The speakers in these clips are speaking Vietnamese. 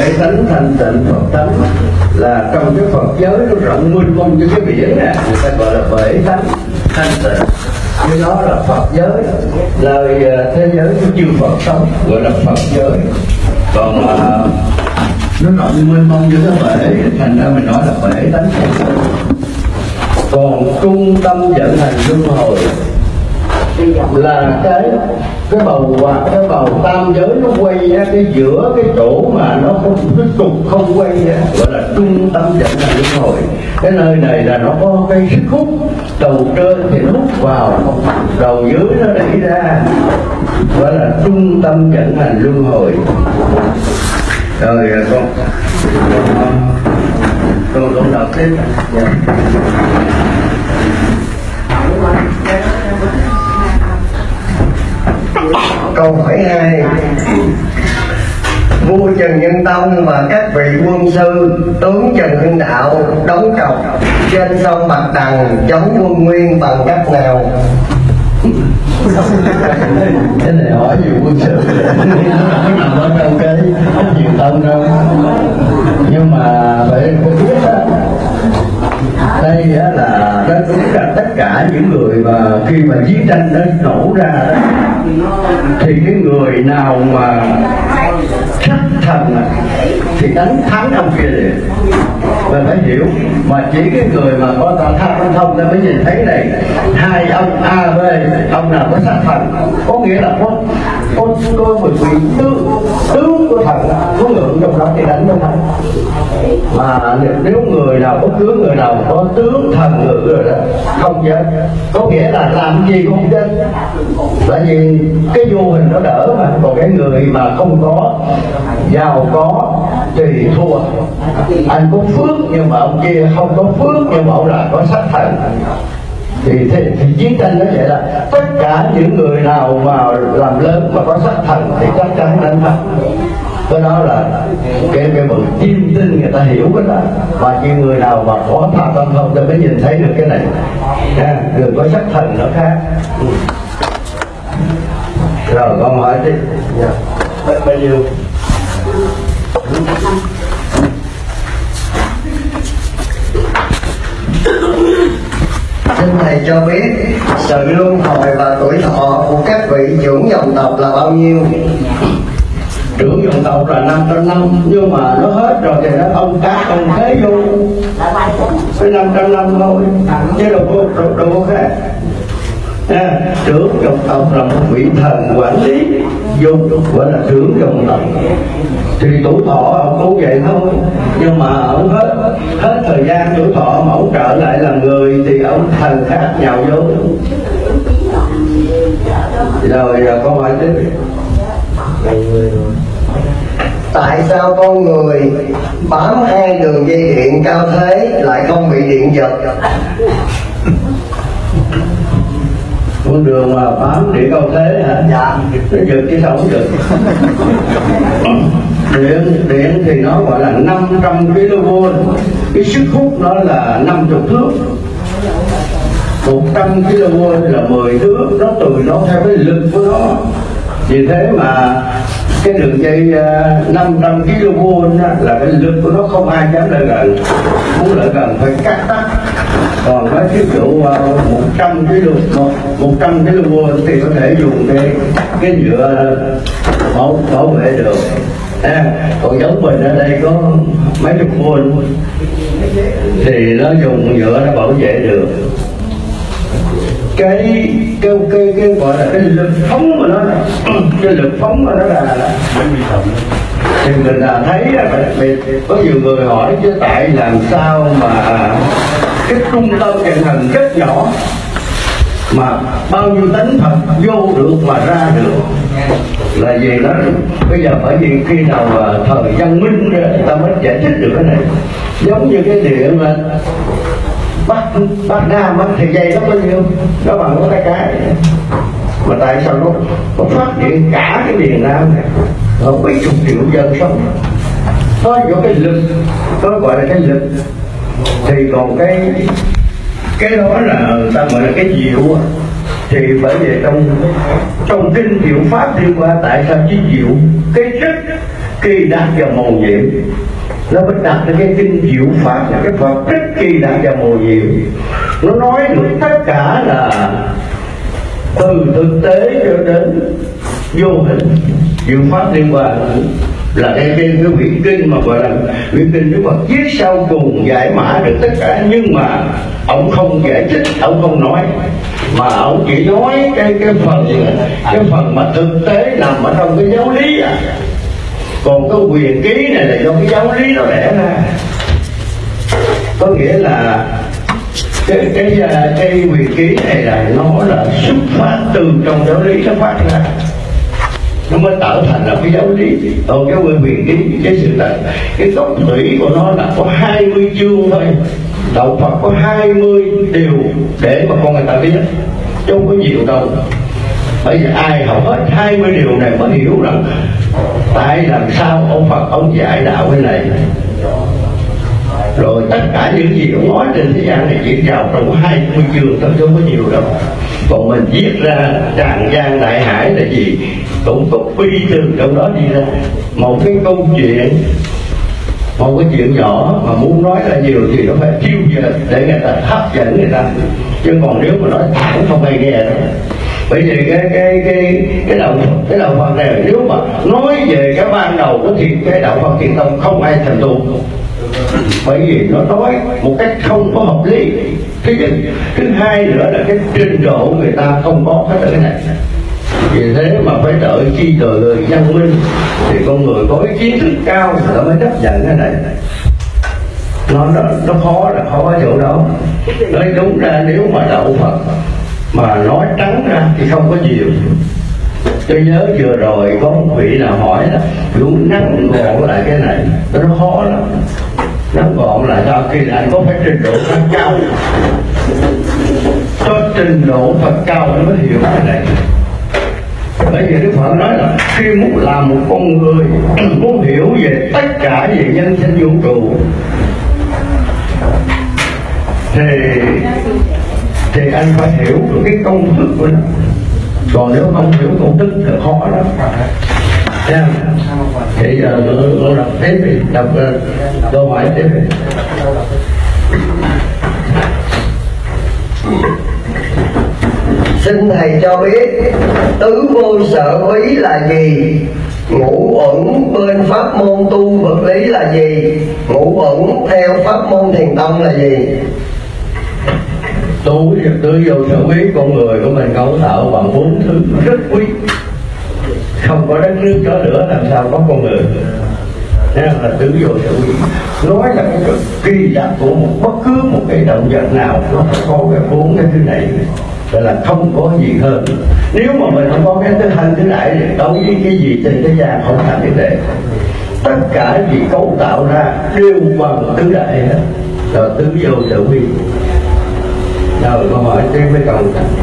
bể tánh thanh tịnh Phật tánh, là trong cái Phật giới nó rộng mênh mông như cái biển nè, người ta gọi là bể tánh thanh tịnh. Cái đó là Phật giới, nơi thế giới của chư Phật sống gọi là Phật giới. Còn nó rộng mênh mông như cái bể, thành ra mình nói là bể tánh thanh tịnh. Còn trung tâm vận hành luân hồi là cái bầu tam giới nó quay ra cái giữa cái chỗ mà nó không, cái cục không quay ra, gọi là trung tâm vận hành luân hồi. Cái nơi này là nó có cái sức hút, đầu trên thì nó hút vào, đầu dưới nó đẩy ra, gọi là trung tâm vận hành luân hồi. Rồi con đọc tiếp. Câu hỏi 2. Vua Trần Nhân Tông và các vị quân sư tướng Trần Hưng Đạo đóng cọc trên sông Bạch Đằng chống quân Nguyên bằng cách nào? Cái này hỏi nhiều quân sự nó nằm ở trong cái truyền thông đâu, nhưng mà phải biết đó, đây là nó đúng là tất cả những người mà khi mà chiến tranh nó nổ ra đó, thì cái người nào mà sắc thần thì đánh thắng ông kia liền. Mình phải hiểu, mà chỉ cái người mà có tham thông ta mới nhìn thấy này, hai ông A B, ông nào có sắc thần, có nghĩa là có một vị tướng của thần có ngưỡng trong đó thì đánh trong đó. Mà nếu người nào có tướng, người nào có tướng thần ngự rồi đó không chết, có nghĩa là làm gì cũng không chết, tại vì cái vô hình nó đỡ mà. Còn cái người mà không có giàu có thì thua. Anh có phước nhưng mà ông kia không có phước, nhưng mà ông là có sắc thần. Thì chiến tranh nó vậy, là tất cả những người nào mà làm lớn mà có sắc thần thì chắc chắn đánh thắng. Cái đó là cái bậc chiêm tinh người ta hiểu cái đó. Và chỉ người nào mà có tham tâm không ta mới nhìn thấy được cái này. Người có sắc thần nó khác. Rồi con hỏi đi. Bao nhiêu? Xin thầy cho biết sự luân hồi và tuổi thọ của các vị trưởng dòng tộc là bao nhiêu? Trưởng dòng tộc là 500 năm, nhưng mà nó hết rồi thì nó ông cát ông thế vô cái 500 năm thôi, chứ đâu có khác. Trưởng dòng tộc là một vị thần quản lý dùng gọi là trưởng dòng tộc, thì tuổi thọ ông cũng vậy thôi, nhưng mà ông hết thời gian tuổi thọ mà ông trở lại là người thì ông thần khác nhào vô. Rồi câu hỏi tiếp. Tại sao con người bám hai đường dây điện cao thế lại không bị điện giật? Con đường mà bám điện cao thế hả? Dạ. Nó giật chứ sao không giật. Điện thì nó gọi là 500 kV, cái sức hút nó là 50 thước. 100 kV là 10 thước, nó nó theo cái lực của nó. Vì thế mà cái đường dây 500 kV là cái lực của nó không ai dám lại gần, muốn lại gần phải cắt tắt. Còn với ví dụ 100 kV thì có thể dùng cái nhựa bảo vệ được. Còn giống mình ở đây có mấy chục vôn thì nó dùng nhựa nó bảo vệ được. Cái gọi là cái lực phóng mà nó cái lực phóng mà nó là thì mình là thấy có nhiều người hỏi chứ tại làm sao mà cái trung tâm vận hành rất nhỏ mà bao nhiêu tánh Phật vô được mà ra được, là vì nó bây giờ bởi vì khi nào mà thời văn minh ta mới giải thích được cái này. Giống như cái điện mà Bắc Nam thì dây nó bao nhiêu, nó bằng có cái mà tại sao nó phát triển cả cái miền Nam này, nó mấy chục triệu dân sống, nó có cái lực, nó gọi là cái lực. Thì còn cái đó là ta gọi là cái diệu. Thì bởi vì trong kinh diệu pháp liên quan tại sao chỉ diệu cái rất kỳ đặc và mầu nhiệm. Nó mới đặt ra cái kinh diệu pháp là cái Phật rất kỳ đặc và mầu nhiệm. Nó nói được tất cả là từ thực tế cho đến vô hình. Diệu pháp liên quan là cái quyển kinh mà gọi là quyển kinh Đức Phật viết sau cùng giải mã được tất cả, nhưng mà ông không giải thích, ông không nói, mà ông chỉ nói cái phần mà thực tế nằm ở trong cái giáo lý à. Còn cái quyền ký này là do cái giáo lý nó đẻ ra. Có nghĩa là cái quyền ký này là nó là xuất phát từ trong giáo lý nó phát ra, nó mới tạo thành là cái giáo lý. Còn cái quyền ký, cái sự thật, cái gốc thủy của nó là có 20 chương thôi. Đạo Phật có 20 điều để mà con người ta biết, chứ không có nhiều đâu. Bây giờ ai học hết 20 điều này mới hiểu rằng tại làm sao ông Phật ông dạy đạo cái này. Rồi tất cả những gì ông nói trên thế gian này chỉ vào trong 20 chương thôi, chứ không có nhiều đâu. Còn mình viết ra tràn gian đại hải là gì cũng copy từ trong đó đi ra. Một cái câu chuyện, một cái chuyện nhỏ mà muốn nói là nhiều thì nó phải chiêu dệt để người ta hấp dẫn người ta, chứ còn nếu mà nói thẳng không ai nghe đâu. Bởi vì cái đạo Phật này nếu mà nói về cái ban đầu của cái đạo Phật Thiền Tông không ai thành tu, bởi vì nó nói một cách không có hợp lý. Thứ nhất, thứ hai nữa là cái trình độ người ta không có hết cái này. Vì thế mà phải đợi khi đời người văn minh thì con người có cái kiến thức cao người ta mới chấp nhận cái này. Nó khó là khó ở chỗ đó. Nói đúng ra nếu mà đạo Phật mà nói trắng ra thì không có nhiều. Tôi nhớ vừa rồi có một vị nào hỏi là luôn ngắn gọn lại cái này, nó khó lắm. Ngắn gọn là sao? Khi anh có phải trình độ Phật cao, cho trình độ Phật cao anh mới hiểu cái này. Bởi vì Đức Phật nói là khi muốn làm một con người muốn hiểu về tất cả về nhân sinh vũ trụ thì anh phải hiểu được cái công thức của nó. Còn nếu không hiểu công thức thì khó lắm. Thì giờ tôi đọc tiếp đi, đọc câu hỏi tiếp đi. Xin thầy cho biết tứ vô sở úy là gì? Ngũ uẩn bên pháp môn tu vật lý là gì? Ngũ uẩn theo pháp môn thiền tông là gì? Tu tứ vô sở quý, con người của mình cấu tạo bằng 4 thứ rất quý. Không có đất nước chó lửa làm sao có con người. Thế là tứ vô sở quý. Nói là cái kỳ đặc của bất cứ một cái động vật nào nó phải có cái 4 cái thứ này. Vậy là không có gì hơn. Nếu mà mình không có cái thứ hành thứ đại thì đối với cái gì trên thế gian không thành vấn đề. Tất cả gì cấu tạo ra đều bằng tứ đại hết. Rồi tứ vô sở quý. Rồi câu hỏi tiếp với câu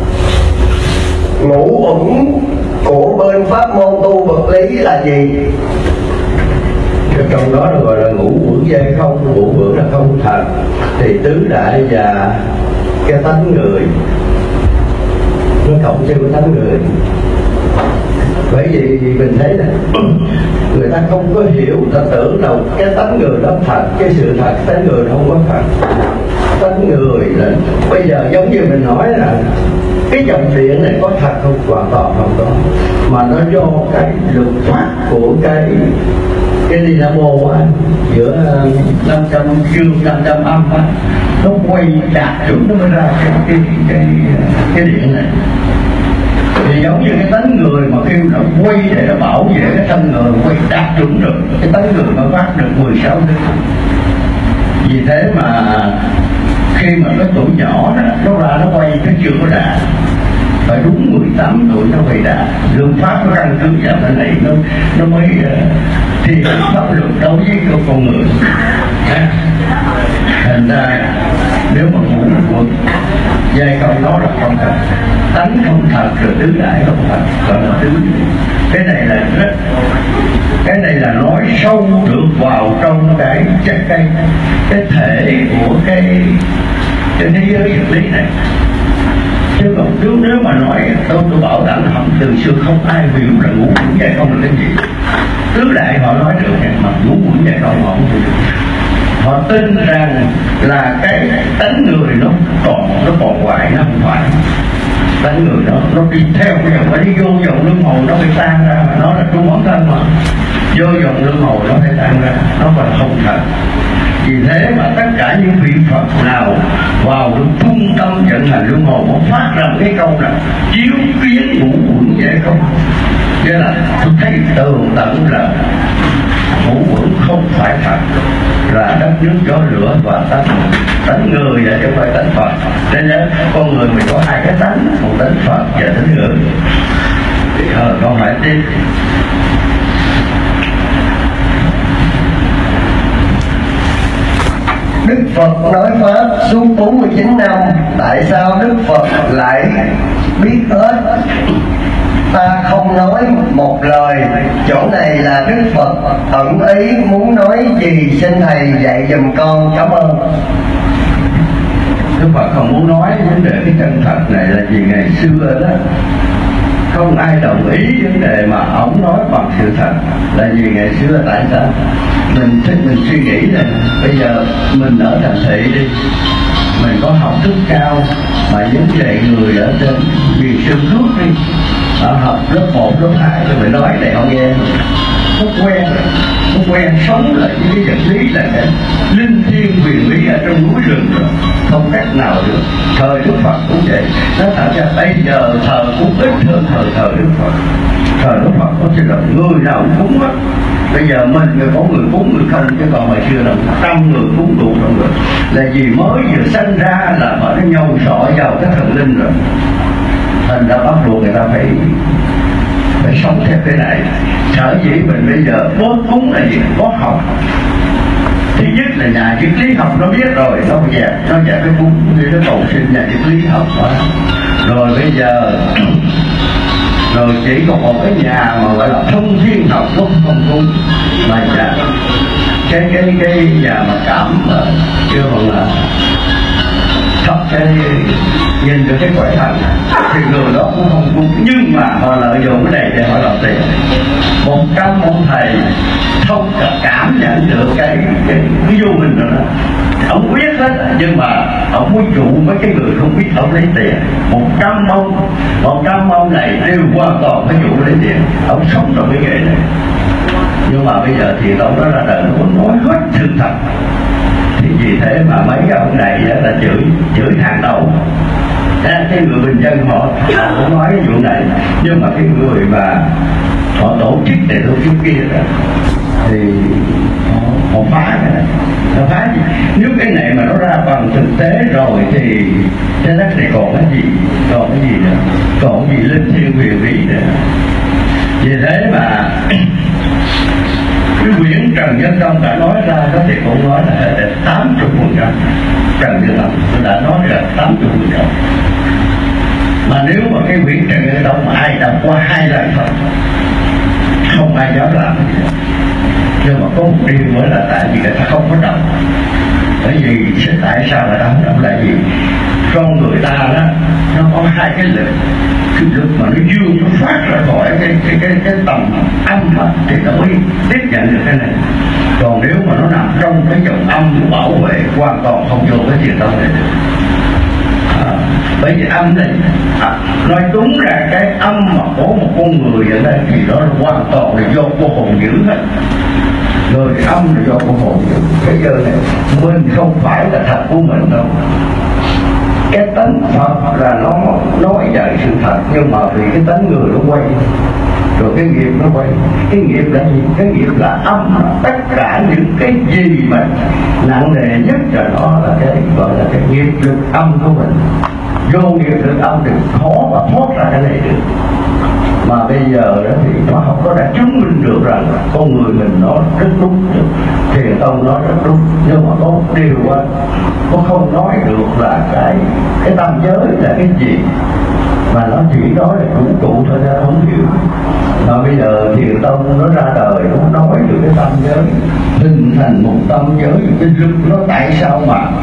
ngũ uẩn của bên pháp môn tu vật lý là gì? Trong đó nó gọi là ngũ uẩn dây không, ngũ uẩn là không thật. Thì tứ đại và cái tánh người nó cộng theo cái tánh người. Bởi vì mình thấy là người ta không có hiểu, ta tưởng là cái tánh người đó thật, cái sự thật tánh người nó không có thật. Tánh người là bây giờ giống như mình nói là cái dòng điện này có thật không? Hoàn toàn không có, mà nó do cái lực phát của cái dynamo á, giữa 500 dương 500 âm á, nó quay đạt chuẩn nó mới ra cái điện này. Thì giống như cái tánh người mà khi nó quay để nó bảo vệ cái thân người quay đạt chuẩn được, cái tánh người nó phát được 16 thứ. Vì thế mà khi mà cái tuổi nhỏ đó, nó ra nó quay nó chưa có đạt, phải đúng 18 tuổi nó phải đạt. Lượng pháp nó căn cứ vào cái này nó mới thì pháp luật đối với con người. Thành ra nếu mà ngũ uẩn dây không đó là không thật, tánh không thật, rồi tứ đại không thật, gọi là tứ. Cái này là nói sâu được vào trong cái thể của cái thế giới vật lý này, chứ còn nếu mà nói tôi bảo rằng họ từ xưa không ai hiểu là ngũ uẩn giải không là cái gì. Tứ đại họ nói được mà ngũ uẩn giải không họ không hiểu. Họ tin rằng là cái tánh người nó còn hoài, nó không phải tánh người nó đi theo cái dòng, nó đi vô dòng luân hồi nó phải tan ra, mà nó là trung bản thân mà vô dòng luân hồi nó phải tan ra, nó còn không thật. Vì thế mà tất cả những vị Phật nào vào được trung tâm vận hành luân hồi có phát ra một cái câu là chiếu kiến ngũ uẩn giải không. Nghĩa là tôi thấy tường tận là ngũ uẩn không phải thật, là đất nước gió lửa và tánh người là chứ không phải tánh Phật. Nên con người mình có hai cái tánh, một tánh Phật và tánh người. Câu hỏi tiếp. Đức Phật nói Pháp suốt 49 năm, tại sao Đức Phật lại biết hết? Ta không nói một lời. Chỗ này là Đức Phật ẩn ý muốn nói gì, xin Thầy dạy giùm con, cảm ơn. Đức Phật không muốn nói vấn đề cái chân thật này là vì ngày xưa đó không ai đồng ý vấn đề mà ông nói bằng sự thật. Là vì ngày xưa tại sao mình suy nghĩ là bây giờ mình ở thành thị đi, mình có học thức cao mà vấn đề người ở trên miền Sơn Cước đi, họ học lớp 1, lớp 2 rồi mình nói để họ nghe, nó quen sống lại với cái vật lý là cái linh thiêng huyền bí ở trong núi rừng rồi, không cách nào được. Thời Đức Phật cũng vậy. Nó thật ra bây giờ thờ cũng ít hơn thời Đức Phật. Thời Đức Phật có sự là người nào cũng cúng hết. Bây giờ mình có người cúng người không, chứ còn hồi xưa là 100 người cúng đủ trong người. Là vì mới vừa sinh ra là mà nó nhâu sọ vào cái thần linh rồi, thành ra bắt buộc người ta phải sống theo cái này. Sở dĩ mình bây giờ bố cúng là gì? Có học. Thứ nhất là nhà triết lý học nó biết rồi, nó dẹp cái cúng thì nó cầu xin nhà triết lý học đó. Rồi bây giờ rồi chỉ có một cái nhà mà gọi là thông thiên học lúc không cúng, mà cái nhà mà cảm chưa còn là thấp cái nhìn được cái quẻ thần thì người đó cũng không cúng, nhưng mà họ lợi dụng cái này để họ làm tiền. 100 ông thầy không cảm nhận được cái vô mình rồi đó, ông biết hết, nhưng mà ông muốn dụ mấy cái người không biết ông lấy tiền. 100 ông này đều hoàn toàn phải dụ lấy tiền. Ông sống trong cái nghề này, nhưng mà bây giờ thì ông đó ra đời nó nói hết sự thật. Thì vì thế mà mấy cái ông này là chửi hàng đầu. Cái người bình dân họ cũng nói cái vụ này, nhưng mà cái người mà họ tổ chức này tổ chức kia đó, thì họ phá cái này. Nó phá gì? Nếu cái này mà nó ra bằng thực tế rồi thì cái đất này còn cái gì? Còn cái gì nữa? Còn gì linh thiêng huyền bí nữa? Vì thế mà cái quyển Trần Nhân Tông đã nói ra đó thì cũng nói là 80%. Trần Nhân Tông đã nói là 80%. Mà nếu mà cái quyển Trần Nhân Tông mà ai đọc qua 2 lần thôi, không ai dám làm gì hết. Nhưng mà có một điều nữa là tại vì người ta không có đọc. Bởi vì tại sao người ta không đọc là gì? Con người ta đó nó có 2 cái lực. Cái lực mà nó dương nó phát ra khỏi cái tầm âm thì nó mới tiếp nhận được cái này. Còn nếu mà nó nằm trong cái dòng âm nó bảo vệ hoàn toàn không vô cái truyền thông này được. Bởi vì âm này nói đúng ra cái âm mà có một con người ở đây thì đó là hoàn toàn là do cô hồn giữ hết. Rồi cái âm là do cô hồn giữ. Cái giờ này mình không phải là thật của mình đâu. Cái tánh Phật là nó nói dạy sự thật, nhưng mà vì cái tánh người nó quay, rồi cái nghiệp nó quay. Cái nghiệp là gì? Cái nghiệp là âm. Tất cả những cái gì mà nặng nề nhất là nó là cái gọi là cái nghiệp lực âm của mình. Vô nghiệp lực âm thì khó mà thoát ra cái này được. Mà bây giờ đó thì khoa học nó đã chứng minh được rằng con người mình nó rất đúng, Thiền Tông nói rất đúng. Nhưng mà có một điều nó không nói được là cái tâm giới là cái gì, mà nó chỉ nói là vũ trụ thôi, ra không hiểu. Mà bây giờ Thiền Tông nó ra đời, nó nói được cái tâm giới, hình thành một tâm giới, cái lực nó tại sao mà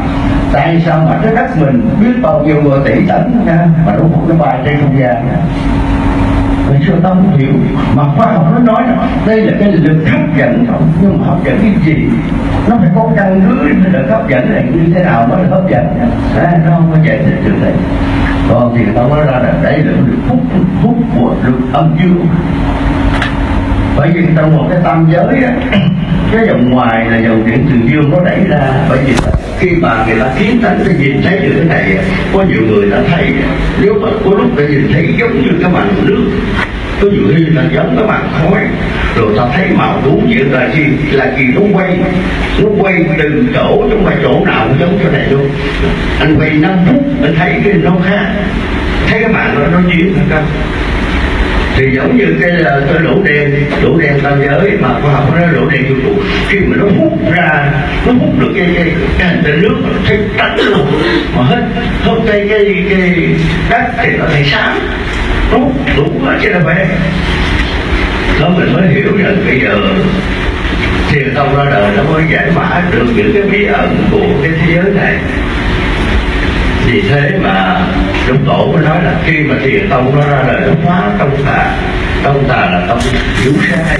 Tại sao mà cái đất mình biết bao nhiêu người tỷ tấn nha, mà nó không có bài trên không gian nha. Mình chưa tâm hiểu mà khoa học nó nói là đây là cái lực hấp dẫn không, nhưng mà hấp dẫn cái gì, nó phải có căn cứ để lực hấp dẫn này như thế nào mới là hấp dẫn. Nó không có giải thích được đấy. Còn thì tao nói ra là đấy là lực hút của lực âm dương. Bởi vì trong một cái tam giới á, cái dòng ngoài là dòng điện từ dương nó đẩy ra. Bởi vì khi mà người ta kiến tánh để nhìn thấy được cái này, có nhiều người ta thấy nếu mà có lúc ta nhìn thấy giống như cái màn nước, có nhiều khi là giống cái màn khói, rồi ta thấy màu đủ chuyện là gì nó quay từ chỗ trong phải chỗ nào cũng giống chỗ này luôn. Anh quay 5 phút anh thấy cái nó khác, thấy cái màn nó chuyển hơn không. Thì giống như cái lỗ đen tam giới mà khoa học nói lỗ đen vũ trụ, khi mà nó hút ra, nó hút được cái hành tinh nước, nó thấy tắt luôn, mà hết cái đất thì nó thấy sáng, nó hút đủ hết chứ đâu phải. Đó mình mới hiểu rằng bây giờ thiền tông ra đời nó mới giải mã được những cái bí ẩn của cái thế giới này. Vì thế mà Đức Tổ mới nói là khi mà thiền tông nó ra đời nó phá tông tà là tông hiểu sai.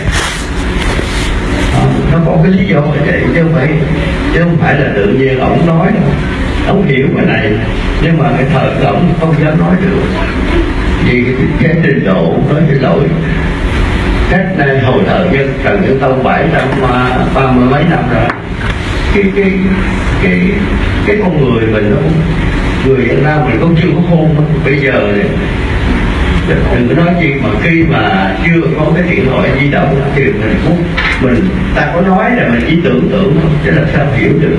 Nó có cái lý do như vậy chứ không phải là tự nhiên ổng nói đâu. Ông hiểu cái này nhưng mà cái thời của ổng không dám nói được, vì cái trình độ nói cái lỗi cách đây hồi thời Trần Nhân Tông 730 mấy năm rồi. Cái con người mình nó, người Việt Nam mình cũng chưa có khôn. Bây giờ này đừng có nói gì mà khi mà chưa có cái điện thoại di động thì mình ta có nói là mình chỉ tưởng tượng thôi, chứ làm sao hiểu được.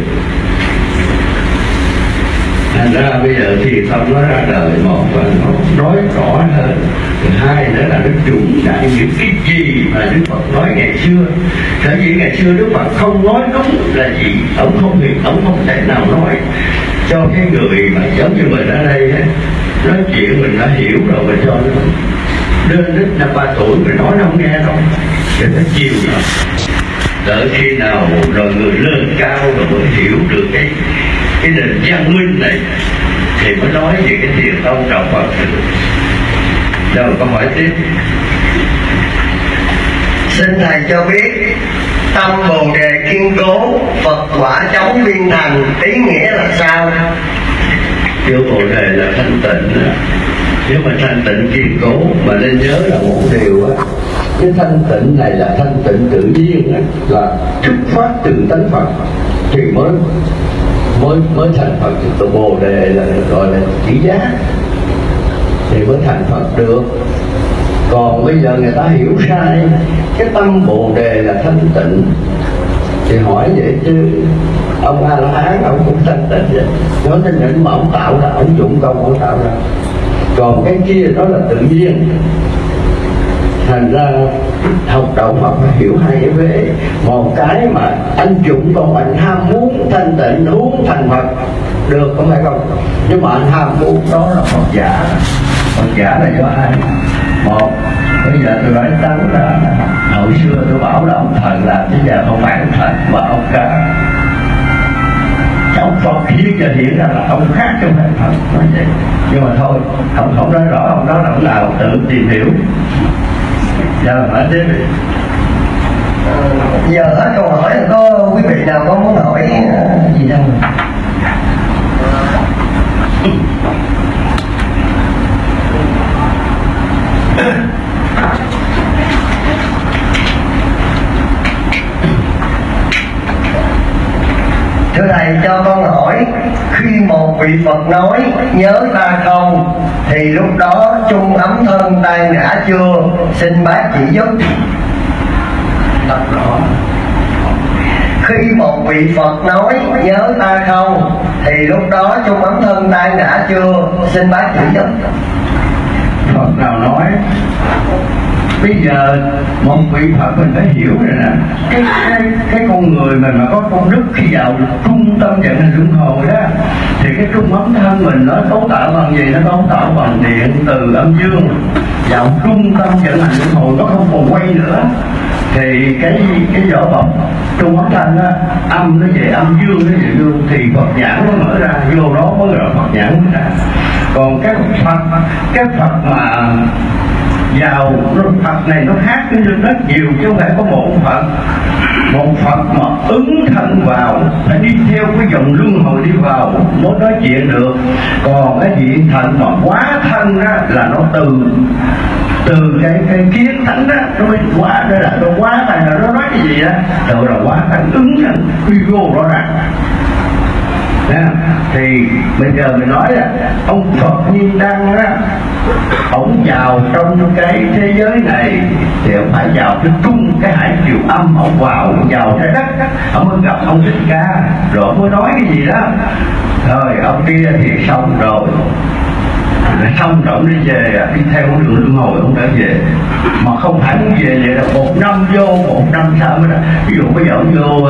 Thành ra bây giờ thì tông nó ra đời một và nó nói rõ hơn. Thứ hai nữa là nó trùng lại những cái gì mà Đức Phật nói ngày xưa. Bởi vì ngày xưa Đức Phật không nói đúng là gì, ông không thể nào nói cho cái người mà giống như mình ở đây ấy, nói chuyện mình đã hiểu rồi mình cho nó lên đến 5-3 tuổi mình nói nó không nghe đâu, thì nó chiều rồi. Đợi khi nào rồi người lên cao rồi mới hiểu được cái nền văn minh này thì mới nói về cái thiền tông đạo Phật. Đâu câu hỏi tiếp. Xin thầy cho biết tâm Bồ Đề kiên cố, Phật quả chóng viên thành, ý nghĩa là sao? Chữ Bồ Đề là thanh tịnh. Nếu mà thanh tịnh kiên cố mà nên nhớ là một điều á, cái thanh tịnh này là thanh tịnh tự nhiên á, là xuất phát từ tánh Phật thì mới thành Phật. Từ Bồ Đề là gọi là chỉ giác thì mới thành Phật được. Còn bây giờ người ta hiểu sai cái tâm Bồ Đề là thanh tịnh thì hỏi vậy chứ ông A La Hán ông cũng thanh tịnh vậy, nói thanh tịnh mà ông tạo ra, ông dụng công ông tạo ra. Còn cái kia đó là tự nhiên. Thành ra học đạo Phật phải hiểu hai cái vế. Một cái mà anh dụng công anh ham muốn thanh tịnh muốn thành Phật được, không phải không? Nhưng mà anh ham muốn đó là Phật giả. Phật giả là do ai? Một, bây giờ tôi nói tánh là hồi xưa tôi bảo là ông thần làm, bây giờ không phải ông thần mà ông cả. Ông Phật hiện giờ hiện ra là ông khác trong thành Phật, nói vậy. Nhưng mà thôi, ông không nói rõ, ông nói là ông nào tự tìm hiểu. Giờ hỏi tiếp đi. Giờ hết câu hỏi, có quý vị nào có muốn hỏi gì đâu? Thưa thầy cho con hỏi, khi một vị Phật nói nhớ ta không thì lúc đó chung ấm thân tan ngã chưa? Xin bác chỉ giúp. Đọc rõ. Khi một vị Phật nói nhớ ta không thì lúc đó chung ấm thân tan ngã chưa? Xin bác chỉ giúp. Phật nào nói? Bây giờ một vị Phật mình phải hiểu rồi nè, cái con người mình mà có công đức khi vào trung tâm vận hành luân hồi đó thì cái trung ấm thân mình nó cấu tạo bằng gì? Nó cấu tạo bằng điện từ âm dương vào trung tâm vận hành luân hồi, nó không còn quay nữa. Thì cái vỏ bọc trung ấm thanh á, âm nó về âm dương, nó về dương, thì Phật nhãn nó mở ra, vô đó mới là Phật nhãn mở ra. Còn cái Phật mà vào Phật này nó khác với rất nhiều, chứ không phải có một Phật mà ứng thân vào, phải đi theo cái dòng luân hồi đi vào mới nói chuyện được. Còn cái vị thần mà quá thân á, là nó từ cái kiến thánh đó nó mới quá, đó là nó quá thành, là nó nói cái gì á, tự là quá thành, ứng thành đi vô rõ ràng. Thì bây giờ mình nói là ông Phật Nhiên Đăng á, ông vào trong cái thế giới này thì ông phải vào cái trung cái hải chiều âm, ông vào trái đất, ông mới gặp ông Thích Ca, rồi ông mới nói cái gì đó, rồi ông kia thì xong rồi ông đi về, đi theo con đường luân hồi ông đã về, mà không phải muốn về vậy là 1 năm vô 1 năm sau mới ra. Ví dụ bây giờ ông vô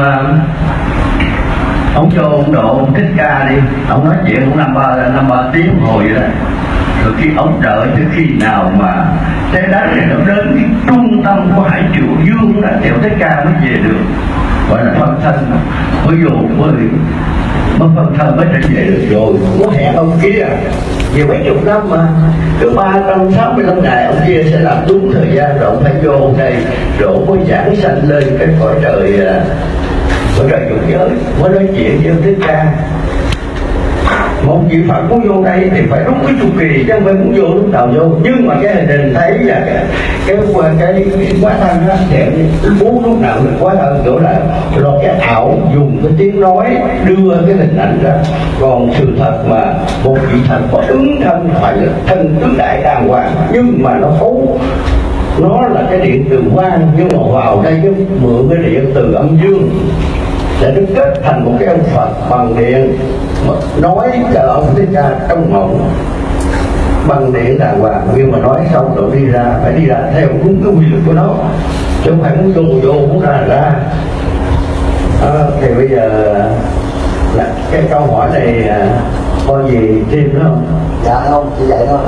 ông độ ông Thích Ca đi, ông nói chuyện cũng năm ba tiếng hồi vậy đó, rồi khi ông đợi tới khi nào mà trái đất này nó đến cái trung tâm của hải triều dương đó thì ông Thích Ca mới về được, gọi là phân thân. Ví dụ mới phân thân mới trở về được. Rồi có hẹn ông kia về mấy chục năm mà cứ 365 ngày ông kia sẽ làm đúng thời gian, rồi ông phải vô đây, rồi ông mới giảng sanh lên cái cõi trời dục giới, mới nói chuyện với ông Thích Ca. Một vị Phật muốn vô đây thì phải đúng cái chu kỳ, chứ không phải muốn vô lúc nào vô. Nhưng mà cái hình thấy là cái quá thân đó thì muốn lúc nào mình quá thân chỗ là lo cái ảo, dùng cái tiếng nói đưa cái hình ảnh ra. Còn sự thật mà một vị thần có ứng thân phải là thân tướng đại đàng hoàng, nhưng mà nó xấu, nó là cái điện từ quang, nhưng mà vào đây cái mượn cái điện từ âm dương để nó kết thành một cái ông Phật bằng điện, nói cho ông Thích Ca trong mộng bằng điện đàng hoàng. Nhưng mà nói xong rồi đi ra, phải đi ra theo đúng cái quy luật của nó, chứ không phải muốn vô muốn ra. Thì bây giờ là cái câu hỏi này có gì thêm nữa không? Dạ không, chỉ vậy thôi.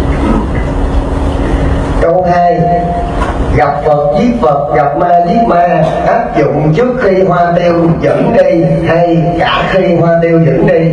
Câu 2: gặp Phật giết Phật, gặp ma giết ma, áp dụng trước khi hoa tiêu dẫn đi hay cả khi hoa tiêu dẫn đi?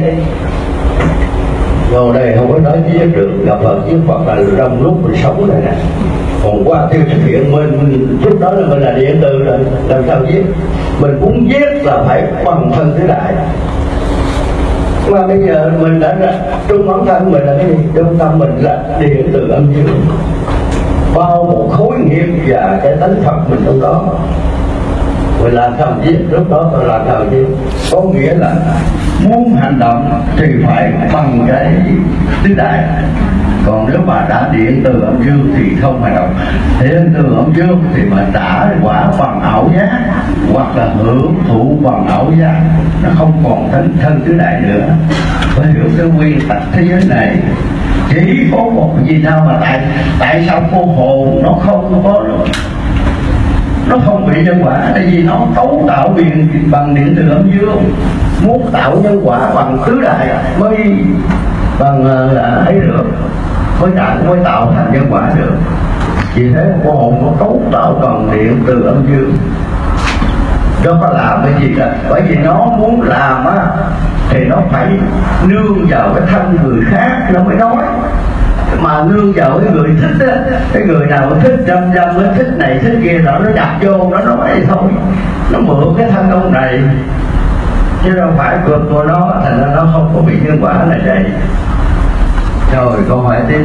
Rồi đây không có nói giết được, gặp Phật giết Phật là trong lúc mình sống này nè. Còn hoa tiêu thực hiện mình lúc đó là mình là điện từ rồi, làm sao giết? Mình muốn giết là phải bằng thân tứ đại. Mà bây giờ mình đã là trung ấm thân mình là cái gì? Trung tâm mình là điện từ âm dương, bao một khối nghiệp và cái tánh Phật mình trong đó. Mình làm sao giết, lúc đó tôi làm sao giết? Có nghĩa là muốn hành động thì phải bằng cái tứ đại. Còn nếu mà đã điện từ âm dương thì không hành động. Điện từ âm dương thì mà trả quả bằng ảo giác, hoặc là hưởng thụ bằng ảo giác, nó không còn thân tứ đại nữa. Phải hiểu cái nguyên tắc thế giới này. Chỉ có một gì nào mà tại sao cô hồn nó không có, nó không bị nhân quả, tại vì nó cấu tạo bằng điện từ âm dương. Muốn tạo nhân quả bằng tứ đại mới bằng là ấy được, mới tạo thành nhân quả được. Vì thế cô hồn nó cấu tạo bằng điện từ âm dương. Nó có làm cái gì cả, bởi vì nó muốn làm á thì nó phải nương vào cái thân người khác nó mới nói. Mà nương vào cái người thích á, cái người nào thích dâm nó thích này thích kia, đó nó nhập vô nó nói thôi, nó mượn cái thân ông này chứ đâu phải vượt của nó, thành ra nó không có bị nhân quả là vậy. Rồi câu hỏi tiếp.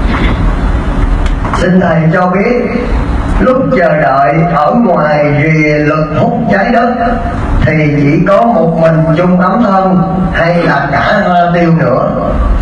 Xin thầy cho biết lúc chờ đợi ở ngoài rìa lực hút trái đất thì chỉ có một mình chung ấm thân hay là cả hoa tiêu nữa?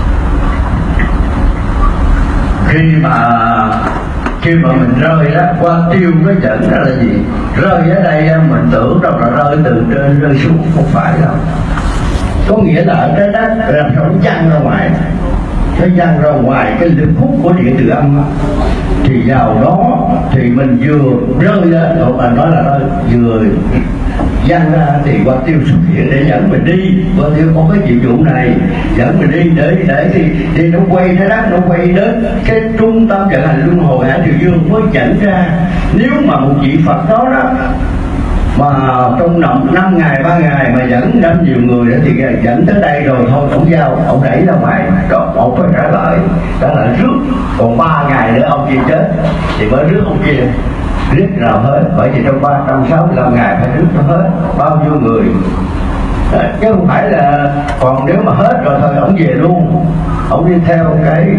Khi mà mình rơi đó, qua tiêu nó dẫn ra là gì? Rơi ở đây mình tưởng đâu là rơi từ trên rơi xuống, không phải đâu. Có nghĩa là ở trái đất làm sao nó văng ra ngoài, nó văng ra ngoài cái lực hút của điện từ âm, thì vào đó thì mình vừa rơi lên, mà nói là nó vừa gian ra thì Hoa Tiêu xuất hiện để dẫn mình đi. Hoa Tiêu có cái nhiệm vụ này dẫn mình đi để thì nó quay trái đất, nó quay đến cái trung tâm vận hành luân hồi Hải Triều Dương mới dẫn ra. Nếu mà một vị Phật đó mà trong 5 ngày 3 ngày mà dẫn đến nhiều người đó thì dẫn tới đây rồi thôi ông giao, ông đẩy ra ngoài, rồi ông phải trả lại rước. Còn 3 ngày nữa ông kia chết thì mới rước ông kia, rước nào hết. Bởi vì trong 365 ngày phải rước cho hết bao nhiêu người đó, chứ không phải là còn nếu mà hết rồi thôi ông về luôn, ông đi theo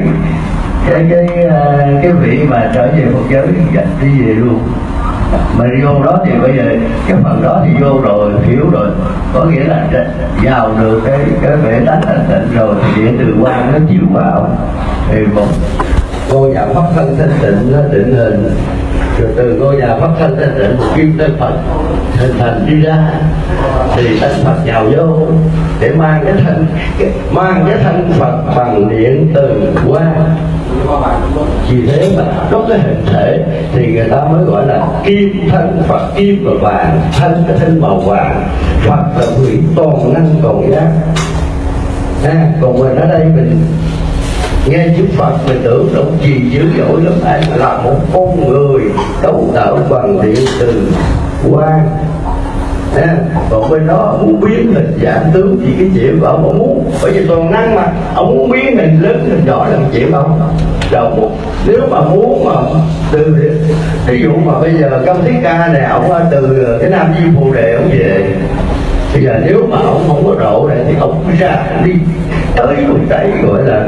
cái vị mà trở về Phật giới đi về luôn. Mà vô đó thì bây giờ cái phần đó thì vô rồi, hiểu rồi, có nghĩa là vào được cái bể tánh thanh tịnh rồi thì địa từ quang nó chiếu vào thì một ngôi nhà pháp thân thanh tịnh nó định hình, rồi từ ngôi nhà pháp thân thanh tịnh một kim tên Phật hình thành đi ra thì tánh Phật nhào vô để mang cái thân Phật bằng điện từ quang. Vì thế mà có cái hình thể thì người ta mới gọi là kim thân Phật, kim và vàng, thân cái thân màu vàng, Phật là quỷ toàn năng còn giác. Còn mình ở đây mình nghe chữ Phật mình tưởng động gì dữ dội lắm, ai là một con người cấu tạo bằng điện từ quang. Còn bên đó muốn biến hình dạng tướng thì cái chuyện của ông muốn, bởi vì toàn năng mà ông muốn biến hình lớn hình nhỏ là chuyện ông. Rồi nếu mà muốn mà từ ví dụ mà bây giờ Công Thích Ca này ông từ cái Nam Di Phù Đề ông về, bây giờ nếu mà ông không có độ này thì ông ra đi tới một cái gọi là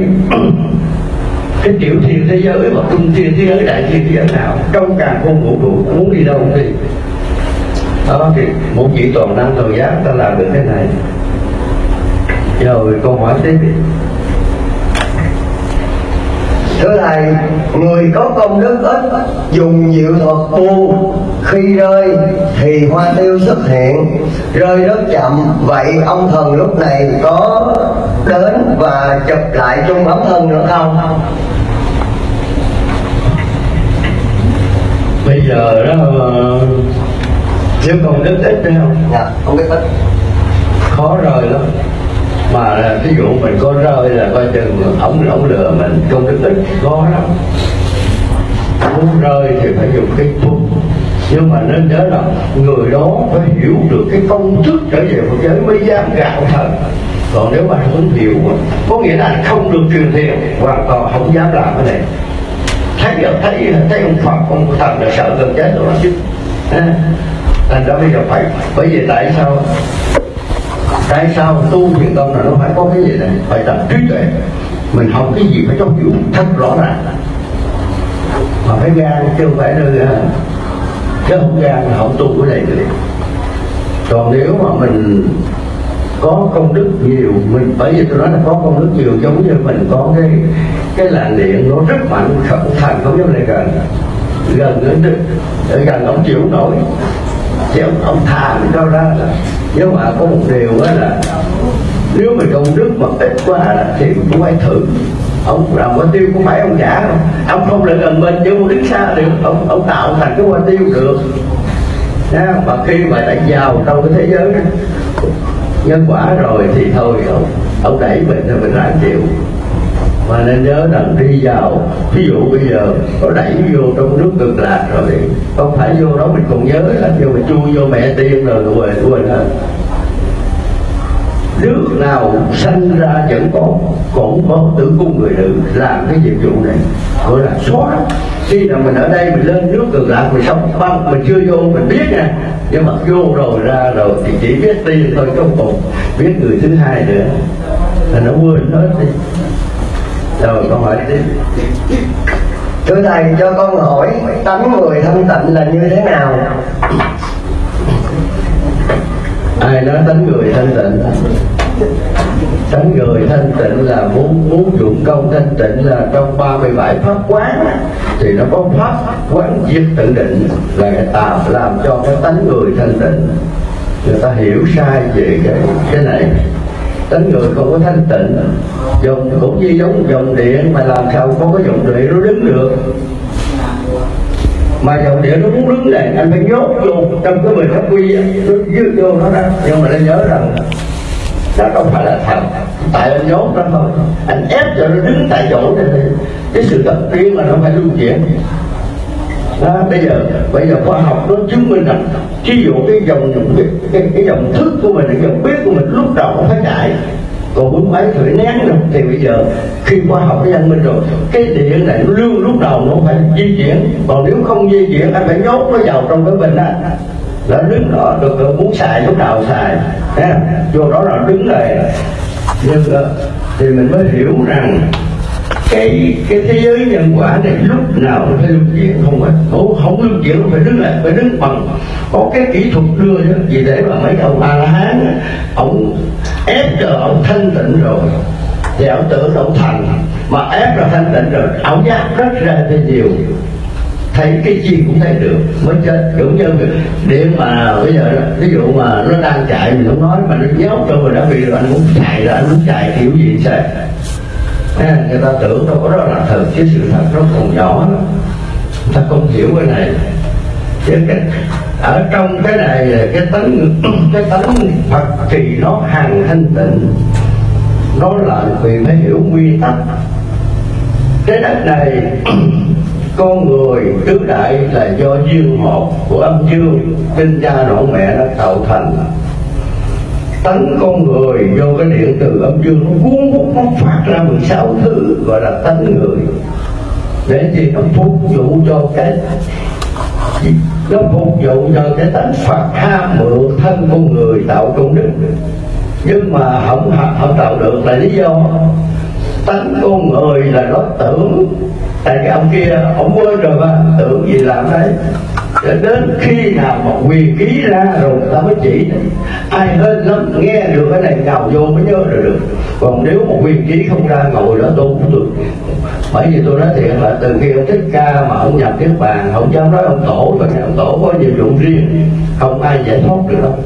cái tiểu thiên thế giới mà trung thiên thế giới, đại thiên thế giới nào trong càng không vũ trụ, muốn đi đâu thì đó thì một vị toàn năng toàn giác ta làm được cái này. Rồi câu hỏi tiếp. Thưa Thầy, người có công đức ít dùng diệu thuật tu, khi rơi thì Hoa Tiêu xuất hiện, rơi rất chậm, vậy ông thần lúc này có đến và chụp lại chung ấm thân nữa không? Bây giờ đó nếu công đức ít phải không? Dạ, công đức ít khó rơi lắm. Mà ví dụ mình có rơi là coi chừng ổng lừa mình, công đức ít khó lắm. Muốn rơi thì phải dùng cái thuốc, nhưng mà nên nhớ là người đó phải hiểu được cái công thức trở về Phật giới mới dám gạo thần. Còn nếu mà không hiểu, có nghĩa là không được truyền thiện, hoàn toàn không dám làm cái này. Thấy ông Phật, ông thần là sợ gần chết rồi chứ. Thành ra bây giờ phải, bởi vì tại sao tu thiền tông là nó phải có cái gì này, phải tập trí tuệ. Mình học cái gì phải trong hiểu thật rõ ràng, mà phải gan chứ không phải là chứ không gan là không tu cái này nữa. Còn nếu mà mình có công đức nhiều, mình bởi vì tôi nói là có công đức nhiều, giống như mình có cái làn điện nó rất mạnh, không thành không dám lại gần ông chịu nổi thì ông thà mình đâu ra. Nhưng mà có một điều đó là nếu mà công đức mà ít quá thì cũng phải thử. Ông làm Hoa Tiêu cũng phải ông giả không? Ông không lại gần bên nhưng mà đứng xa được, ông tạo thành cái Hoa Tiêu được. Mà khi mà đã vào trong cái thế giới đó, nhân quả rồi thì thôi ông đẩy mình thì mình ráng chịu. Mà nên nhớ rằng đi vào, ví dụ bây giờ có đẩy vô trong nước Cực Lạc rồi, không phải vô đó mình còn nhớ là vô mình chui vô mẹ tiên rồi quên hết. Nước nào sanh ra vẫn cũng có tử cung người nữ làm cái nhiệm vụ này, gọi là xóa. Khi nào mình ở đây mình lên nước Cực Lạc mình sống băng, mình chưa vô mình biết nha, nhưng mà vô rồi ra rồi thì chỉ biết tiên thôi, không còn biết người thứ hai nữa, là nó quên hết đi. Rồi câu hỏi đi. Thưa Thầy, cho con hỏi tánh người thanh tịnh là như thế nào? Ai nói tánh người thanh tịnh? Tánh người thanh tịnh là muốn dụng công thanh tịnh là trong 37 pháp quán thì nó có pháp quán diệt tự định là người ta làm cho cái tánh người thanh tịnh. Người ta hiểu sai về cái này. Tánh người không có thanh tịnh, cũng như giống dòng điện mà làm sao có cái dòng điện nó đứng được. mà dòng điện nó muốn đứng này anh phải nhốt vô trong cái bình pháp quy, nó dứt vô nó ra. Nhưng mà anh nhớ rằng đó không phải là thật, tại anh nhốt nó thôi, anh ép cho nó đứng tại chỗ này. Cái sự tập tiên là nó phải lưu chuyển đó. Bây giờ khoa học nó chứng minh rằng ví dụ cái dòng thức của mình, cái dòng biết của mình lúc đầu nó phải chạy, còn muốn máy thử nén rồi thì bây giờ khi khoa học nó văn minh rồi, cái điện này nó luôn lúc đầu nó phải di chuyển, còn nếu không di chuyển anh phải nhốt nó vào trong cái bình á, nó đứng đó được, muốn xài lúc nào xài vô đó là đứng lại. Nhưng thì mình mới hiểu rằng cái thế giới nhân quả này lúc nào nó phải lưu chuyển, không lưu chuyển nó phải đứng lại, phải đứng bằng có cái kỹ thuật đưa chứ gì để mà mấy ông A La Hán ông ép cho ông thanh tịnh rồi thì ông tưởng ông thành, mà ép ra thanh tịnh rồi ông giác rất ra thì nhiều, thấy cái gì cũng thấy được mới chết. Đúng như điện mà bây giờ ví dụ mà nó đang chạy mình không nói, mà nó nhốt cho mình đã bị rồi, anh muốn chạy rồi, anh muốn chạy kiểu gì sao người ta tưởng đâu có đó là thật, chứ sự thật nó còn nhỏ lắm, người ta không hiểu cái này. Chứ ở trong cái này là cái tánh Phật thì nó hằng thanh tịnh, nó là vì phải hiểu nguyên tắc. Cái đất này con người tứ đại là do duyên một của âm dương sinh ra nội mẹ nó tạo thành. Tánh con người do cái điện từ âm dương nó cuốn hút, nó phát ra 16 thứ gọi là tánh người, để gì nó phục vụ cho cái tánh Phật ham mượn thân con người tạo công đức. Nhưng mà không tạo được là lý do tánh con người là nó tưởng, tại cái ông kia ông quên rồi mà tưởng gì làm đấy. Đến khi nào mà quyền ký ra rồi người ta mới chỉ, ai hên lắm nghe được cái này ngào vô mới nhớ được. Còn nếu một quyền ký không ra ngồi đó tôi cũng được. Bởi vì tôi nói thiệt là từ khi ông Thích Ca mà ông nhập Niết Bàn, ông dám nói ông Tổ, bởi vì ông Tổ có nhiệm vụ riêng, không ai giải thoát được đâu.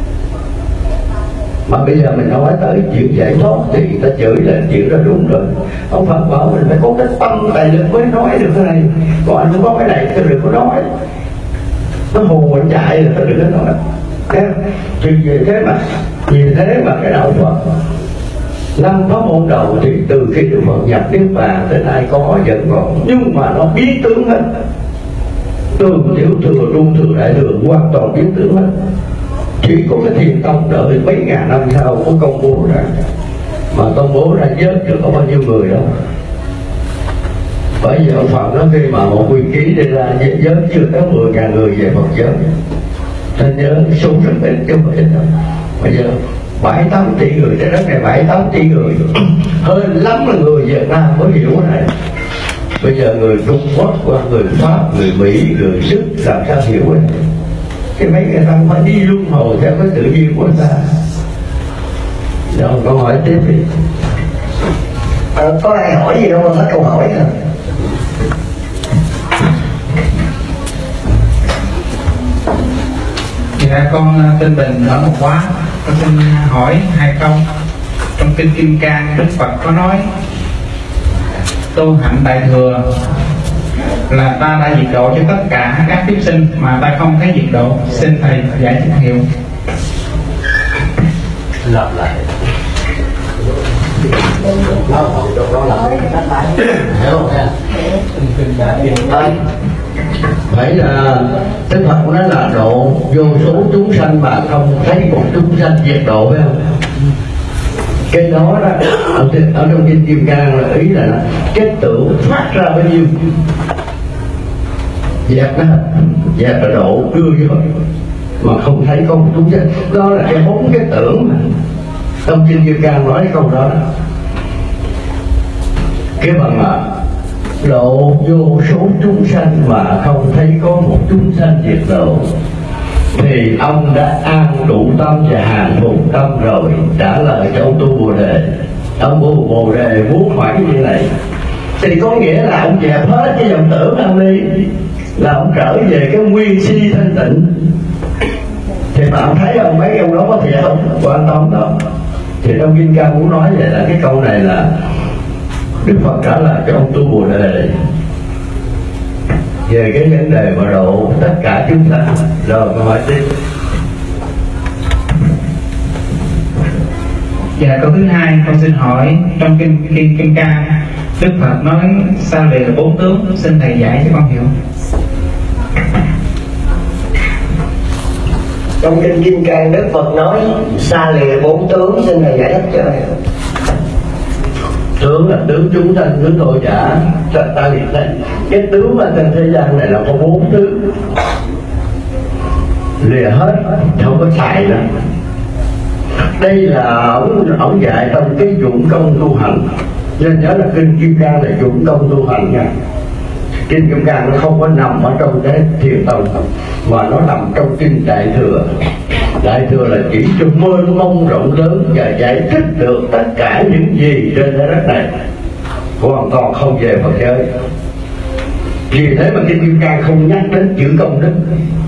Mà bây giờ mình nói tới chuyện giải thoát thì ta chửi là chuyện đó đúng rồi. Ông Phật bảo mình phải có cái tâm tài lực mới nói được cái này, còn anh không có cái này tôi đừng có nói. Nó hù anh chạy rồi tôi đừng có nói. Chuyện gì thế mà, vì thế mà cái đạo Phật 5 pháp môn đầu thì từ khi Đức Phật nhập Niết Bàn tới nay có vẫn còn, nhưng mà nó biến tướng hết, từ tiểu thừa, trung thừa, đại thừa hoàn toàn biến tướng hết. Chỉ có cái Thiền Tông đợi mấy ngàn năm sau có công bố ra, mà công bố ra vớt chứ có bao nhiêu người đâu. Bởi vì ông Phật nó khi mà một quy ký đi ra vớt chưa tới 10.000 người về Phật giáo, nên nhớ số rất ít chứ không ít đâu. Bây giờ 7-8 tỷ người, trái đất này 7-8 tỷ người, hơn lắm là người Việt Nam mới hiểu cái này. Bây giờ người Trung Quốc, người Pháp, người Mỹ, người Đức làm sao hiểu cái này? Cái mấy người ta phải đi luân hồi theo cái tự nhiên của người ta. Rồi câu hỏi tiếp đi. Có ai hỏi gì đâu mà hết câu hỏi hả? Dạ con tên Bình ở Mộc Hóa. Con xin hỏi 2 câu. Trong kinh Kim Cang Đức Phật có nói tu hạnh đại thừa là ta đã diệt độ cho tất cả các kiếp sinh mà ta không thấy diệt độ. Xin thầy giải thích hiểu. Lặp lại. Phải là Đức Phật của nó là độ vô số chúng sanh mà không thấy một chúng sanh diệt độ, phải không? Cái đó ở trong kinh Kim Cang là ý là cái tưởng phát ra bao nhiêu dẹp đó, dẹp là độ đưa vô mà không thấy có một chúng sanh. Đó là cái 4 cái tưởng mà trong kinh Kim Cang nói cái câu đó. Cái bằng là độ vô số chúng sanh mà không thấy có một chúng sanh diệt độ, thì ông đã an trụ tâm và hàng phục tâm rồi. Trả lời cho ông tu Bồ Đề. Ông Bồ Đề muốn hỏi như này thì có nghĩa là ông dẹp hết cái dòng tưởng ông đi, là ông trở về cái nguyên si thanh tịnh. Thì bạn thấy ông mấy ông đó có thiệt không? Quan tâm đâu. Thì trong Kinh Cang muốn nói vậy là cái câu này là Đức Phật trả lời cho ông tu Bồ Đề. về cái vấn đề mà độ tất cả chúng ta. Rồi câu hỏi tiếp. Dạ, câu thứ hai con xin hỏi, trong kinh Kim Cang Đức Phật nói sao lìa 4 tướng, xin thầy giải cho con hiểu. Trong kinh Kim Cang Đức Phật nói xa lìa 4 tướng, xin thầy giải thích cho hiểu. Tướng là tướng chúng sanh, tướng tội giả. Ta liệt đây cái tướng mà trên thế gian này là có 4 tướng, lìa hết, không có xài nữa. Đây là ông dạy trong cái dụng công tu hành, nên nhớ là kinh Kim Cang là dụng công tu hành nha. Kinh Kim Cang nó không có nằm ở trong cái thiền tông, mà nó nằm trong kinh Đại Thừa. Đại Thừa là chỉ cho mênh mông rộng lớn và giải thích được tất cả những gì trên trái đất này, hoàn toàn không về Phật giới. Vì thế mà kinh Kim Cang không nhắc đến chữ công đức.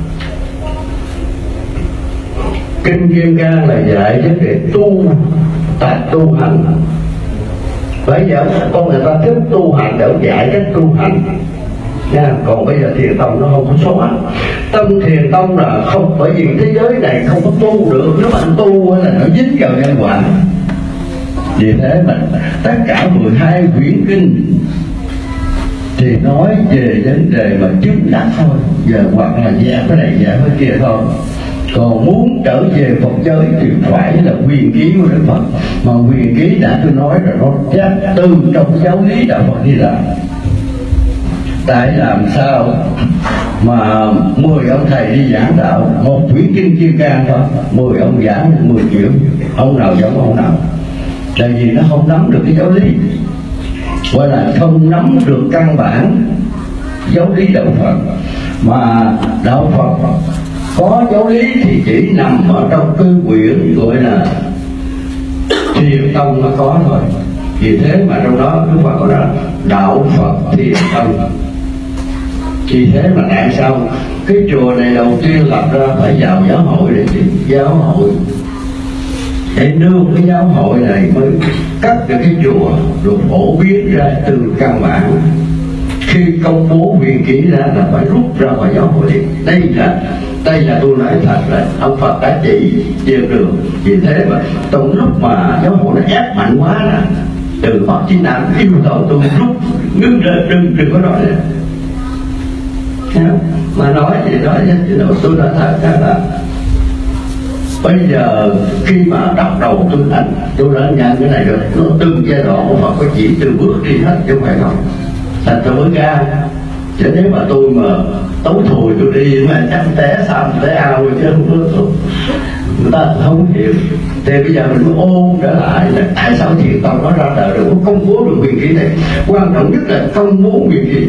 Kinh Kim Cang là dạy vấn đề tu hành. Bây giờ con người ta thích tu hành để dạy cách tu hành nha. Còn bây giờ thiền tông nó không có xóa. Tâm thiền tông là không, bởi vì thế giới này không có tu được. Nếu bạn tu là nó dính vào nhân quả. Vì thế mà tất cả 12 quyển kinh thì nói về vấn đề mà chứng đắc thôi, giờ hoặc là giảng cái này giảng cái kia thôi. Còn muốn trở về Phật giới thì phải là quyền ký của Đức Phật. Mà quyền ký đã tôi nói rồi, nó chắc từ trong giáo lý đạo Phật đi làm. Tại làm sao mà 10 ông thầy đi giảng đạo, một quyển kinh Kim Cang thôi, 10 ông giảng 10 triệu, ông nào giống ông nào. Tại vì nó không nắm được cái giáo lý, gọi là không nắm được căn bản giáo lý đạo Phật. Mà đạo Phật có giáo lý thì chỉ nằm ở trong cái quyển gọi là Thiền Tông nó có thôi. Vì thế mà trong đó Đức Phật có nói đạo Phật Thiền Tông. Vì thế mà tại sao cái chùa này đầu tiên lập ra phải vào giáo hội để giáo hội, để nương cái giáo hội này mới cắt được cái chùa, được phổ biến ra từ căn bản. Khi công bố quyền ký ra là phải rút ra khỏi giáo hội. Đây là tôi nói thật là ông Phật đã chỉ trên đường. Vì thế mà trong lúc mà giáo hội nó ép mạnh quá là từ Phật Chí Nam yêu cầu tôi rút, ngưng ra, đừng có nói nữa. Mà nói thì nói tôi nói thật là bây giờ khi mà đọc đầu tôi đã nhận cái này rồi. Nó từng giai đoạn của Phật có chỉ từ bước đi hết chứ không phải không. Thành tôi mới ca. Chứ nếu mà tôi mà tấu thùi tôi đi mà chắc té sao té ao chứ không có, người ta không hiểu. Thì bây giờ mình mới ôn trở lại là tại sao Thiền Tông nó ra đời được, công bố được quyền ký này. Quan trọng nhất là công bố quyền ký.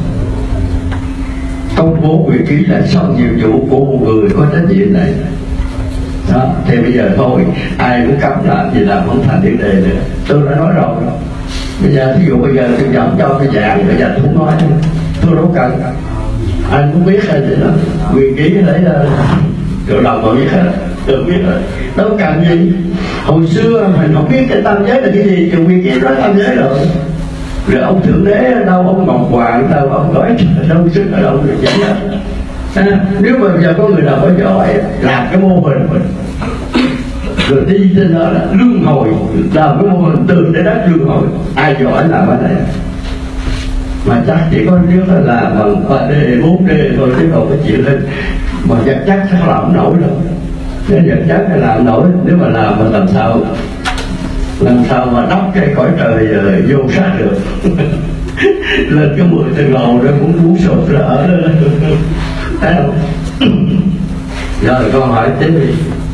Công bố quyền ký là xong nhiệm vụ của một người có trách nhiệm này. Đó, thì bây giờ thôi, ai cũng cấm làm gì làm không thành vấn đề nữa. Tôi đã nói rồi. Bây giờ ví dụ bây giờ tôi dẫn cho tôi giảng, bây giờ tôi không nói nữa. Tôi đâu cần. Anh cũng biết hay gì đó, quyền ký lấy ra rồi lòng tôi biết hết, tôi biết rồi. Đâu cần gì. Hồi xưa mình không biết cái tam giới là cái gì, thì quyền ký nói tam giới rồi. Rồi ông Thượng Đế ở đâu, ông Ngọc Hoàng đâu, ông nói đâu sức ở đâu được vậy đó. Nếu mà giờ có người nào có giỏi làm cái mô hình mình rồi đi trên đó là luân hồi, làm cái mô hình từ trái đất luân hồi, ai giỏi làm cái này. Mà chắc chỉ có nếu là làm bằng 3D, 4D thôi chứ không có chịu lên. Mà vật chất sẽ làm không nổi đâu. Nếu vật chất phải làm nổi, nếu mà làm mình làm sao mà đắp cái cõi trời vô sát được. Lên cái 10 tầng lầu đó cũng muốn sụp rỡ đó. Thấy không? Rồi câu hỏi tiếp đi.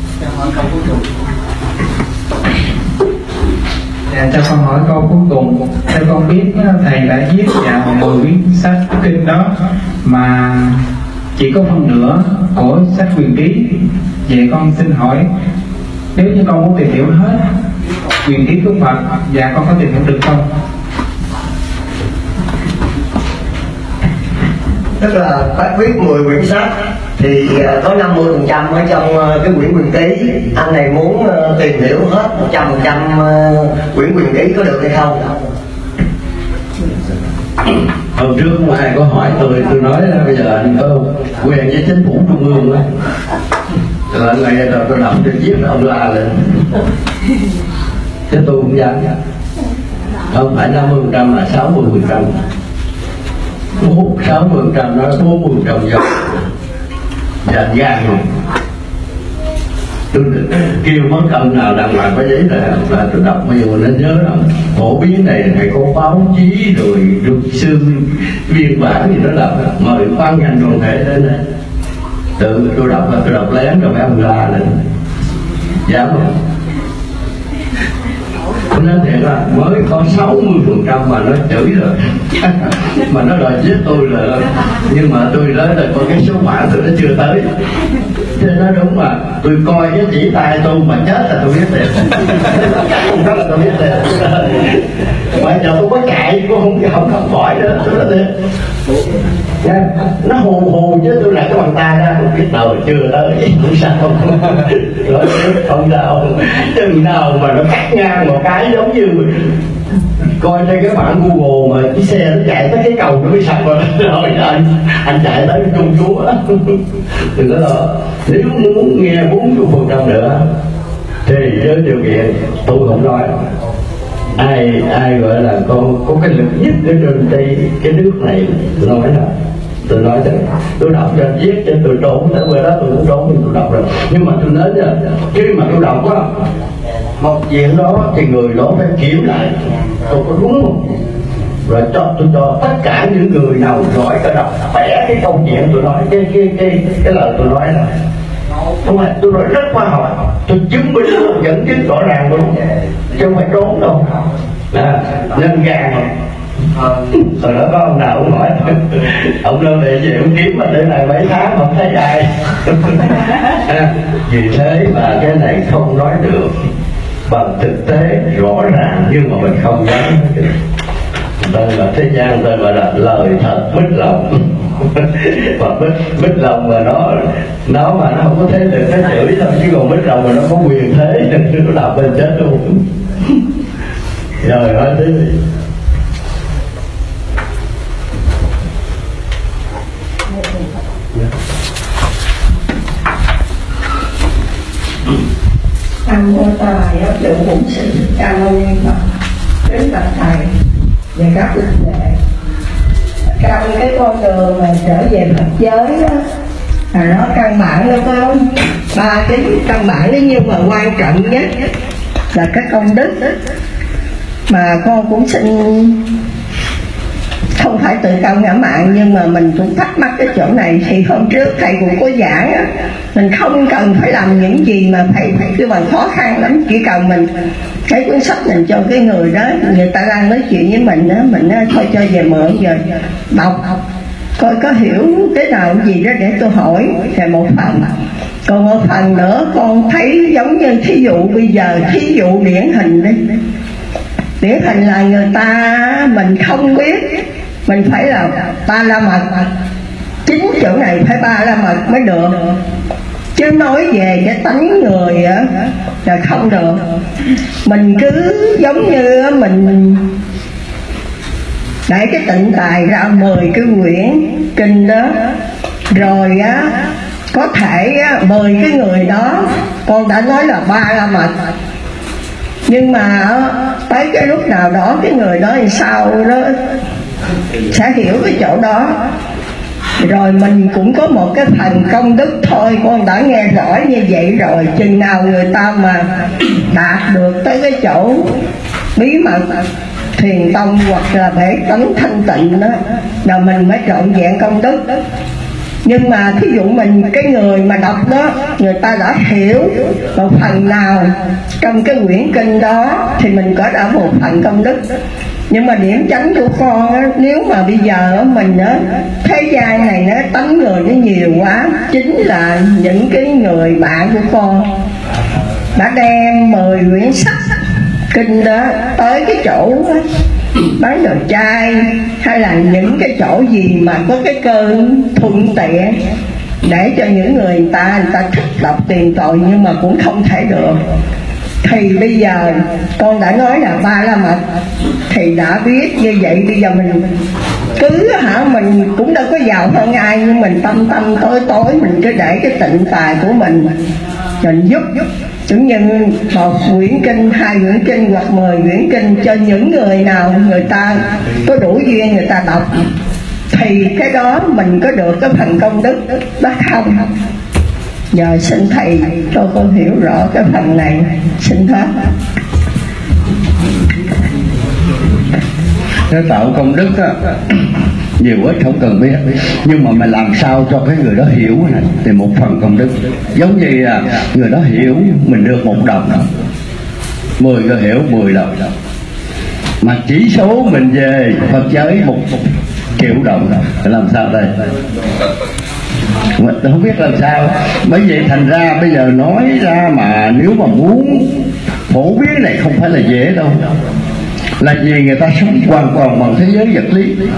Cho con hỏi câu cuối cùng. Theo con biết thầy đã viết vào 10 quyển sách kinh đó mà chỉ có phần nửa của sách quyền ký. Vậy con xin hỏi, nếu như con muốn tìm hiểu hết quyền ký của Phật, và con có tìm hiểu được không? Tức là bác viết 10 quyển sách thì có 50% ở trong cái quyển quyền ký. Anh này muốn tìm hiểu hết 100% quyển quyền ký có được hay không? Hôm trước có ai có hỏi tôi nói bây giờ anh có quen với chính phủ trung ương á, là ngày rồi tôi đọc tôi viết ông la lên, chứ tôi không dám. Không phải 50% là 60%, 60% nó 40% dân dành gan rồi. Tôi kêu mất công nào đàng hoàng có giấy là tôi đọc bây giờ nên nhớ là phổ biến này phải có báo chí rồi luật sư biên bản gì đó đọc, mời ban ngành đoàn thể đến đây. Tự tôi đọc lén rồi mấy ông la lên, dám không? Tôi nói thiệt là mới có 60% mà nó chửi rồi mà nó đòi giết tôi là, nhưng mà tôi nói là có cái số mạng tôi nó chưa tới. Thế nói đúng mà, tôi coi cái chỉ tay tôi mà chết là tôi biết liền. Không đó là tôi biết liền. Bây giờ tôi có chạy cũng không khỏi nữa, tôi nói thiệt. Nó hù chứ tôi lại cái bàn tay ra, tôi biết đầu chưa tới, không sao. Rồi không sao, chừng nào mà nó cắt ngang một cái giống như coi trên cái bảng Google mà cái xe nó chạy tới cái cầu nó mới sạch rồi anh chạy tới Trung Chúa. Thì đó là nếu muốn nghe 40% nữa thì với điều kiện tôi không nói ai gọi là có cái lực nhất ở trên cái nước này, tôi nói thế, tôi đọc cho viết cho tôi trốn, tới bữa đó tôi cũng trốn nhưng tôi đọc rồi. Nhưng mà tôi nói là khi mà tôi đọc á một chuyện đó thì người đó phải kiểm lại tôi có đúng không, rồi tôi cho tất cả những người nào giỏi cả đọc vẽ cái câu chuyện tôi nói, cái lời tôi nói là không phải tôi nói rất khoa học, tôi chứng minh dẫn chứng rõ ràng luôn chứ không phải trốn đâu. Nên gan rồi đó có ông nào cũng hỏi ông lên để về ông kiếm mà đến này mấy tháng không thấy ai. Vì thế mà cái này không nói được bằng thực tế rõ ràng, nhưng mà mình không dám. Đây là thế gian tôi gọi là lời thật mít lòng. Và mít lòng mà nó mà nó không có thế được cái chửi thôi, chứ còn mít lòng mà nó có quyền thế nó làm bên chết luôn. Rồi nói thế gì? Nam mô Ta Bà Giáo Chủ Bổn Sư Ca Mâu Ni Phật. Kính bạch thầy và các huynh đệ, trong cái con đường mà trở về Phật giới đó, là nó căn bản nó có 3 cái căn bản đấy, nhưng mà quan trọng nhất là cái công đức. Mà con cũng xin không phải tự cao ngã mạn, nhưng mà mình cũng thắc mắc cái chỗ này. Thì hôm trước thầy cũng có giảng á, mình không cần phải làm những gì mà phải kêu bằng khó khăn lắm, chỉ cần mình cái cuốn sách mình cho cái người đó, người ta đang nói chuyện với mình đó, mình nói thôi cho về mượn giờ đọc coi có hiểu thế nào gì đó để tôi hỏi về một phần. Còn một phần nữa con thấy giống như thí dụ bây giờ, thí dụ điển hình đi, điển hình là người ta mình không biết, mình phải là ba la mật, chính chỗ này phải ba la mật mới được, chứ nói về cái tánh người á là không được. Mình cứ giống như mình để cái tịnh tài ra 10 cái quyển kinh đó, rồi á có thể 10 cái người đó con đã nói là ba la mật, nhưng mà tới cái lúc nào đó cái người đó thì sao đó sẽ hiểu cái chỗ đó. Rồi mình cũng có một cái phần công đức thôi, con đã nghe rõ như vậy rồi. Chừng nào người ta mà đạt được tới cái chỗ bí mật thiền tông hoặc là bể tánh thanh tịnh đó, là mình mới trọn vẹn công đức. Nhưng mà thí dụ mình, cái người mà đọc đó, người ta đã hiểu một phần nào trong cái quyển kinh đó thì mình có đã một phần công đức. Nhưng mà điểm tránh của con á, nếu mà bây giờ mình á, thế gian này nó tánh người nó nhiều quá, chính là những cái người bạn của con đã đem 10 quyển sách kinh đó tới cái chỗ đó, bán đồ chay hay là những cái chỗ gì mà có cái cơ thuận tiện để cho những người ta thích đọc tiền tội, nhưng mà cũng không thể được. Thì bây giờ con đã nói là Ba La Mật, thì đã biết như vậy. Bây giờ mình cứ mình cũng đâu có giàu hơn ai, nhưng mình tâm tối mình cứ để cái tịnh tài của mình giúp cũng như một quyển kinh, 2 quyển kinh hoặc 10 quyển kinh cho những người nào người ta có đủ duyên người ta đọc, thì cái đó mình có được cái phần công đức đó không? Giờ xin thầy cho con hiểu rõ cái phần này, xin pháp. Nó tạo công đức á, nhiều ít không cần biết, nhưng mà mày làm sao cho cái người đó hiểu này thì một phần công đức. Giống như người đó hiểu mình được 1 đồng, 10 người hiểu 10 đồng, mà chỉ số mình về Phật giới 1 triệu đồng, làm sao đây? Mình không biết làm sao. Bởi vậy thành ra bây giờ nói ra mà nếu mà muốn phổ biến này không phải là dễ đâu. Là vì người ta sống hoàn toàn bằng thế giới vật lý, người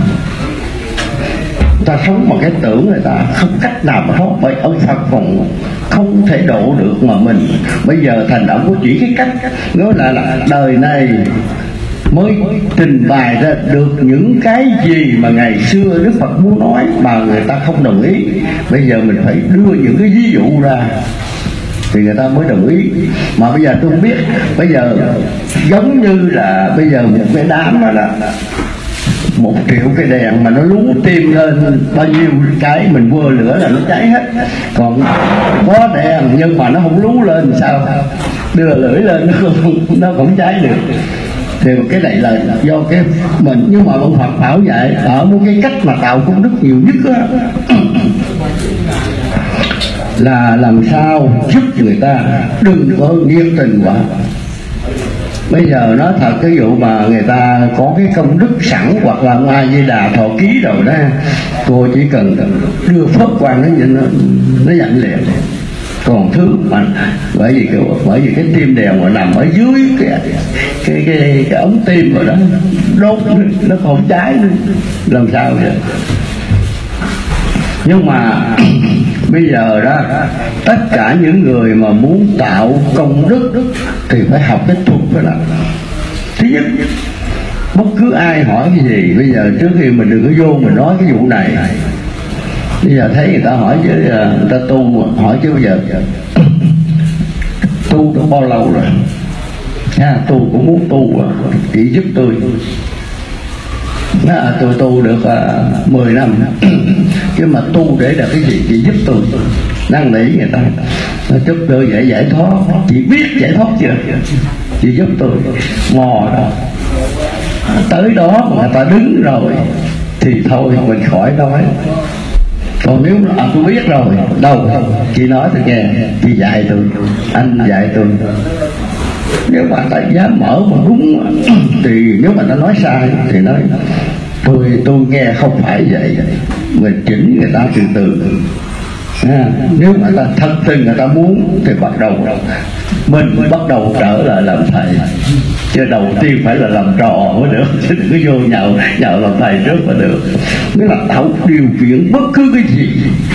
ta sống bằng cái tưởng, người ta không cách nào mà thoát. Bởi ông Phật còn không thể độ được mà mình. Bây giờ thành ông có chỉ cái cách nói là đời này mới trình bày ra được những cái gì mà ngày xưa Đức Phật muốn nói mà người ta không đồng ý. Bây giờ mình phải đưa những cái ví dụ ra thì người ta mới đồng ý. Mà bây giờ tôi không biết, bây giờ giống như là bây giờ một cái đám đó là 1 triệu cái đèn mà nó lú tim lên bao nhiêu cái mình vơ lửa là nó cháy hết. Còn có đèn nhưng mà nó không lú lên sao? Đưa lưỡi lên nó không cháy được. Thì cái này là do cái mình. Nhưng mà ông Phật bảo vậy, ở một cái cách mà tạo công đức nhiều nhất đó, là làm sao giúp người ta đừng có nhiệt tình quá. Bây giờ nói thật, cái vụ mà người ta có cái công đức sẵn hoặc là ngoài Di Đà Thọ Ký rồi đó, cô chỉ cần đưa phước quan nó nhận liền. Còn thứ mà bởi vì cái tim đèn mà nằm ở dưới cái ống tim rồi đó, đốt nó còn cháy nữa, làm sao vậy? Nhưng mà bây giờ đó, tất cả những người mà muốn tạo công đức thì phải học cái thuật đó là thứ nhất. Bất cứ ai hỏi cái gì, bây giờ trước khi mình đừng có vô mình nói cái vụ này. Bây giờ thấy người ta hỏi chứ, người ta tu hỏi chứ bây giờ tu đã bao lâu rồi nha, tôi cũng muốn tu, chị giúp tôi. Tôi tu được 10 năm chứ mà tu để là cái gì chị giúp tôi. Năn nỉ người ta giúp tôi giải thoát, chị biết giải thoát chưa, chị giúp tôi. Mò đó tới đó mà người ta đứng rồi thì thôi mình khỏi nói. Còn nếu tôi biết rồi, đâu chị nói tôi nghe, chị dạy tôi, anh dạy tôi. Nếu mà ta dám mở mà đúng thì nếu mà ta nói sai thì nói tôi nghe không phải vậy, mình chỉnh người ta từ từ. Nếu mà ta thật tình người ta muốn thì mình bắt đầu trở lại làm thầy. Chứ đầu tiên phải là làm trò mới được, chứ đừng có vô nhậu làm thầy trước mà được. Nghĩa là tạo điều kiện bất cứ cái gì.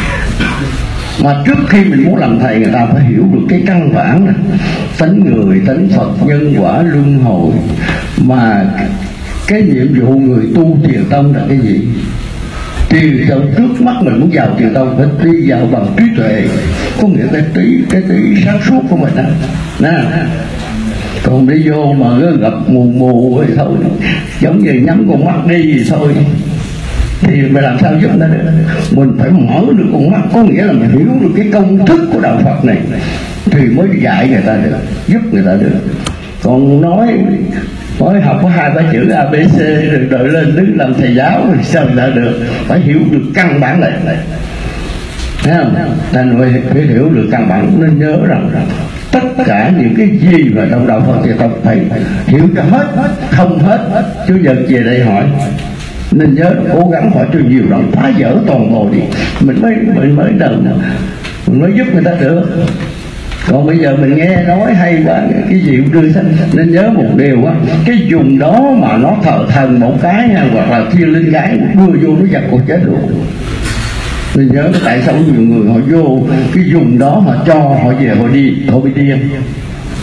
Mà trước khi mình muốn làm thầy, người ta phải hiểu được cái căn bản này, tánh người, tánh Phật, nhân quả, luân hồi. Mà cái nhiệm vụ người tu thiền tông là cái gì? Thiền tông trước mắt mình muốn vào thiền tông phải đi vào bằng trí tuệ, có nghĩa cái trí sáng suốt của mình đó. Còn đi vô mà gặp mù thì thôi, giống như nhắm con mắt đi thì thôi, thì mình làm sao giúp nó được? Mình phải mở được con mắt, có nghĩa là mình hiểu được cái công thức của đạo Phật này thì mới dạy người ta được, giúp người ta được. Còn nói học có 2-3 chữ ABC rồi đợi lên đứng làm thầy giáo thì sao người ta được? Phải hiểu được căn bản này, thấy không? Thành phải hiểu được căn bản, nên nhớ rằng tất cả những cái gì mà trong đạo Phật thì tôi phải hiểu cho hết, không hết. Chứ giờ về đây hỏi, nên nhớ cố gắng hỏi cho nhiều lần, phá vỡ toàn bộ đi, mình mới đầu mình mới giúp người ta được. Còn bây giờ mình nghe nói hay quá, cái gì cũng đưa sách. Nên nhớ một điều á, cái vùng đó mà nó thờ thần một cái hoặc là thiên linh cái đưa vô nó giật cuộc chết luôn. Mình nhớ tại sao nhiều người họ vô cái vùng đó họ cho họ về họ đi, họ bị điên.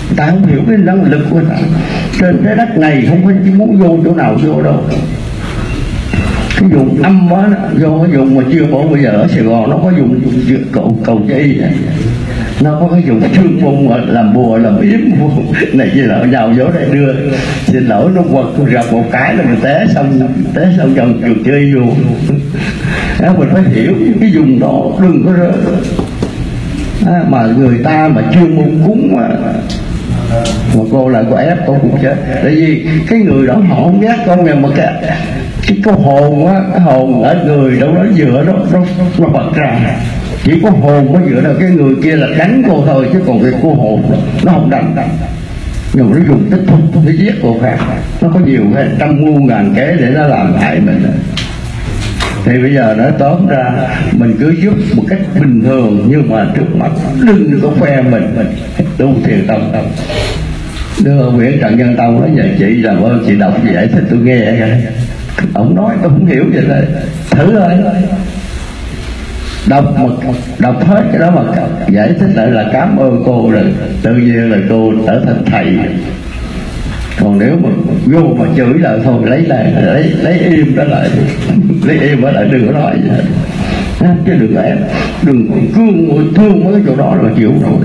Ta không hiểu cái năng lực của ta. Trên trái đất này không có chỉ muốn vô chỗ nào vô đâu. Cái vùng âm quá do cái vùng mà chưa bỏ, bây giờ ở Sài Gòn nó có vùng cầu Chây, nó có cái vùng trương môn mà làm bùa làm yếm này kia là nhau vô đây đưa, xin lỗi nó quật rập một cái là mình té xong trong trường chơi vô. Mình phải hiểu cái vùng đó đừng có rơi. Mà người ta mà chuyên môn cúng mà cô lại có ép cô cũng chết. Tại vì cái người đó họ không ghét con này, mà cái hồn á, cái hồn ở người đâu đó dựa nó bật ra, chỉ có hồn mới dựa ra. Cái người kia là đánh cô thôi, chứ còn cái cô hồn nó không đánh. Nhưng nó dùng tích thúc để giết cô khác. Nó có nhiều cái trăm mưu ngàn kế để nó làm hại mình. Thì bây giờ nói tóm ra, mình cứ giúp một cách bình thường, nhưng mà trước mặt đừng có khoe mình tu thiền tông. Đưa Nguyễn Trần Nhân Tông nói vậy, chị làm ơn chị đọc giải thích tôi nghe. Ông nói tôi không hiểu vậy là thử thôi, đọc hết cái đó mà giải thích lại là cảm ơn cô, rồi tự nhiên là cô trở thành thầy. Còn nếu mà vô mà chửi lại thôi, lấy im đó lại lấy im đó lại, đừng có nói gì hết. Chứ đừng có ép, đừng cương thương mấy cái chỗ đó là chịu đâu.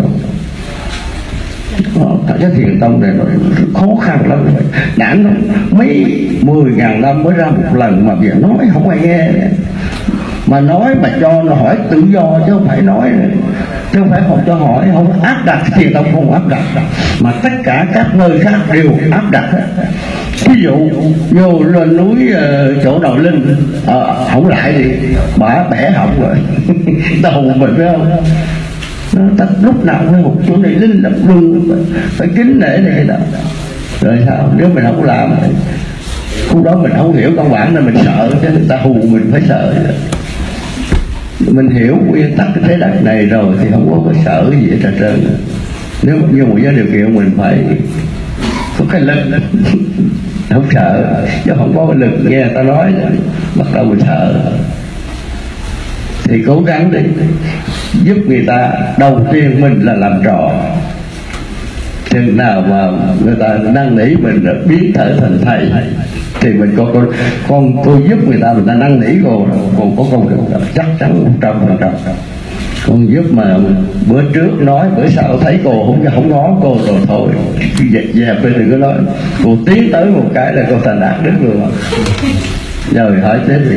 Cái thiền tông này nó khó khăn lắm rồi. Đã mấy 10.000 năm mới ra một lần mà giờ nói không ai nghe. Mà nói mà cho nó hỏi tự do chứ không phải nói, chứ không phải không cho hỏi, không áp đặt. Thiền tông không áp đặt, mà tất cả các nơi khác đều áp đặt hết. Ví dụ vô lên núi chỗ nào linh không lại thì bả bẻ họng rồi đầu mình phải không? Ta lúc nào cũng một chỗ này linh lắm, đừng phải kính nể này đó. Rồi sao nếu mình không làm, lúc đó mình không hiểu căn bản nên mình sợ, chứ người ta hù mình phải sợ. Mình hiểu nguyên tắc cái thế đất này rồi thì không có sợ cái gì hết trơn. Nếu như một cái điều kiện mình phải có cái lực không sợ, chứ không có cái lực nghe người ta nói bắt đầu mình sợ. Thì cố gắng đi giúp người ta. Đầu tiên mình là làm trò, chừng nào mà người ta năn nỉ mình biến thể thành thầy thì mình con tôi giúp người ta năn nỉ cô, còn có công được chắc chắn 100%. Con giúp mà bữa trước nói, bữa sau thấy cô không ngó cô rồi thôi dẹp đi, đừng có nói. Cô tiến tới một cái là cô thành đạt đức luôn. Rồi hỏi tiếp đi.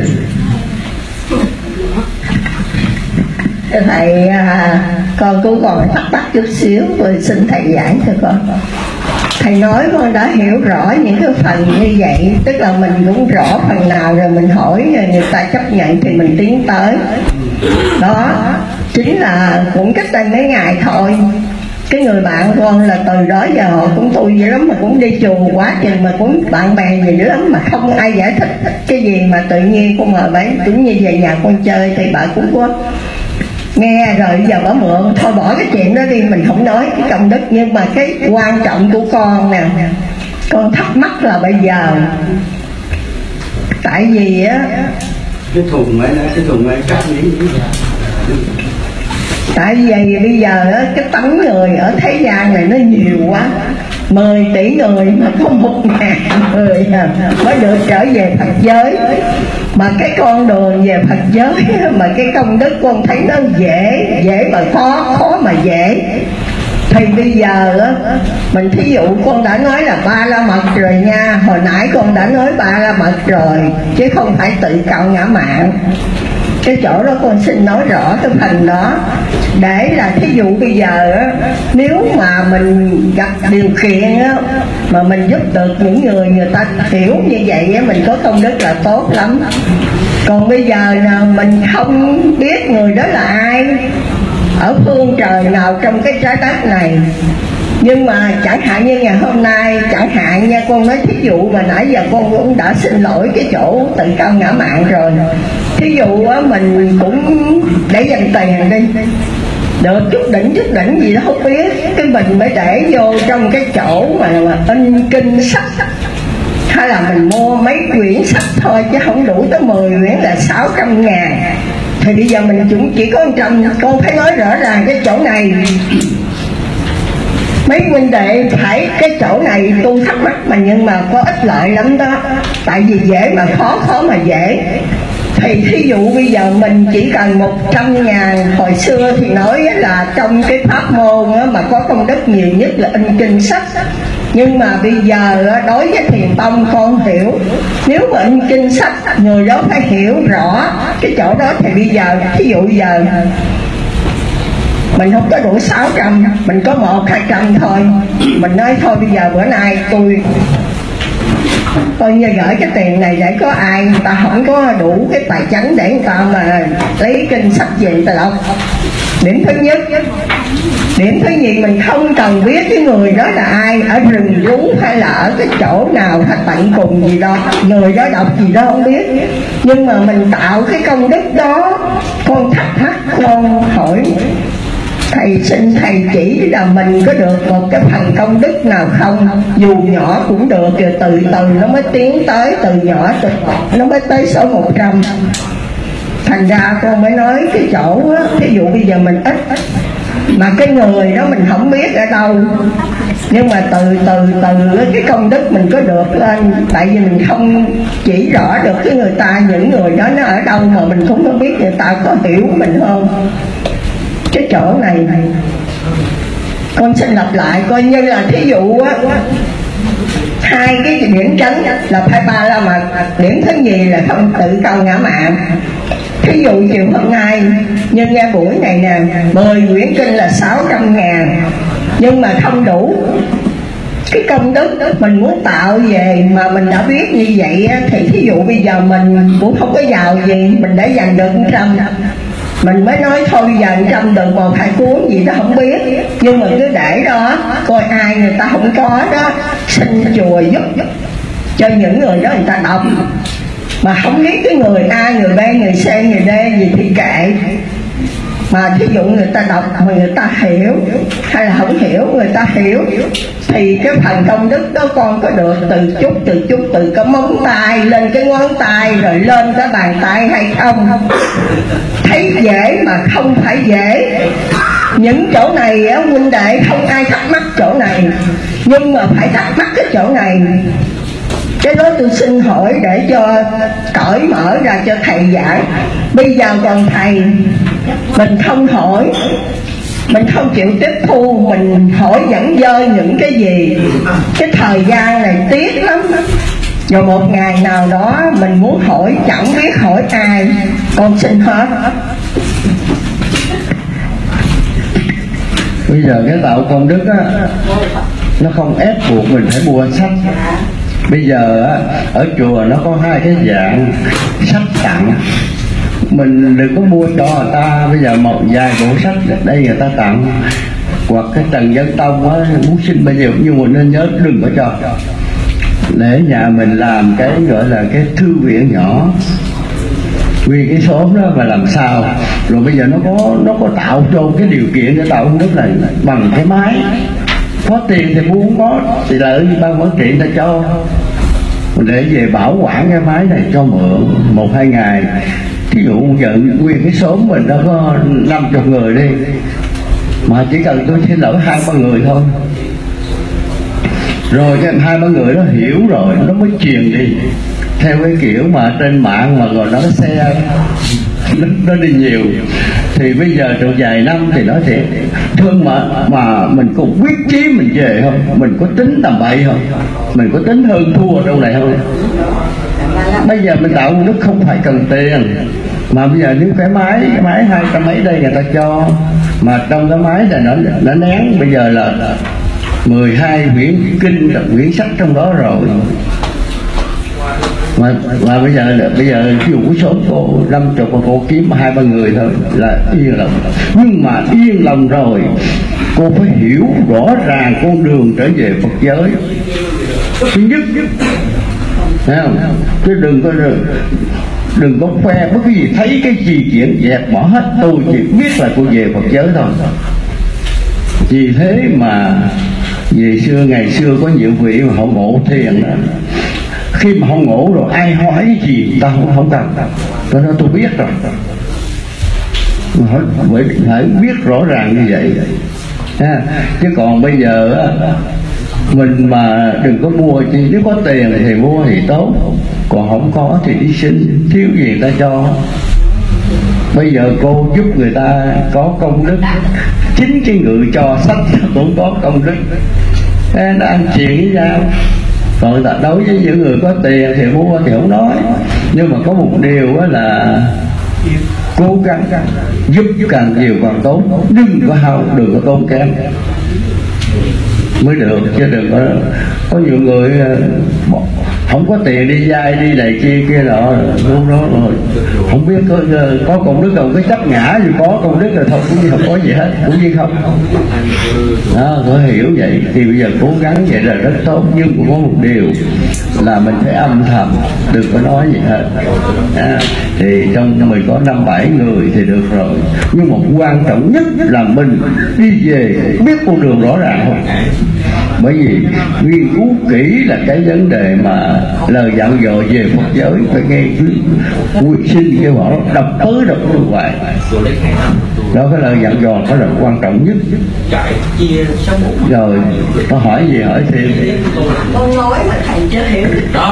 Thầy, con cũng còn thắc mắc chút xíu, rồi xin thầy giải cho con. Thầy nói con đã hiểu rõ những cái phần như vậy, tức là mình cũng rõ phần nào rồi, mình hỏi rồi người ta chấp nhận thì mình tiến tới. Đó chính là cũng cách đây mấy ngày thôi, cái người bạn con là từ đó giờ họ cũng tu vậy lắm, mà cũng đi chùa quá chừng, mà cũng bạn bè gì dữ lắm, mà không ai giải thích cái gì. Mà tự nhiên con mời bạn cũng như về nhà con chơi thì bạn cũng có nghe rồi, giờ bà mượn thôi bỏ cái chuyện đó đi, mình không nói cái công đức. Nhưng mà cái quan trọng của con nè, con thắc mắc là bây giờ tại vì á cái thùng ấy cắt miếng. Tại vì bây giờ á, cái tấm người ở thế gian này nó nhiều quá, 10 tỷ người mà có 1.000 người mới được trở về Phật giới. Mà cái con đường về Phật giới mà cái công đức con thấy nó dễ mà khó mà dễ. Thì bây giờ á, mình thí dụ con đã nói là 3 la mật rồi nha, hồi nãy con đã nói 3 la mật rồi, chứ không phải tự cao ngã mạn. Cái chỗ đó con xin nói rõ cái phần đó, để là thí dụ bây giờ á, nếu mà mình gặp điều kiện á, mà mình giúp được những người ta hiểu như vậy á, mình có công đức là tốt lắm. Còn bây giờ nào mình không biết người đó là ai, ở phương trời nào trong cái trái đất này. Nhưng mà chẳng hạn như ngày hôm nay, chẳng hạn nha, con nói thí dụ mà nãy giờ con cũng đã xin lỗi cái chỗ tự cao ngã mạn rồi. Thí dụ á, mình cũng để dành tiền đi, được chút đỉnh gì đó không biết, cái mình mới để vô trong cái chỗ mà in kinh sách, hay là mình mua mấy quyển sách thôi, chứ không đủ tới 10 quyển là 600.000. Thì bây giờ mình cũng chỉ có 100. Con phải nói rõ ràng cái chỗ này mấy huynh đệ phải cái chỗ này tu thắc mắc mà, nhưng mà có ích lợi lắm đó, tại vì dễ mà khó, khó mà dễ. Thì thí dụ bây giờ mình chỉ cần 100.000, hồi xưa thì nói là trong cái pháp môn mà có công đức nhiều nhất là in kinh sách. Nhưng mà bây giờ đối với thiền tông con hiểu, nếu mà in kinh sách người đó phải hiểu rõ cái chỗ đó. Thì bây giờ thí dụ giờ mình không có đủ 600, mình có 100-200 thôi. Mình nói thôi bây giờ bữa nay tôi coi như gửi cái tiền này để có ai người ta không có đủ cái tài chánh để người ta mà lấy kinh sách về người ta đọc. Điểm thứ nhất. Điểm thứ nhì, mình không cần biết cái người đó là ai, ở rừng rú hay là ở cái chỗ nào hay tận cùng gì đó, người đó đọc gì đó không biết. Nhưng mà mình tạo cái công đức đó. Con thắc mắc, con hỏi thầy, xin thầy chỉ là mình có được một cái phần công đức nào không, dù nhỏ cũng được, rồi từ từ nó mới tiến tới, từ nhỏ từ nó mới tới số 100. Thành ra con mới nói cái chỗ á, ví dụ bây giờ mình ít mà cái người đó mình không biết ở đâu, nhưng mà từ cái công đức mình có được lên, tại vì mình không chỉ rõ được cái người ta, những người đó nó ở đâu mà mình cũng không biết người ta có hiểu mình không. Cái chỗ này con xin lặp lại coi như là thí dụ á, hai cái điểm tránh là phải ba la mật. Điểm thứ nhì là không tự cao ngã mạn. Thí dụ chiều hôm nay như nghe buổi này nè, 10 quyển kinh là 600.000, nhưng mà không đủ cái công đức mình muốn tạo về mà mình đã biết như vậy á, thì thí dụ bây giờ mình cũng không có giàu gì, mình đã dành được 100, mình mới nói thôi bây giờ 100 được 1-2 cuốn gì đó không biết, nhưng mà cứ để đó coi ai người ta không có đó, xin chùa giúp cho những người đó người ta đọc. Mà không biết cái người A, người B, người C, người D gì thì kệ. Mà thí dụ người ta đọc mà người ta hiểu, hay là không hiểu người ta hiểu, thì cái phần công đức đó con có được từ chút từ cái móng tay lên cái ngón tay rồi lên cái bàn tay hay không. Thấy dễ mà không phải dễ. Những chỗ này á, huynh đệ không ai thắc mắc chỗ này, nhưng mà phải thắc mắc cái chỗ này. Cái đó tôi xin hỏi để cho cởi mở ra cho thầy giải. Bây giờ còn thầy mình không hỏi, mình không chịu tiếp thu, mình hỏi dẫn dơ những cái gì. Cái thời gian này tiếc lắm. Rồi một ngày nào đó mình muốn hỏi chẳng biết hỏi ai. Con xin hết. Bây giờ cái tạo công đức á, nó không ép buộc mình phải mua sách. Bây giờ á, ở chùa nó có hai cái dạng sách tặng. Mình đừng có mua cho người ta bây giờ một vài bộ sách đây người ta tặng, hoặc cái Trần Dân Tông á, muốn xin bao nhiêu nhưng mà nên nhớ đừng có cho. Để nhà mình làm cái gọi là cái thư viện nhỏ, vì cái xóm đó mà làm sao. Rồi bây giờ nó có tạo cho cái điều kiện để tạo công đức này bằng cái máy. Có tiền thì mua, không có thì là ở ban quản trị ta cho, để về bảo quản cái máy này cho mượn 1-2 ngày. Ví dụ giờ nguyên cái xóm mình nó có 50 người đi, mà chỉ cần tôi xin lỗi 2-3 người thôi, rồi cái 2-3 người nó hiểu rồi nó mới truyền đi theo cái kiểu mà trên mạng mà rồi nó xe nó đi nhiều. Thì bây giờ trong vài năm thì nó sẽ thương mà mình có quyết chí mình về không, mình có tính tầm bậy không, mình có tính hơn thua trong này không. Bây giờ mình tạo công đức không phải cần tiền, mà bây giờ nếu cái máy 200 mấy đây người ta cho, mà trong cái máy này nó nén bây giờ là 12 quyển kinh, quyển sách trong đó rồi. Mà bây giờ ví dụ cái số cô 50 cô kiếm 2-3 người thôi là yên lòng. Nhưng mà yên lòng rồi cô phải hiểu rõ ràng con đường trở về Phật giới. Thứ nhất, thấy không? Chứ đừng có khoe bất cứ gì, thấy cái gì chuyện dẹp bỏ hết, tôi chỉ biết là cô về Phật giới thôi. Vì thế mà ngày xưa có nhiều vị mà họ ngộ thiền đó, khi mà họ ngộ rồi ai hỏi cái gì ta không cần, tôi nói tôi biết rồi. Phải biết rõ ràng như vậy. Chứ còn bây giờ á, mình mà đừng có mua chi, nếu có tiền thì mua thì tốt, còn không có thì đi xin, thiếu gì ta cho. Bây giờ cô giúp người ta có công đức, chính cái người cho sách cũng có công đức, nó ăn chuyện với nhau. Còn đối với những người có tiền thì mua thì không nói, nhưng mà có một điều là cố gắng giúp càng nhiều càng tốt, đừng có tốn kém mới được. Chứ đừng có nhiều người không có tiền đi vay đi này kia nọ, lúc đó rồi không biết có công đức đâu, cái chấp ngã gì có công đức là thôi, cũng không có gì hết, cũng như không đó, có hiểu vậy. Thì bây giờ cố gắng vậy là rất tốt, nhưng cũng có một điều là mình phải âm thầm, đừng có nói gì hết. Thì trong mình có 5-7 người thì được rồi, nhưng mà quan trọng nhất là mình đi về biết con đường rõ ràng không. Bởi vì nghiên cứu kỹ là cái vấn đề mà lời dặn dò về Phật giới, phải nghe quy sinh kêu họ đập tới đập hoài. Đó, cái lời dặn dò đó là quan trọng nhất. Rồi có hỏi gì hỏi thêm. Con nói mà thầy chưa hiểu.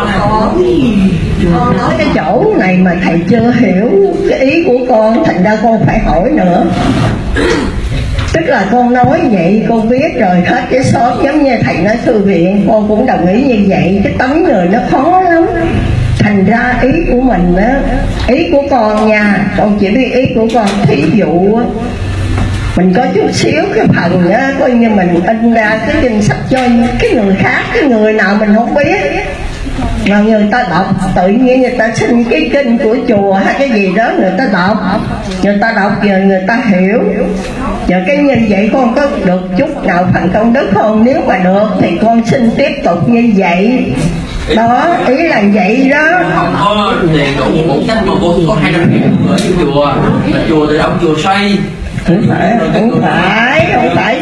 Con nói cái chỗ này mà thầy chưa hiểu cái ý của con, thành ra con phải hỏi nữa. Tức là con nói vậy, con biết rồi hết cái xóm, giống như thầy nói thư viện, con cũng đồng ý như vậy. Cái tấm người nó khó lắm. Thành ra ý của mình á, ý của con nha, con chỉ biết ý của con. Thí dụ mình có chút xíu cái phần á, coi như mình in ra cái danh sách cho cái người khác, cái người nào mình không biết mà người ta đọc, tự nhiên người ta xin cái kinh của chùa hay cái gì đó, người ta đọc giờ người ta hiểu. Giờ cái như vậy con có được chút nào phần công đức không? Nếu mà được thì con xin tiếp tục như vậy. Đó, ý là vậy đó. Có tiền đủ một cách mà cô có 200.000 ở chùa, mà chùa thì ông chùa xây. Không phải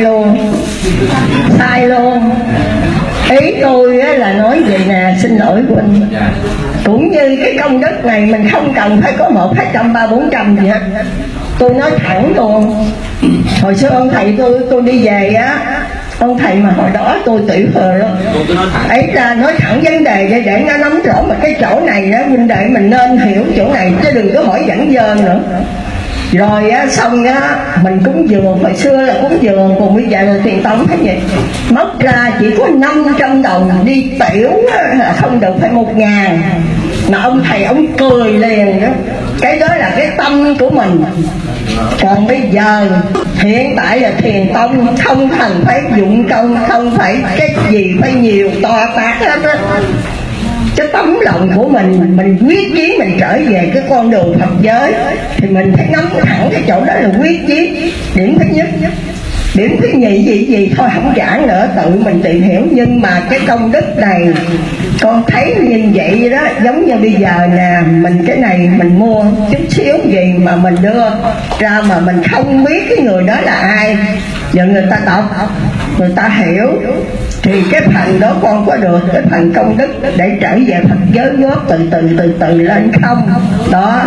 sai luôn. Ý tôi là nói vậy nè, xin lỗi Quỳnh, cũng như cái công đức này mình không cần phải có 1, 200, 300, 400 gì hết. Tôi nói thẳng luôn, hồi xưa ông thầy tôi đi về á, ông thầy mà hồi đó tôi tiểu phờ lắm ấy, là nói thẳng vấn đề để nó nắm rõ. Mà cái chỗ này á, huynh đệ mình nên hiểu chỗ này, chứ đừng có hỏi dẫn dơ nữa. Rồi á, xong á, mình cúng dường, hồi xưa là cúng dường, còn bây giờ là tiền tống hết vậy. Mất ra chỉ có 500 đồng đi tiểu là không được, phải 1.000. Mà ông thầy ông cười liền đó. Cái đó là cái tâm của mình. Còn bây giờ hiện tại là thiền tông, không cần phải dụng công, không phải cái gì phải nhiều to tát hết á. Cái tấm lòng của mình quyết chí mình trở về cái con đường Phật giới, thì mình phải nắm thẳng cái chỗ đó là quyết chí. Điểm thứ nhất. Điểm thứ nhì gì thôi không giảng nữa, tự mình tìm hiểu. Nhưng mà cái công đức này con thấy như vậy đó, giống như bây giờ nè, mình cái này mình mua chút xíu gì mà mình đưa ra mà mình không biết cái người đó là ai, giờ người ta đọc, người ta hiểu, thì cái phần đó con có được cái phần công đức để trở về Phật giới, góp từ từ lên không đó.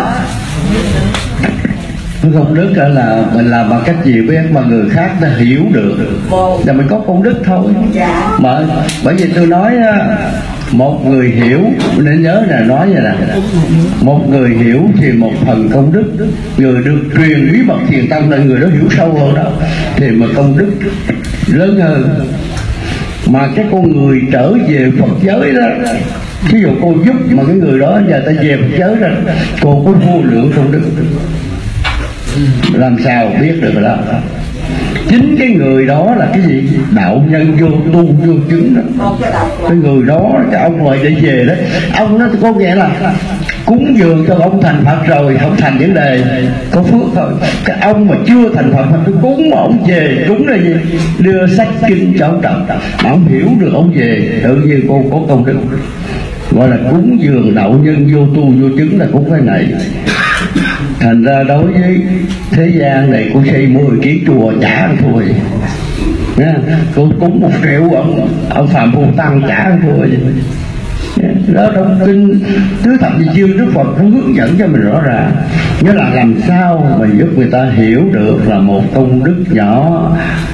Công đức là mình làm bằng cách gì biết mà người khác ta hiểu được là mình có công đức thôi. Mà bởi vì tôi nói một người hiểu, nên nhớ là nói vậy nè, một người hiểu thì một phần công đức, người được truyền bí mật thiền tâm là người đó hiểu sâu hơn đó, thì mà công đức lớn hơn. Mà cái con người trở về Phật giới đó, ví dụ cô giúp mà cái người đó giờ ta về Phật giới rồi, cô có vô lượng công đức, làm sao biết được đó. Chính cái người đó là cái gì? Đạo nhân vô tu vô chứng đó. Cái người đó, cái ông mời để về đó, ông nó có nghĩa là cúng dường cho ông thành Phật rồi, không thành vấn đề, có phước thôi. Cái ông mà chưa thành Phật mà cứ cúng mà ông về, cúng là gì? Đưa sách kinh cho ông đọc, mà ông hiểu được ông về, tự nhiên cô có công đức. Gọi là cúng dường đạo nhân vô tu vô chứng là cúng cái này. Thành ra đối với thế gian này, cô xây 10 ký chùa chả ăn thua gì nha. Cô cúng 1 triệu ông Phạm Phu Tăng chả ăn thua gì đó. Trong kinh Tứ Thập Nhị Dương, Đức Phật nó hướng dẫn cho mình rõ ràng, nghĩa là làm sao mình giúp người ta hiểu được là một công đức nhỏ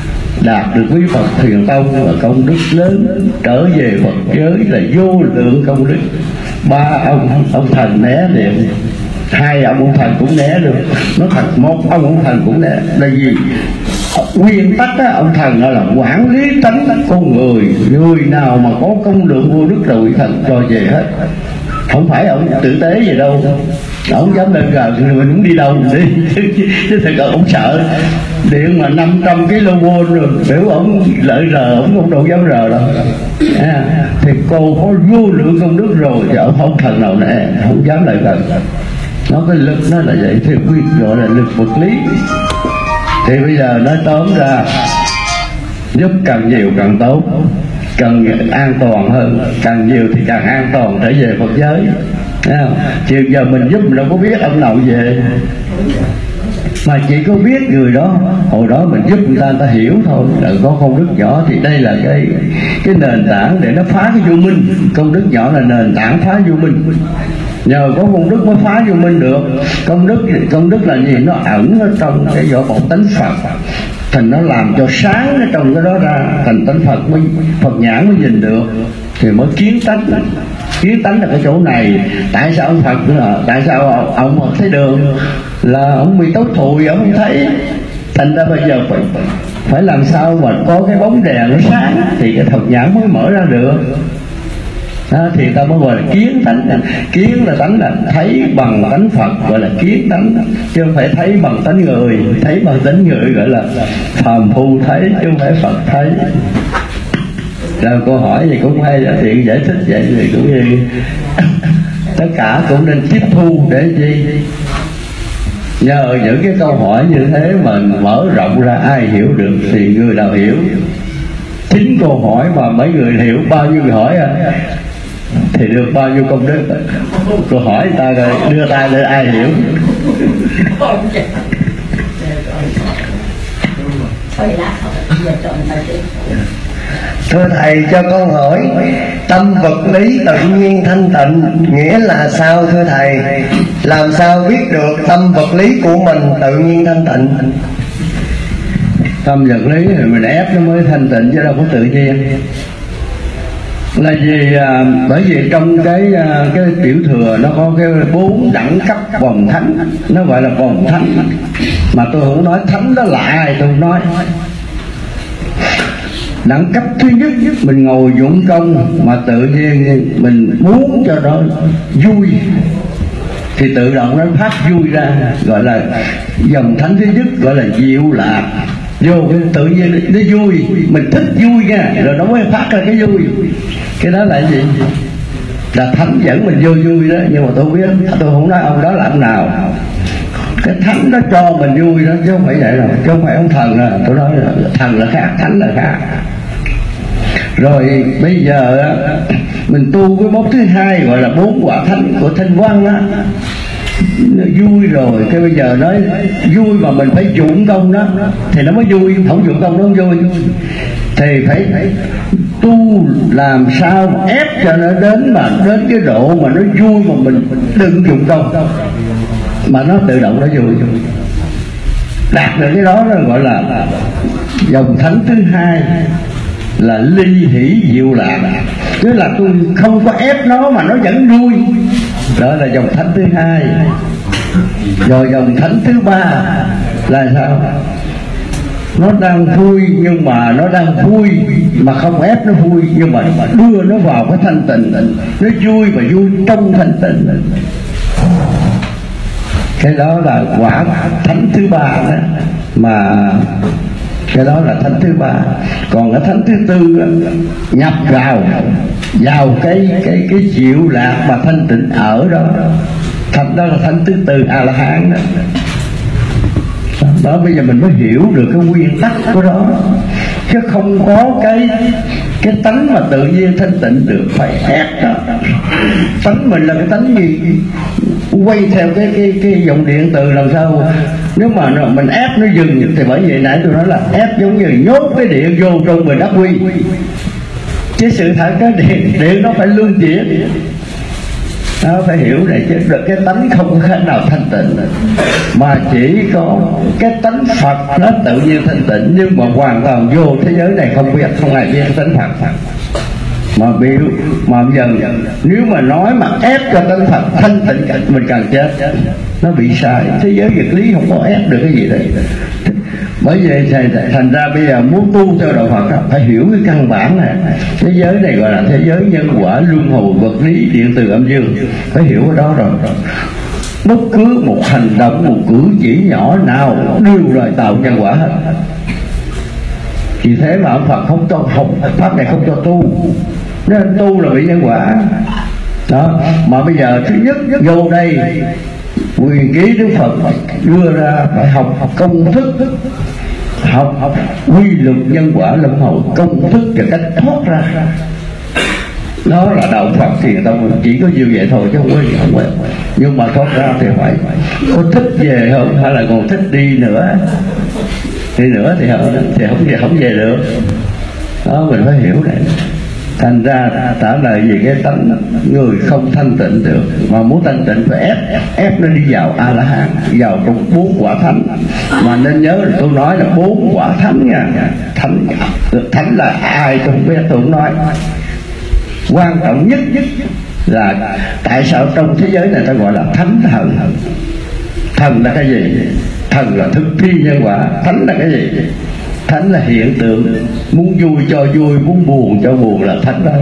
đạt được quý Phật Thiền Tông là công đức lớn, trở về Phật giới là vô lượng công đức. 3 ông thần né điện, 2 ông thần cũng né được, nó thật 1 ông thần cũng né. Là gì? Nguyên tắc á, ông thần là quản lý tánh con người, người nào mà có công lượng vô đức rồi thần cho về hết. Không phải ông tử tế gì đâu, ông dám lên gần mình cũng đi đâu mình đi chứ thật ông sợ điện mà 500 kV rồi biểu ông lợi rờ, ông không đâu dám rờ đâu. Thì cô có vô lượng công đức rồi thì ông không thần nào nè không dám lại gần. Nó cái lực nó là vậy, thì gọi là lực vật lý. Thì bây giờ nói tóm ra, giúp càng nhiều càng tốt, càng an toàn hơn, càng nhiều thì càng an toàn trở về Phật giới. Chiều giờ mình giúp mình đâu có biết ông nào về, mà chỉ có biết người đó hồi đó mình giúp người ta hiểu thôi. Là có công đức nhỏ thì đây là cái nền tảng để nó phá cái vô minh. Công đức nhỏ là nền tảng phá vô minh, nhờ có công đức mới phá vô minh được. Công đức là gì? Nó ẩn ở trong cái vỏ bọc tánh Phật, thành nó làm cho sáng ở trong cái đó ra, thành tánh Phật mới Phật nhãn mới nhìn được, thì mới kiến tánh. Kiến tánh là cái chỗ này. Tại sao ông Phật tại sao ông thấy đường là ông bị tối thùi, ông không thấy. Thành ra bây giờ phải làm sao mà có cái bóng đèn nó sáng thì cái Phật nhãn mới mở ra được. Thì ta mới gọi là kiến tánh. Kiến là tánh là thấy bằng tánh Phật, gọi là kiến tánh, chứ không phải thấy bằng tánh người. Thấy bằng tánh người gọi là phàm phu thấy, chứ không phải Phật thấy. Rồi câu hỏi gì cũng hay, thiện giải thích vậy thì cũng như tất cả cũng nên tiếp thu để gì? Nhờ những cái câu hỏi như thế mà mở rộng ra ai hiểu được thì người nào hiểu. 9 câu hỏi mà mấy người hiểu, bao nhiêu người hỏi thì được bao nhiêu công đức. Câu hỏi ta rồi đưa tay để ai hiểu. Thưa thầy cho con hỏi, tâm vật lý tự nhiên thanh tịnh nghĩa là sao thưa thầy? Làm sao biết được tâm vật lý của mình tự nhiên thanh tịnh? Tâm vật lý thì mình ép nó mới thanh tịnh chứ đâu có tự nhiên. Là vì bởi vì trong cái tiểu thừa nó có cái 4 đẳng cấp vòng thánh, nó gọi là vòng thánh. Mà tôi không nói thánh đó là ai, tôi không nói. Đẳng cấp thứ nhất, mình ngồi dụng công mà tự nhiên mình muốn cho nó vui thì tự động nó phát vui ra, gọi là dòng thánh thứ nhất, gọi là diệu lạc. Vô tự nhiên nó vui, mình thích vui nha, rồi nó mới phát ra cái vui. Cái đó là gì? Là thánh dẫn mình vô vui đó. Nhưng mà tôi biết, tôi không nói ông đó là ông nào. Cái thánh nó cho mình vui đó, chứ không phải vậy đâu. Chứ không phải ông thần là tôi nói là thần là khác, thánh là khác. Rồi bây giờ mình tu cái mốc thứ 2 gọi là 4 quả thánh của Thanh Văn á. Vui rồi, cái bây giờ nói vui mà mình phải dụng công đó thì nó mới vui, không dụng công nó không vui. Thì phải tu làm sao ép cho nó đến cái độ mà nó vui mà mình đừng dụng công, mà nó tự động nó vui. Đạt được cái đó nó gọi là dòng thánh thứ 2 là ly hỷ diệu lạc. Tức là tôi không có ép nó mà nó vẫn vui. Đó là dòng thánh thứ 2. Rồi dòng thánh thứ 3 là sao? Nó đang vui nhưng mà nó đang vui mà không ép nó vui, nhưng mà đưa nó vào cái thanh tịnh, nó vui và vui trong thanh tịnh. Cái đó là quả thánh thứ 3 đó. Mà cái đó là thánh thứ 3. Còn cái thánh thứ 4 nhập vào cái diệu lạc mà thanh tịnh ở đó, thành đó là thánh thứ 4 A La Hán đó. Đó bây giờ mình mới hiểu được cái nguyên tắc của đó, chứ không có cái tánh mà tự nhiên thanh tịnh được, phải ép đó. Tánh mình là cái tánh gì? Quay theo cái dòng điện từ làm sao? Nếu mà mình ép nó dừng thì bởi vậy nãy tôi nói là ép giống như nhốt cái điện vô trong bình ắc quy. Chứ sự thật cái điện nó phải luân chuyển. Nó phải hiểu này chứ, được cái tánh không có khả nào thanh tịnh, mà chỉ có cái tánh Phật nó tự nhiên thanh tịnh, nhưng mà hoàn toàn vô thế giới này không biết, không ai biết cái tánh Phật. Mà bây giờ nếu mà nói mà ép cho tánh Phật thanh tịnh mình càng chết, nó bị sai. Thế giới vật lý không có ép được cái gì đấy. Bởi vậy thành ra bây giờ muốn tu theo đạo Phật phải hiểu cái căn bản này. Thế giới này gọi là thế giới nhân quả, luân hồi, vật lý, điện từ, âm dương, phải hiểu cái đó rồi. Bất cứ một hành động, một cử chỉ nhỏ nào đều là tạo nhân quả hết. Vì thế mà ông Phật không cho học pháp này, không cho tu, nên tu là bị nhân quả đó. Mà bây giờ thứ nhất vô đây quyền ký Đức Phật đưa ra phải học công thức, học quy luật nhân quả luân hồi, công thức và cách thoát ra. Đó là đạo Phật Thiền Tông, chỉ có như vậy thôi chứ không có. Nhưng mà thoát ra thì phải có thích về không, hay là còn thích đi nữa. Đi nữa thì không về được. Đó mình phải hiểu này. Thành ra trả lời về cái tánh người không thanh tịnh được, mà muốn thanh tịnh phải ép nó đi vào A La Hán, vào trong 4 quả thánh. Mà nên nhớ là tôi nói là 4 quả thánh nha. Thánh là ai tôi không biết, tôi không nói. Quan trọng nhất là tại sao trong thế giới này ta gọi là thánh thần. Thần là cái gì? Thần là thực thi nhân quả. Thánh là cái gì? Thánh là hiện tượng, muốn vui cho vui, muốn buồn cho buồn là thánh đó.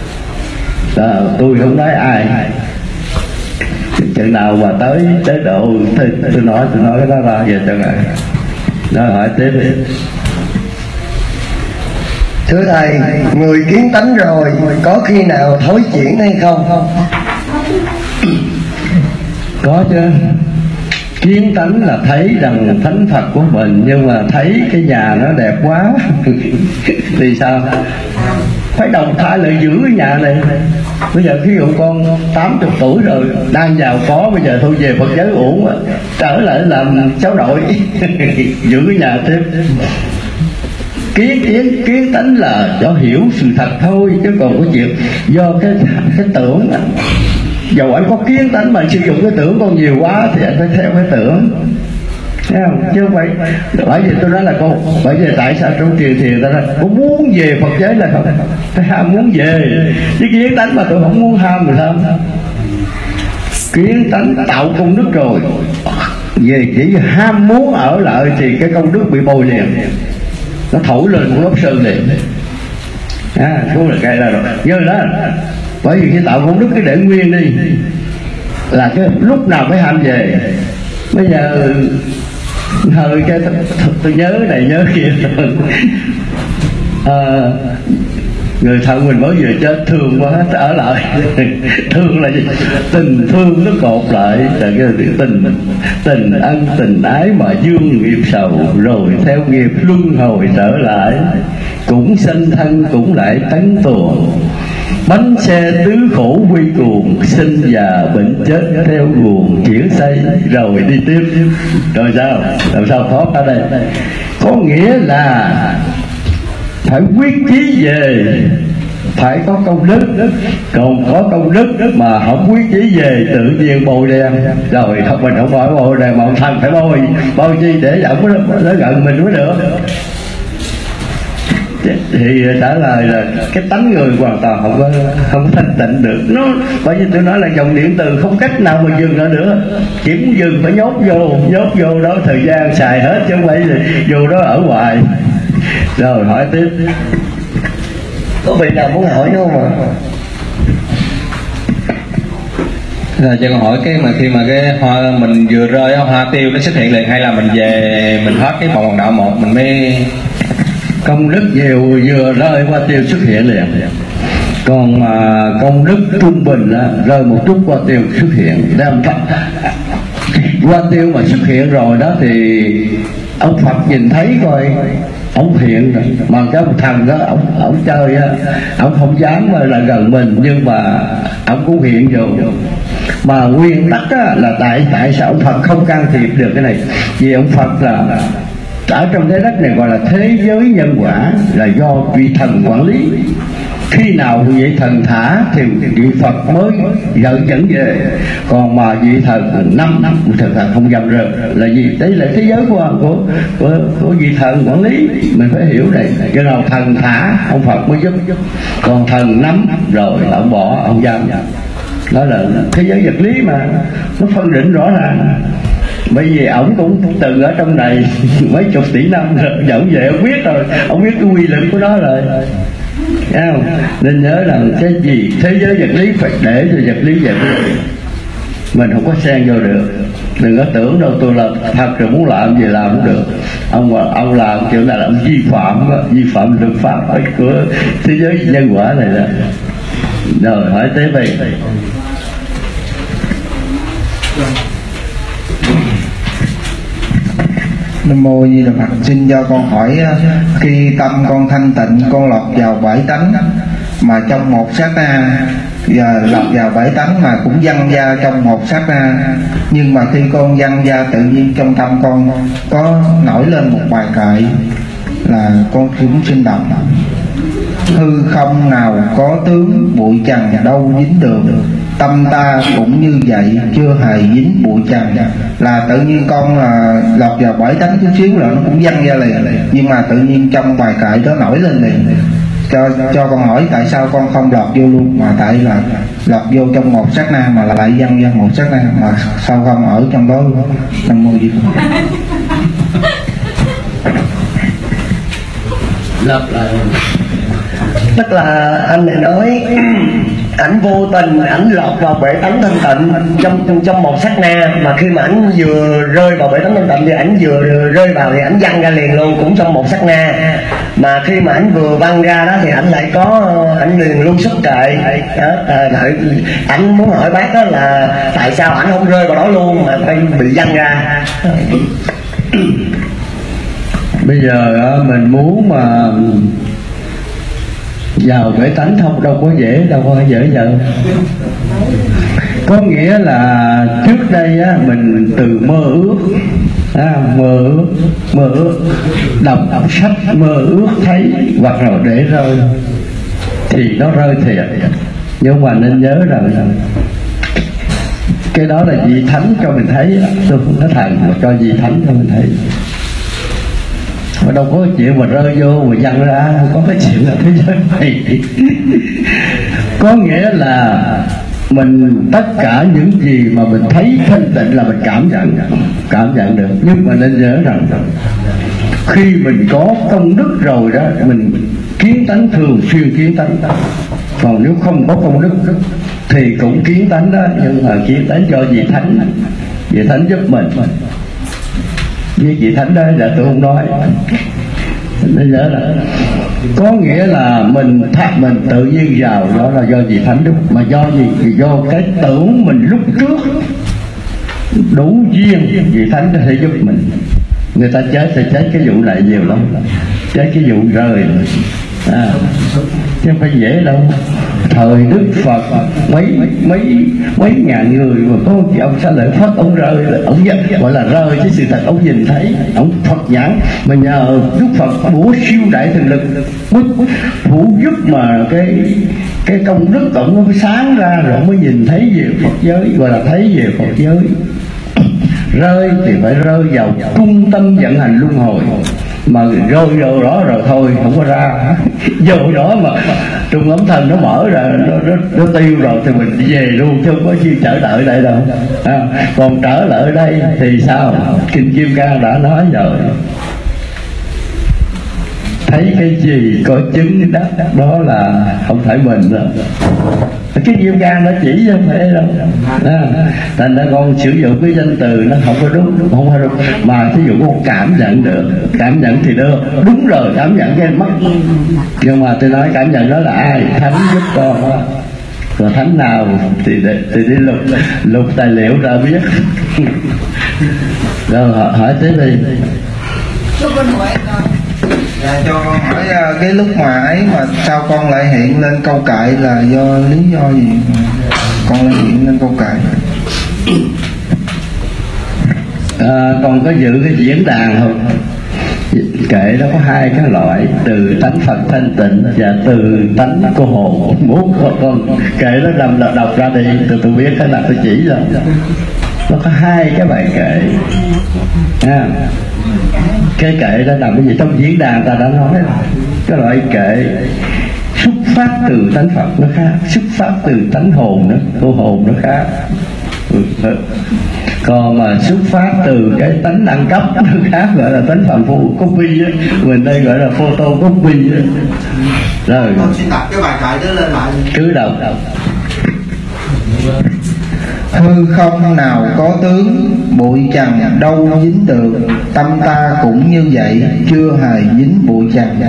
Tôi không nói ai. Chừng nào mà tới độ tôi nói cái đó ra về cho ngài. Nó hỏi tiếp đi. Thưa Thầy, người kiến tánh rồi có khi nào thối chuyển hay không? Có chứ. Kiến tánh là thấy rằng thánh Phật của mình, nhưng mà thấy cái nhà nó đẹp quá thì sao? Phải đồng thái lại giữ cái nhà này. Bây giờ ví dụ con 80 tuổi rồi, đang giàu có, bây giờ thôi về Phật giới ổn, trở lại làm cháu nội giữ cái nhà tiếp. Kiến tánh là cho hiểu sự thật thôi, chứ còn có chuyện do cái tưởng. Dầu anh có kiến tánh mà sử dụng cái tưởng con nhiều quá thì anh phải theo cái tưởng, thấy không? Chứ không phải. Bởi vì tôi nói là bởi vì tại sao trong truyền thiền ta nói con muốn về Phật giới là không phải ham muốn về, chứ kiến tánh mà tôi không muốn ham thì sao? Kiến tánh tạo công đức rồi, về chỉ ham muốn ở lại thì cái công đức bị bồi liền, nó thổi lên của gốc sơn liền. Cũng là cây ra rồi nhớ đó. Bởi vì khi tạo công đức cái để nguyên đi là cái lúc nào phải ham về. Bây giờ hơi cái tôi nhớ này nhớ kia người thân mình mới vừa chết thương quá ở lại. Thương là gì? Tình thương nó cột lại là cái tình ân tình ái mà dương nghiệp sầu, rồi theo nghiệp luân hồi trở lại, cũng sanh thân cũng lại tấn tuồng, bánh xe tứ khổ quy cuồng, sinh già bệnh chết theo guồng chuyển xây, rồi đi tiếp. Rồi sao? Làm sao thoát ở đây? Có nghĩa là phải quyết chí về, phải có công đức. Còn có công đức mà không quyết chí về, tự nhiên bồi đen. Rồi không, mình không phải bồi đen mà ông thần phải bồi chi để ổng nó gần mình mới được. Thì trả lời là cái tánh người hoàn toàn không thanh tịnh được. Nó bởi vì tôi nói là dòng điện từ không cách nào mà dừng nữa nữa. Chỉ muốn dừng phải nhốt vô đó, thời gian xài hết chứ không phải vô đó ở ngoài. Rồi hỏi tiếp. Có vị nào muốn hỏi không ạ? Cho con hỏi cái mà khi mà cái hoa mình vừa rơi hoa tiêu nó xuất hiện liền, hay là mình về mình hết cái vòng đạo một mình mới công đức nhiều vừa rơi hoa tiêu xuất hiện liền. Còn mà công đức trung bình rơi một chút hoa tiêu xuất hiện. Hoa tiêu mà xuất hiện rồi đó thì ông Phật nhìn thấy coi ông hiện rồi. Mà cái thần đó ông chơi á, ông không dám là gần mình, nhưng mà ông cũng hiện rồi. Mà nguyên tắc á, là tại sao ông Phật không can thiệp được cái này? Vì ông Phật là ở trong trái đất này gọi là thế giới nhân quả, là do vị thần quản lý. khi nào vị thần thả thì vị Phật mới dẫn về, còn mà vị thần 5 năm thần không dám rời là gì? Đấy là thế giới của vị thần quản lý, mình phải hiểu này. Cái nào thần thả ông Phật mới giúp, còn thần nắm rồi ông bỏ, ông giam. Đó là thế giới vật lý mà nó phân định rõ ràng. Bởi vì ổng cũng từng ở trong này mấy chục tỷ năm rồi, dẫn về ông biết rồi, ông biết cái quy luật của nó rồi. Thấy không? Nên nhớ rằng cái gì thế giới vật lý phải để cho vật lý vật lý, mình không có xen vô được. Đừng có tưởng đâu tôi là thật rồi muốn làm gì làm cũng được. Ông làm kiểu là ông vi phạm luật pháp của thế giới nhân quả này là. Rồi hỏi tới đây. Nam mô Di Đà Phật. Xin cho con hỏi, khi tâm con thanh tịnh, con lọt vào bảy tánh, mà trong một sát na và lọt vào bảy tánh mà cũng văng ra trong một sát na, nhưng mà khi con văng ra tự nhiên trong tâm con có nổi lên một bài kệ là con cũng xin đọc: hư không nào có tướng, bụi trần đâu dính đường, tâm ta cũng như vậy, chưa hề dính bụi trần. Là tự nhiên con là lọt vào bảy tánh chút xíu là nó cũng văng ra liền, nhưng mà tự nhiên trong bài kệ đó nổi lên liền. Cho con hỏi tại sao con không lọt vô luôn, mà tại là lọt vô trong một sát na mà lại văng ra một sát na, mà sao không ở trong đó luôn? Nam mô Di Đà Phật. Lặp lại. Tức là anh này nói ảnh vô tình ảnh lọt vào bể tánh thanh tịnh trong một sát na, mà khi mà ảnh vừa rơi vào bể tánh thanh tịnh thì ảnh vừa rơi vào thì ảnh văng ra liền luôn, cũng trong một sát na. Mà khi mà ảnh vừa văng ra đó thì ảnh lại có ảnh liền luôn xuất kệ. Ảnh muốn hỏi bác đó là tại sao ảnh không rơi vào đó luôn mà phải bị văng ra. Bây giờ mình muốn mà vào bể tánh không đâu có dễ, đâu có dễ dàng. Có nghĩa là trước đây á, mình từ mơ ước, mơ ước đọc sách mơ ước thấy hoặc rồi để rơi thì nó rơi thiệt. Nhưng mà nên nhớ rằng cái đó là vị thánh cho mình thấy, tôi không nói thần mà cho vị thánh cho mình thấy. Mà đâu có chuyện mà rơi vô mà văng ra, không có cái chuyện là thế giới này. Có nghĩa là mình tất cả những gì mà mình thấy thanh tịnh là mình cảm nhận được. Nhưng mà nên nhớ rằng khi mình có công đức rồi đó, mình kiến tánh, thường xuyên kiến tánh. Còn nếu không có công đức thì cũng kiến tánh đó, nhưng mà kiến tánh cho vị thánh giúp mình. Với vị thánh đó là tôi không nói. Bây giờ là có nghĩa là mình tự nhiên vào, đó là do vị thánh đức. Mà do gì? Thì do cái tưởng mình lúc trước đủ duyên, vị thánh có thể giúp mình. Người ta chết thì chết cái vụ này nhiều lắm, chết cái vụ rơi chứ không phải dễ đâu. Thời Đức Phật mấy ngàn người mà có ông Xá Lợi Phất, ông rơi, ông gọi là rơi chứ sự thật ông nhìn thấy, ông Phật nhãn. Mà nhờ Đức Phật bổ siêu đại thần lực phụ giúp mà cái công đức ông nó sáng ra rồi ông mới nhìn thấy về Phật giới, gọi là thấy về Phật giới. Rơi thì phải rơi vào trung tâm vận hành luân hồi, mà rơi vô đó rồi thôi không có ra. Vô đó mà trung ấm thần nó mở ra, nó tiêu rồi thì mình về luôn, chứ không có chi trở lại đây đâu. Còn trở lại đây thì sao? Kinh Kim Cang đã nói rồi, thấy cái gì có chứng đắc đó là không phải mình rồi. Cái Kim Cang nó chỉ chứ không phải đâu. Thành ra con sử dụng cái danh từ nó không có đúng, không phải đúng. Mà thí dụ con cảm nhận được, cảm nhận thì được, đúng rồi, cảm nhận cái mắt. Nhưng mà tôi nói cảm nhận đó là ai? Thánh giúp con đó. Còn thánh nào thì đi lục tài liệu ra biết. Rồi hỏi tới đi. Dạ, cho con hỏi cái lúc mà ấy mà sao con lại hiện lên câu kệ là do lý do gì con lại hiện lên câu kệ? Con có dự cái diễn đàn không? kệ nó có hai cái loại, từ tánh Phật thanh tịnh và từ tánh cô hồn. Muốn con kệ nó nằm đọc ra đi, tôi biết thế nào tôi chỉ rồi. Nó có hai cái bài kệ. Cái kệ đó nằm cái gì trong diễn đàn ta đã nói rồi. Cái loại kệ xuất phát từ tánh Phật nó khác, xuất phát từ tánh hồn đó, cô hồn nó khác. Còn mà xuất phát từ cái tánh đẳng cấp nó khác, gọi là tánh phạm phu copy á, mình đây gọi là photo copy á. Rồi con xin đọc cái bài kệ đó lên lại. cứ đọc. Hư không nào có tướng, bụi trần đâu dính được, tâm ta cũng như vậy, chưa hề dính bụi trần.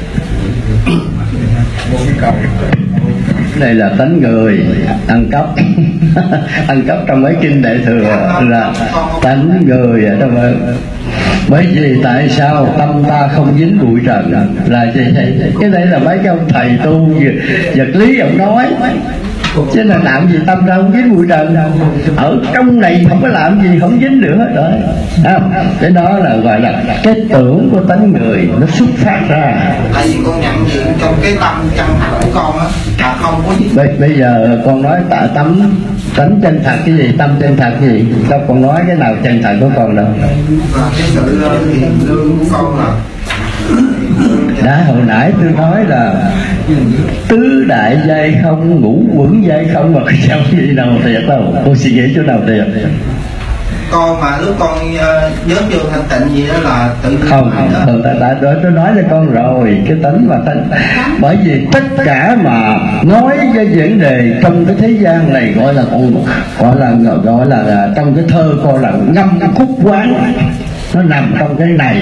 Đây là tánh người ăn cắp. Ăn cắp trong mấy kinh Đại Thừa là tánh người ở trong đó. Bởi vì tại sao tâm ta không dính bụi trần là gì? Cái đây là mấy cái ông thầy tu vật lý ông nói, chứ là làm gì tâm ra không dính bụi trần. Ở trong này không có làm gì không dính được hết rồi. Cái đó là gọi là cái tưởng của tánh người nó xuất phát ra. Tại vì con nhận diện trong cái tâm chân thật của con á là không có dính. Bây giờ con nói tạ tánh chân thật cái gì, tâm chân thật cái gì, đâu con nói cái nào chân thật của con đâu. Và cái sự hiền lương của con là Đã hồi nãy tôi nói là tứ đại giai không, ngũ quẩn giai không, mà cái sao gì nào thiệt đâu. Cô suy nghĩ chỗ nào thiệt? con mà lúc con nhớ vô thanh tịnh gì đó là tự nhiên Không, tôi nói cho con rồi, cái tánh mà tánh. Bởi vì tất cả mà nói cái vấn đề trong cái thế gian này gọi là trong cái thơ coi là ngâm khúc quán, nó nằm trong cái này.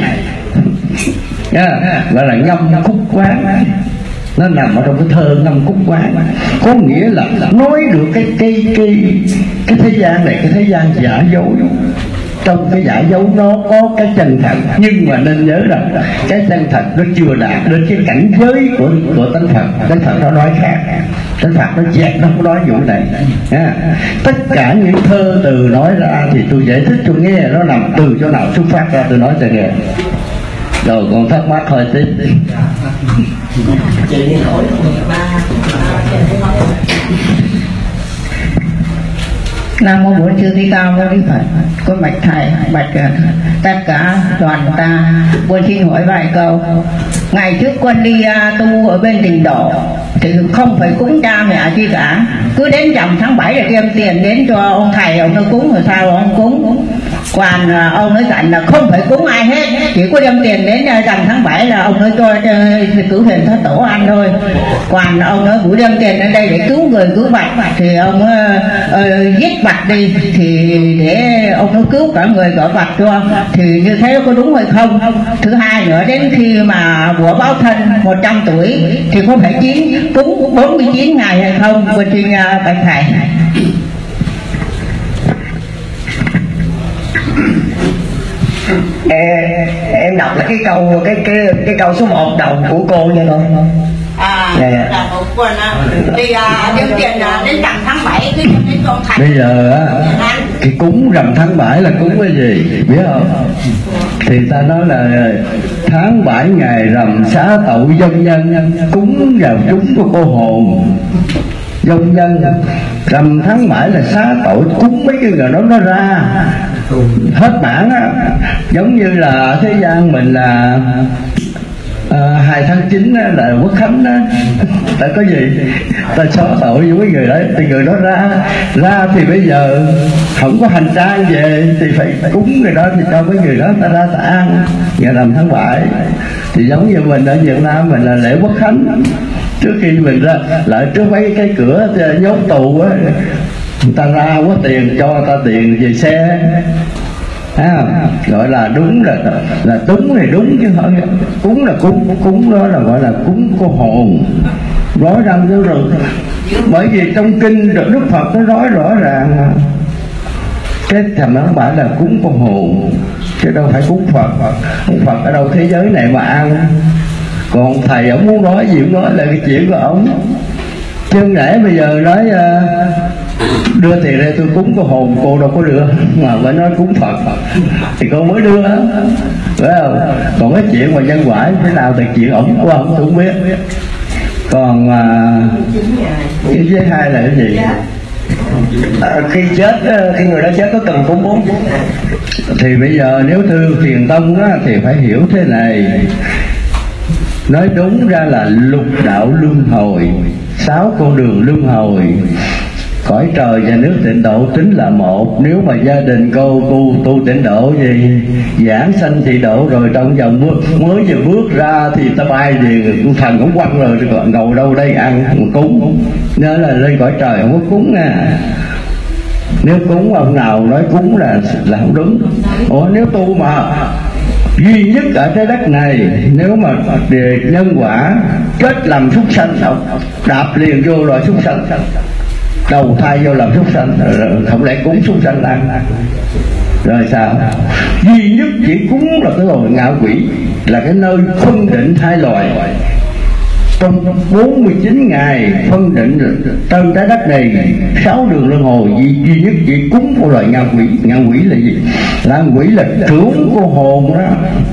Gọi là ngâm khúc quán, nó nằm ở trong cái thơ ngâm khúc quán. Có nghĩa là nói được cái thế gian này, cái thế gian giả dối. Trong cái giả dối nó có cái chân thật, nhưng mà nên nhớ rằng cái chân thật nó chưa đạt đến cái cảnh giới của tánh Phật. Tánh Phật nó nói khác, tánh Phật nó dẹp, nó không nói vụ này. Tất cả những thơ từ nói ra thì tôi giải thích cho nghe nó nằm từ chỗ nào xuất phát ra, tôi nói cho nghe. Rồi con thắc mắc thôi tiếp. Nam mô Bổn Sư Thích Ca Mâu Ni Phật. Con bạch thầy, bạch tất cả đoàn ta, con xin hỏi vài câu. Ngày trước con đi tu ở bên Tịnh Độ thì không phải cúng cha mẹ chi cả, cứ đến rằm tháng 7 là đem tiền đến cho ông thầy, ông nó cúng rồi sao ông cúng. Còn ông nói dặn là không phải cúng ai hết, chỉ có đem tiền đến rằm tháng 7 là ông nói cho cử hiền thất tổ ăn thôi. Còn ông nói buổi đem tiền đến đây để cứu người cứu vật thì ông giết vật đi, thì để ông nó cứu cả người cả vật cho, thì như thế có đúng hay không? Thứ hai nữa, đến khi mà bủa báo thân 100 tuổi thì có phải cúng 49 ngày hay không? Con xin bạch thầy. Em đọc là cái câu số 1 đầu của cô nha con. Là một quần đi đem tiền đến rằm tháng 7 cứ đến con thầy. Bây giờ á, cái cúng rằm tháng 7 là cúng cái gì biết không? Thì ta nói là tháng 7 ngày rằm xá tội vong nhân, cúng vào chúng của cô hồn vong nhân. Rằm tháng 7 là xá tội, cúng mấy cái người đó nó ra hết bản á. Giống như là thế gian mình là 2 tháng 9 là Quốc Khánh đó, ta có gì ta xóa tội với người đấy, thì người đó ra thì bây giờ không có hành trang về thì phải cúng người đó, thì cho mấy người đó ta ra ta ăn ngày rằm tháng 7. Thì giống như mình ở Việt Nam mình là lễ Quốc Khánh, trước khi mình ra lại trước mấy cái cửa nhốt tù á, người ta ra có tiền cho ta tiền về xe. Gọi là đúng là đúng thì đúng, chứ không cúng là cúng đó là gọi là cúng cô hồn, nói răng chứ rồi. Bởi vì trong kinh Đức Phật nó nói rõ ràng cái thầm nó bảo là cúng cô hồn chứ đâu phải cúng Phật. Cúng Phật ở đâu thế giới này mà ăn. Còn thầy ông muốn nói gì cũng nói là cái chuyện của ông, chứ nãy bây giờ nói đưa tiền ra tôi cúng cô hồn, cô đâu có đưa, mà phải nói cúng Phật thì cô mới đưa, phải không? Còn cái chuyện mà nhân quả thế nào thì chuyện ổng của ổng tôi không biết. Còn cái thứ hai là cái gì? Khi chết, khi người đó chết có cần cúng bố? Thì bây giờ nếu thương Thiền Tông á, thì phải hiểu thế này. Nói đúng ra là lục đạo luân hồi, 6 con đường luân hồi. Cõi trời và nước tịnh độ tính là một. Nếu mà gia đình cô tu tịnh độ gì giảng sanh thị độ rồi trong vòng mới vừa bước ra thì ta bay về thần cũng quăng rồi, ngồi đâu đây ăn cúng. Nên là lên cõi trời không có cúng nha. Nếu cúng ông nào nói cúng là không đúng. Ủa nếu tu mà duy nhất ở trái đất này, nếu mà về nhân quả kết làm súc sanh, đạp liền vô loài súc sanh, đầu thai vô làm súc sanh, không lẽ cúng súc sanh ăn rồi sao? Duy nhất chỉ cúng là cái loài ngạ quỷ, là cái nơi phân định hai loài. Trong 49 ngày phân định trên trái đất này 6 đường luân hồi, duy nhất chỉ cúng một loài ngạ quỷ. Ngạ quỷ là gì? Ngạ quỷ là trưởng cô hồn đó.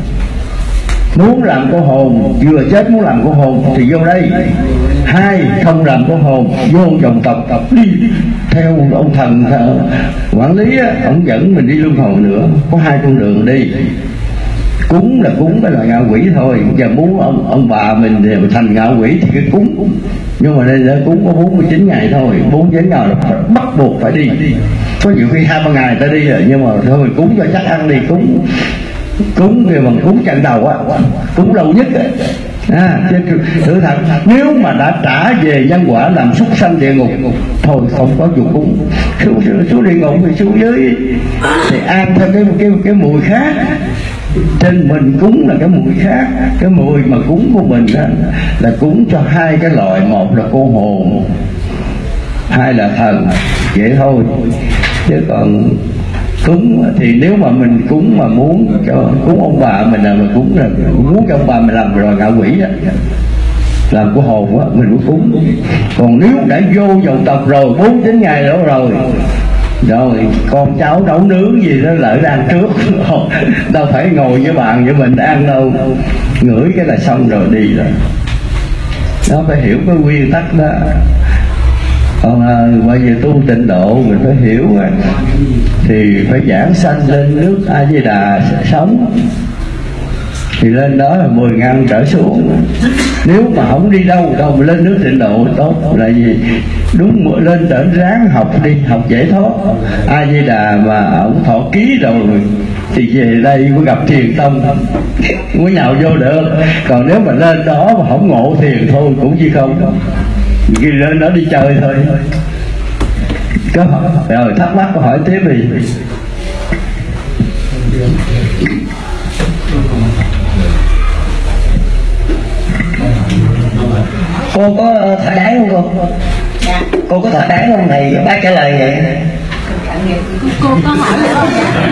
Muốn làm cô hồn, vừa chết muốn làm cô hồn thì vô đây. Hai, không làm cô hồn, vô dòng tộc đi theo ông thần quản lý á, ông dẫn mình đi luân hồi nữa. Có 2 con đường đi. Cúng là cúng cái loại ngạ quỷ thôi. Giờ muốn ông bà mình thì thành ngạ quỷ thì cái cúng. Nhưng mà đây là cúng có 49 ngày thôi. 49 ngày là bắt buộc phải đi. Có nhiều khi 2-3 ngày ta đi rồi, nhưng mà thôi mình cúng cho chắc ăn đi. Cúng thì bằng cúng trận đầu á, cúng lâu nhất á. Thử thật, nếu mà đã trả về nhân quả làm súc sanh địa ngục thôi không có vụ cúng. Xuống địa ngục thì xuống dưới thì ăn theo cái mùi khác. Trên mình cúng là cái mùi khác. Cái mùi mà cúng của mình đó, là cúng cho 2 cái loại. Một là cô hồn, 2 là thần. Vậy thôi. Chứ còn cúng thì nếu mà mình cúng mà muốn cho cúng ông bà mình là mình cúng là muốn cho ông bà mình làm rồi ngạ quỷ đó, làm của hồn á, mình cũng cúng. Còn nếu đã vô dòng tộc rồi 49 ngày đó rồi con cháu nấu nướng gì đó lỡ ra ăn trước đâu phải ngồi với bạn với mình ăn đâu, ngửi cái là xong rồi đi rồi. Nó phải hiểu cái quy tắc đó. Còn bởi vì tu tịnh độ mình phải hiểu thì phải giảng sanh lên nước A Di Đà sống, thì lên đó là 10 ngăn trở xuống. Nếu mà không đi đâu mà lên nước tịnh độ tốt là gì? Đúng, lên trở ráng học đi, học giải thoát A Di Đà mà ông thọ ký rồi thì về đây mới gặp Thiền Tông mới nhào vô được. Còn nếu mà lên đó mà không ngộ thiền thôi cũng như không, khi lên đó đi chơi thôi. Rồi thắc mắc hỏi tiếp đi. Cô có thỏa đáng không cô? Dạ. Cô có thỏa đáng không thầy? Bác trả lời vậy. Cô có hỏi nữa.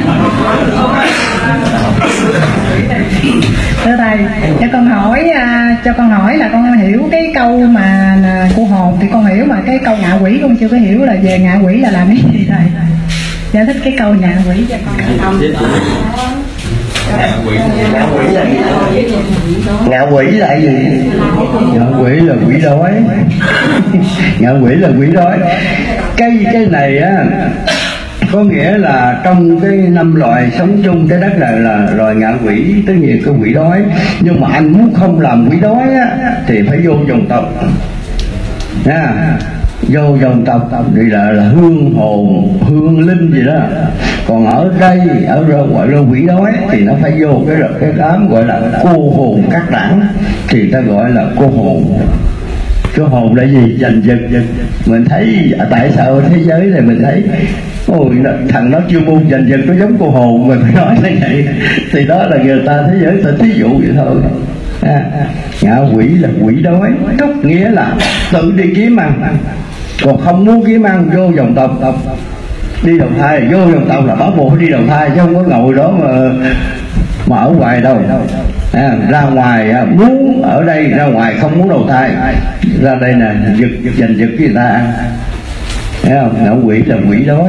Thưa thầy, cho con hỏi là con hiểu cái câu mà cô hồn thì con hiểu, mà cái câu ngạ quỷ con chưa có hiểu là về ngạ quỷ là làm cái gì thầy? Giải thích cái câu ngạ quỷ cho con. Ngạ quỷ là gì? Ngạ quỷ là gì? Ngạ quỷ là quỷ đói. Ngạ quỷ là quỷ đói. Cái này á có nghĩa là trong cái 5 loài sống chung trái đất là loài ngạ quỷ, tất nhiên cái quỷ đói. Nhưng mà anh muốn không làm quỷ đói á thì phải vô dòng tộc nha. Vô dòng tộc thì là hương hồn, hương linh gì đó. Còn ở đây ở gọi là quỷ đói thì nó phải vô cái đám gọi là cô hồn các đảng, thì ta gọi là cô hồn. Cô hồn là gì? Giành giật. Mình thấy tại sao ở thế giới này mình thấy ôi thằng nó chưa môn giành giật nó giống cô hồn, mình phải nói như vậy. Thì đó là người ta thế giới ta thí dụ vậy thôi. Ngạ quỷ là quỷ đói, tức nghĩa là tự đi kiếm ăn. Còn không muốn kiếm ăn vô dòng tộc đi đầu thai. Vô dòng tộc là bắt buộc phải đi đầu thai, chứ không có ngồi đó mà ở ngoài đâu. Ra ngoài muốn ở đây, ra ngoài không muốn đầu thai, ra đây nè giành giật với người ta ăn. thấy không? Ngạo quỷ là quỷ đói.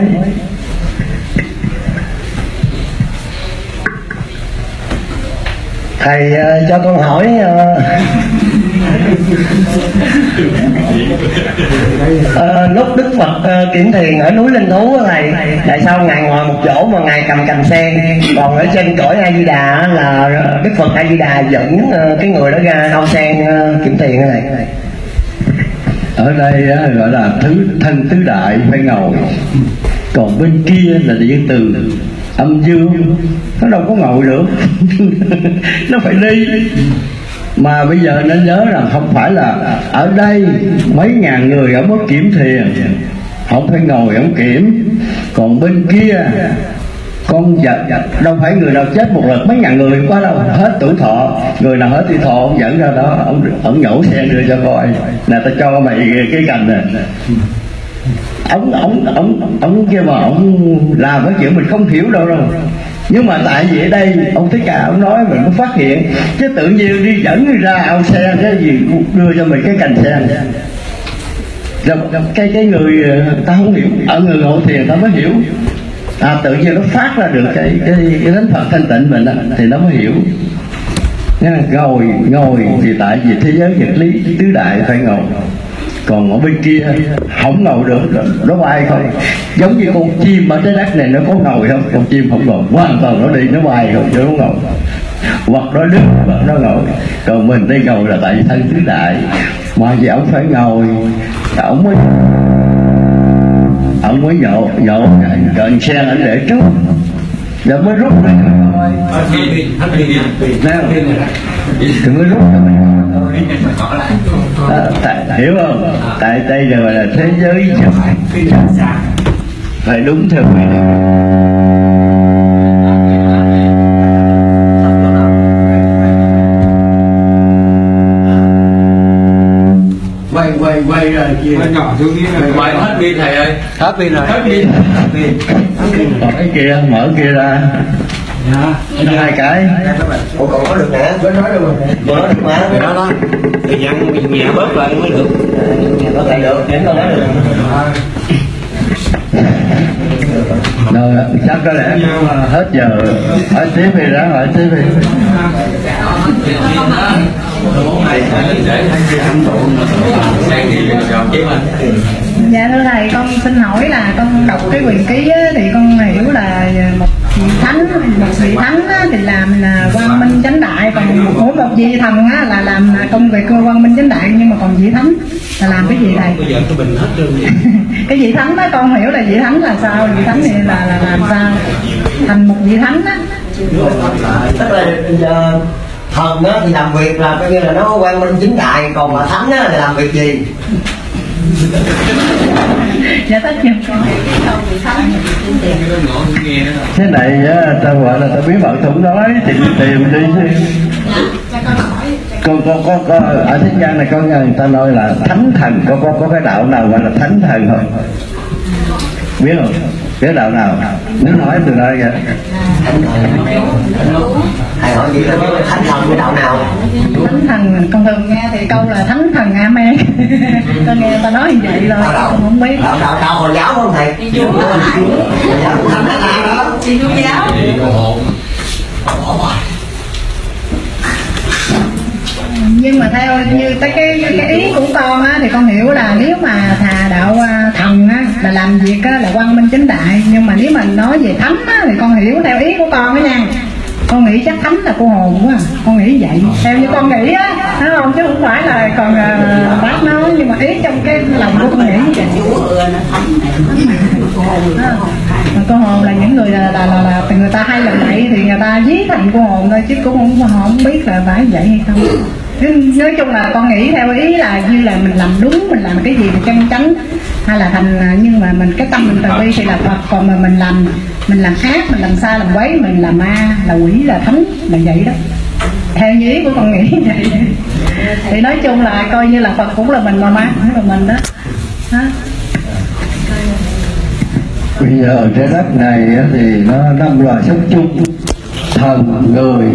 Thầy cho con hỏi lúc Đức Phật kiểm thiền ở núi Linh Thú á thầy, tại sao ngài ngồi một chỗ mà ngài cầm cành sen, còn ở trên cõi A Di Đà là Đức Phật A Di Đà dẫn cái người đó ra ao sen kiểm thiền á thầy? Ở đây gọi là thân tứ đại phải ngồi, còn bên kia là điện từ âm dương, nó đâu có ngồi được nó phải đi. Mà bây giờ nên nhớ rằng không phải là ở đây mấy ngàn người ở mức kiểm thiền không phải ngồi ông kiểm, còn bên kia con vật đâu phải người nào chết một lượt mấy ngàn người không có đâu, hết tuổi thọ, người nào hết tuổi thọ ông dẫn ra đó, ông nhổ xe đưa cho coi nè, ta cho mày cái cành này. Ông kia mà ông làm cái chuyện mình không hiểu đâu đâu, nhưng mà tại vì ở đây ông Thích Ca ông nói mình mới phát hiện, chứ tự nhiên đi dẫn ra ao sen cái gì đưa cho mình cái cành sen. Rồi cái người ta không hiểu, ở người ngộ thiền ta mới hiểu. Tự nhiên nó phát ra được cái thánh Phật thanh tịnh mình đó, thì nó mới hiểu. Ngồi thì tại vì thế giới vật lý tứ đại phải ngồi, còn ở bên kia không ngồi được, nó bay không. Giống như con chim ở trái đất này nó có ngồi không? Con chim không ngồi, hoàn toàn nó đi, nó bay không, chứ nó không ngồi. Hoặc nó đứng hoặc nó ngồi. Còn mình đi ngồi là tại vì thân tứ đại, mà vì ông phải ngồi, ông mới nhộ cành sen anh để trước rồi mới rút ra thì mới rút ra mình. Hiểu không? Tại đây rồi là thế giới phải đúng theo quy định. Quay ra kia, nhỏ xuống kia, quay hết pin thầy ơi, hết pin rồi, hết pin. Còn cái kia mở kia ra, hai cái. Ủa còn có được nè, có nói được mà, còn nói được mà, đó thì dặn nhẹ bớt lại mới được, nhẹ bớt lại được, để con nói được. Rồi chắc có lẽ hết giờ, hỏi tiếp đi đó, hỏi tiếp đi. Dạ thưa thầy, con xin hỏi là con đọc cái quyền ký á, thì con hiểu là một vị thánh á, thì làm là quang minh chánh đại, còn mỗi một vị thần á, là làm công việc quang minh chánh đại, nhưng mà còn vị thánh là làm cái gì thầy? Cái vị thánh đó con hiểu là vị thánh là sao? Vị thánh thì là làm sao thành một vị thánh á? Tức là thần á thì làm việc là coi như là nó quang minh chính đại, còn mà thánh á là làm việc gì? Dạ tất nhiên con thế này ta gọi là ta bí mật không nói thì tìm đi chứ. Con ở thế gian này có người ta nói là thánh thần, có cái đạo nào gọi là thánh thần không? Biết không? Cái đạo nào? Nếu nói từ đây kìa. Thầy hỏi gì đó, thánh thần cái đạo nào? Thánh thần con thường nghe thì câu là thánh thần Amen. Con nghe ta nói như vậy thôi, con không biết. Đạo Hồi giáo không thầy? Thánh nào đó? Chị Chúa giáo. Nhưng mà theo như cái ý của con á, thì con hiểu là nếu mà đạo thần á, là làm việc á, là quang minh chánh đại, nhưng mà nếu mà nói về thánh á, thì con hiểu theo ý của con đó nha. Con nghĩ chắc thánh là cô hồn quá, con nghĩ vậy theo như con nghĩ á, thấy không, chứ không phải là còn bác nói, nhưng mà ý trong cái lòng của con nghĩ như vậy. Cô hồn là những người là người ta hay làm vậy thì người ta ví thành cô hồn thôi, chứ cũng không biết là phải vậy hay không. Nói chung là con nghĩ theo ý là như là mình làm đúng, mình làm cái gì mà chân chánh hay là thành, nhưng mà mình cái tâm mình từ bi thì là Phật, còn mà mình làm ác, mình làm sai làm quấy, mình là ma, là quỷ, là thánh, là vậy đó. Theo như ý của con nghĩ vậy. Thì nói chung là coi như là Phật cũng là mình, mà ma cũng là mình đó. Bây giờ ở trái đất này thì nó 5 loài sống chung: thần, người,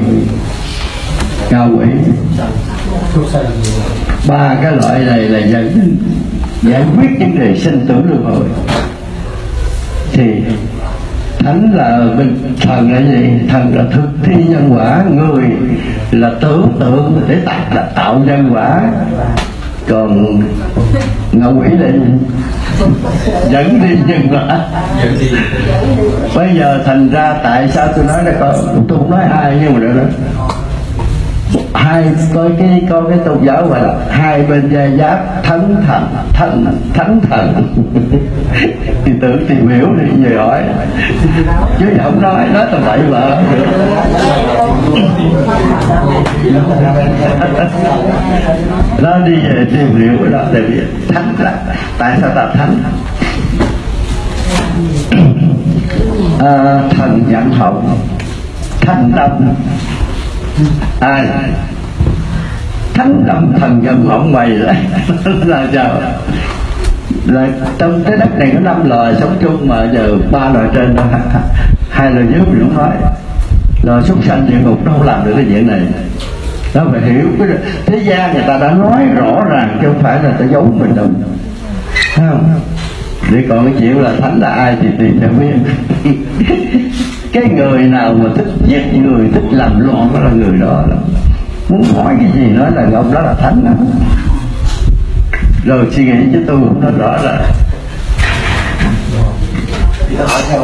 ngạ quỷ. 3 cái loại này là dẫn giải quyết vấn đề sinh tử luân hồi. Thì thánh là mình, thần là gì? Thần là thực thi nhân quả, người là tưởng tượng để tạo nhân quả, còn ngạ quỷ là dẫn đi nhân quả. Bây giờ thành ra tại sao tôi nói là tôi không nói ai nhưng mà đó hai coi cái tôn giáo gọi là hai bên gia giáp thánh thần thì tự tìm hiểu đi về hỏi chứ không nói tầm bậy vợ. Nó đi về tìm hiểu đó, tại vì thánh là tại sao ta thánh. Thần nhận hậu, thánh tâm ai thánh tâm thần nhân hậu mày là sao? Là trong cái đất này có 5 loài sống chung mà giờ 3 loài trên đó, 2 loài dưới mình không nói. Loài súc sanh địa ngục nó không làm được cái chuyện này. Nó phải hiểu cái thế gian người ta đã nói rõ ràng chứ không phải là ta giấu mình đâu, thấy không? Để còn cái chuyện là thánh là ai thì tùy theo biết. Cái người nào mà thích giết người, thích làm loạn đó là người đó là muốn hỏi cái gì nói là ông đó là thánh đó. Rồi suy nghĩ chứ tôi cũng nói rõ là hỏi theo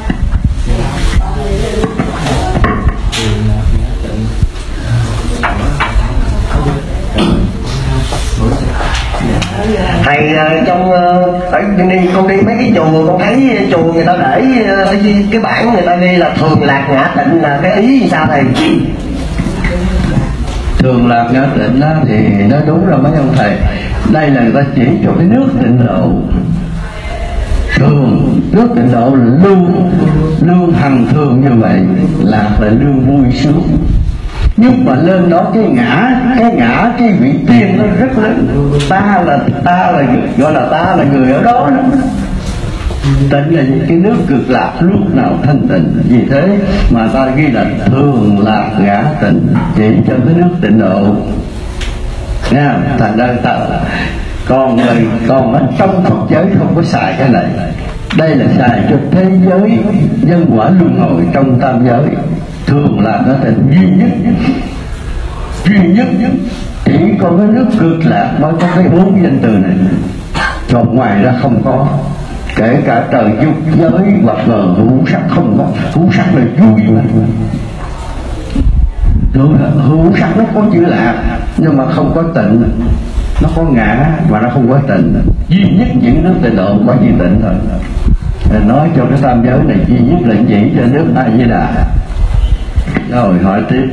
thầy trong con đi mấy cái chùa, con thấy chùa người ta để cái bảng người ta ghi là thường lạc ngã tịnh, là cái ý như sao thầy? Thường lạc ngã tịnh đó thì nó đúng rồi mấy ông thầy. Đây là người ta chỉ cho cái nước tịnh độ. Thường nước tịnh độ là lương hằng thường như vậy, lạc là lương vui sướng. Nhưng mà lên đó cái ngã cái vị tiên nó rất lớn. Ta là gọi là ta là người ở đó đó. Tịnh là những cái nước cực lạc lúc nào thanh tịnh. Vì thế mà ta ghi là thường lạc ngã tịnh, chỉ cho cái nước tịnh độ nha. Thành ra ta còn ở trong Phật giới không có xài cái này. Đây là xài cho thế giới nhân quả luân hồi trong tam giới. Thường lạc ngã tịnh duy nhất chỉ có cái nước cực lạc mới có cái 4 danh từ này, còn ngoài ra không có. Kể cả trời dục giới hoặc là hữu sắc không có. Hữu sắc là vui mà, hữu sắc nó có chữ lạc nhưng mà không có tịnh, nó có ngã mà nó không có tịnh. Duy nhất những nước tịnh độ có gì tịnh thôi. Nói cho cái tam giới này duy nhất là chỉ cho nước A Di Đà. Rồi hỏi tiếp.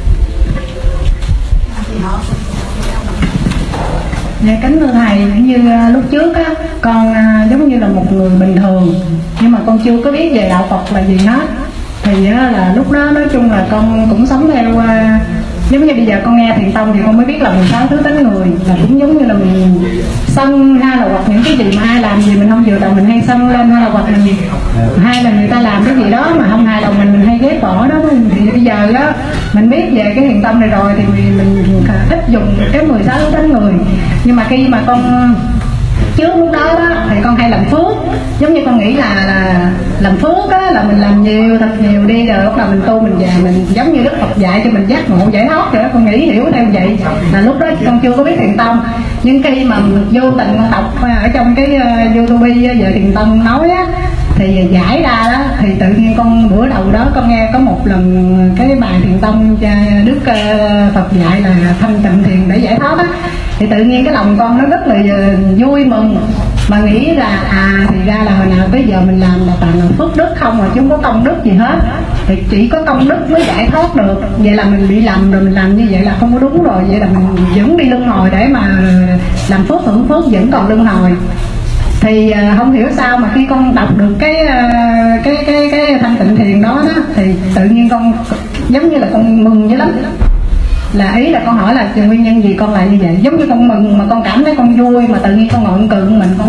Dạ kính thưa thầy, như lúc trước á, con giống như là một người bình thường nhưng mà con chưa có biết về đạo Phật là gì hết. Thì là lúc đó nói chung là con cũng sống theo giống như bây giờ con nghe thiền tông thì con mới biết là 16 thứ tánh người, là cũng giống như là mình sân hay là hoặc những cái gì mà ai làm gì mình không vừa lòng mình hay sân lên, hay là hoặc mình hay là người ta làm cái gì đó mà không hài lòng mình hay ghét bỏ đó. Thì bây giờ đó mình biết về cái thiền tông này rồi thì mình ít dùng cái 16 thứ tánh người. Nhưng mà khi mà con trước lúc đó thì con hay làm phước, giống như con nghĩ là làm phước á, là mình làm nhiều thật nhiều đi rồi lúc đầu mình tu mình về mình giống như Đức Phật dạy cho mình giác ngộ giải thoát rồi đó, con nghĩ hiểu theo vậy. Là lúc đó con chưa có biết thiền tông, nhưng khi mà vô tình con đọc ở trong cái YouTube về thiền tông nói á thì giải ra đó, thì tự nhiên con bữa đầu đó con nghe có một lần cái bài thiền tông Đức Phật dạy là thanh tịnh thiền để giải thoát á, thì tự nhiên cái lòng con nó rất là vui mừng, mà nghĩ là thì ra là hồi nào tới giờ mình làm là toàn là phước đức không mà chứ không có công đức gì hết, thì chỉ có công đức mới giải thoát được. Vậy là mình bị lầm rồi, mình làm như vậy là không có đúng rồi, vậy là mình vẫn đi luân hồi để mà làm phước hưởng phước vẫn còn luân hồi. Thì không hiểu sao mà khi con đọc được cái thanh tịnh thiền đó thì tự nhiên con giống như là con mừng dữ lắm. Là ý là con hỏi là nguyên nhân gì con lại như vậy, giống như con mừng mà con cảm thấy con vui, mà tự nhiên con ngọn cự mình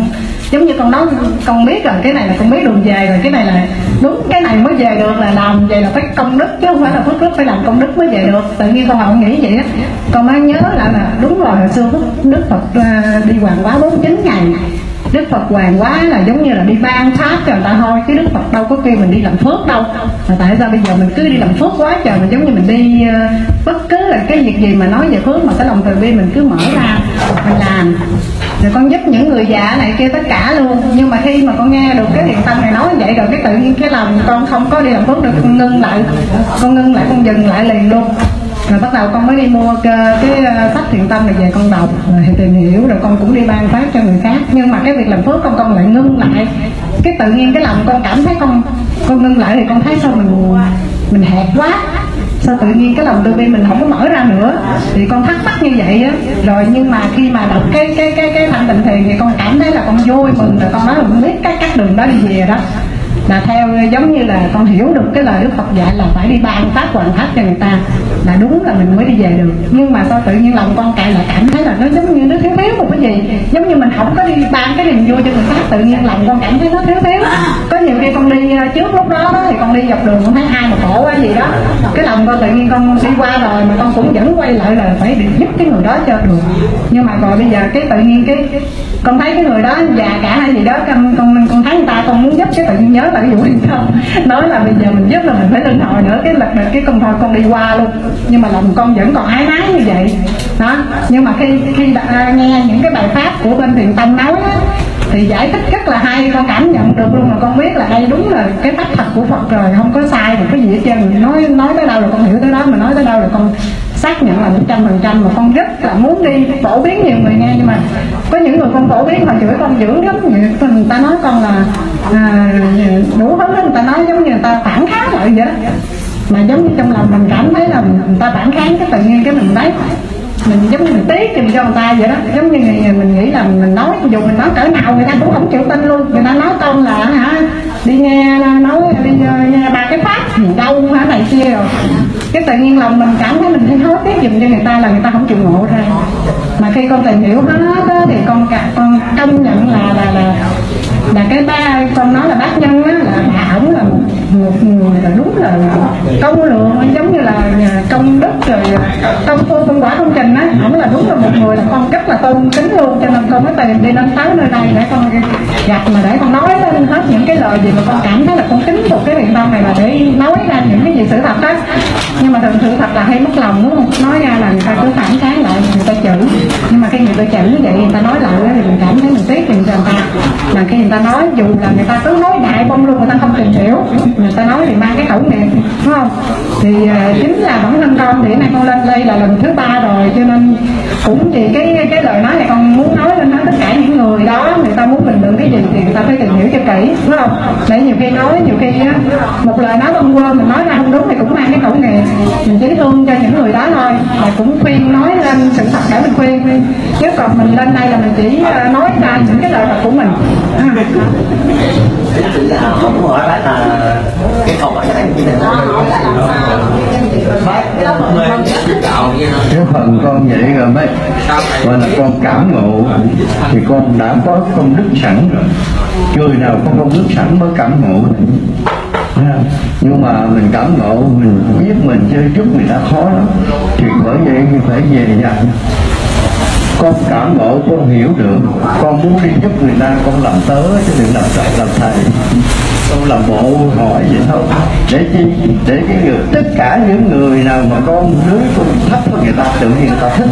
giống như con nói con biết rồi, cái này là con biết đường về rồi, cái này là đúng, cái này mới về được, là làm vậy là phải công đức chứ không phải là phước đức, phải làm công đức mới về được. Tự nhiên con không nghĩ vậy á, con mới nhớ lại là đúng rồi, hồi xưa Đức Phật đi Hoàng Hóa 49 ngày, Đức Phật Hoàng Hóa là giống như là đi ban pháp cho người ta thôi, chứ Đức Phật đâu có kêu mình đi làm phước đâu. Mà tại sao bây giờ mình cứ đi làm phước quá trời, mình giống như mình đi bất cứ là cái việc gì mà nói về phước mà cái lòng từ bi mình cứ mở ra mình làm, rồi con giúp những người già này kia tất cả luôn. Nhưng mà khi mà con nghe được cái thiện tâm này nói vậy rồi, cái tự nhiên cái lòng con không có đi làm phước được, con ngưng lại, con dừng lại liền luôn. Rồi bắt đầu con mới đi mua cái sách thiện tâm này về con đọc, rồi tìm hiểu, rồi con cũng đi ban phát cho người khác. Nhưng mà cái việc làm phước con lại ngưng lại, cái tự nhiên cái lòng con cảm thấy con ngưng lại thì con thấy sao mình hẹp quá, sao tự nhiên cái lòng từ bi mình không có mở ra nữa, thì con thắc mắc như vậy á. Rồi nhưng mà khi mà đọc cái thanh tịnh thiền thì con cảm thấy là con vui mừng, rồi con nói là con biết các đường đó đi về đó, là theo giống như là con hiểu được cái lời Đức Phật dạy là phải đi ban phát hoàn pháp cho người ta, là đúng là mình mới đi về được. Nhưng mà sao tự nhiên lòng con lại cảm thấy là nó giống như nó thiếu một cái gì, giống như mình không có đi ban cái niềm vui cho người khác, tự nhiên lòng con cảm thấy nó thiếu. Có nhiều khi con đi trước lúc đó thì con đi dọc đường con thấy ai mà khổ quá gì đó, cái lòng con tự nhiên con đi qua rồi mà con cũng vẫn quay lại là phải giúp cái người đó cho được. Nhưng mà rồi bây giờ cái tự nhiên cái con thấy cái người đó già cả hay gì đó, con thấy người ta con muốn giúp, cái tự nhiên nhớ lại cái vụ này không, nói là bây giờ mình giúp là mình phải lên hồi nữa, cái con thôi con đi qua luôn. Nhưng mà lòng con vẫn còn ái nái như vậy đó. Nhưng mà khi nghe những cái bài pháp của bên Thiền Tông nói á, thì giải thích rất là hay, con cảm nhận được luôn, mà con biết là đây đúng là cái pháp thật của Phật rồi, không có sai một cái gì hết trơn. Nói tới đâu là con hiểu tới đó, mà nói tới đâu là con xác nhận là 100%. Mà con rất là muốn đi phổ biến nhiều người nghe, nhưng mà có những người con phổ biến họ chửi con dữ lắm, người ta nói con là đủ hết, người ta nói giống như người ta phản kháng lại vậy đó. Mà giống như trong lòng mình cảm thấy là người ta phản kháng, cái tự nhiên cái mình đấy, mình giống như mình tiếc cho người ta vậy đó. Giống như mình nghĩ là mình nói, dù mình nói cỡ nào người ta cũng không chịu tin luôn. Người ta nói con là đi nghe nói đi nghe ba cái pháp gì đâu này kia, rồi cái tự nhiên lòng mình cảm thấy mình thấy hối tiếc giùm cho người ta, là người ta không chịu ngộ ra. Mà khi con tìm hiểu hết đó, thì con công nhận là cái ba con nói là bác Nhân á, là bà ổng là một người là đúng là công lượng, giống như là công đức rồi công phu công quả công trình á, ổng là đúng là một người là con rất là tôn kính luôn. Cho nên con mới tìm đi đến tới nơi đây để con gặp, mà để con nói lên hết những cái lời gì mà con cảm thấy là con kính phục cái Thiện Tông này, là để nói ra những cái gì sự thật đó. Nhưng mà thường sự thật là hay mất lòng đúng không, nói ra là người ta cứ phản kháng lại, người ta chửi. Nhưng mà khi người ta chửi như vậy, người ta nói lại thì mình cảm thấy mình tiếc cho người ta. Mà khi người ta nói, dù là người ta cứ nói đại bông luôn, người ta không tìm hiểu, người ta nói thì mang cái khẩu nghiệp, đúng không? Thì chính là bản thân con, thì nay con lên đây là lần thứ 3 rồi, cho nên cũng vì cái lời nói này con muốn nói lên tất cả những người đó, người ta muốn bình luận cái gì thì người ta phải tìm hiểu cho kỹ, đúng không? Để nhiều khi nói, nhiều khi á, một lời nói bâng quơ mình nói ra không đúng thì cũng mang cái khẩu nghiệp, mình chỉ thương cho những người đó thôi, mà cũng khuyên nói lên sự thật để mình khuyên. Chứ còn mình lên đây là mình chỉ nói ra những cái lời thật của mình. Không hỏi bác là cái câu hỏi này như thế nào. Cái phần con vậy rồi mấy gọi là con cảm ngộ, thì con đã có công đức sẵn rồi. Người nào có công đức sẵn mới cảm ngộ. Nhưng mà mình cảm ngộ, mình biết mình chơi giúp người ta khó lắm, thì bởi vậy phải về dạy. Con cảm ngộ, con hiểu được, con muốn đi giúp người ta, con làm tớ chứ đừng làm thầy, con làm bộ hỏi vậy thôi. Để chi? Để cái người, tất cả những người nào mà con dưới con thấp với người ta, tự nhiên người ta thích.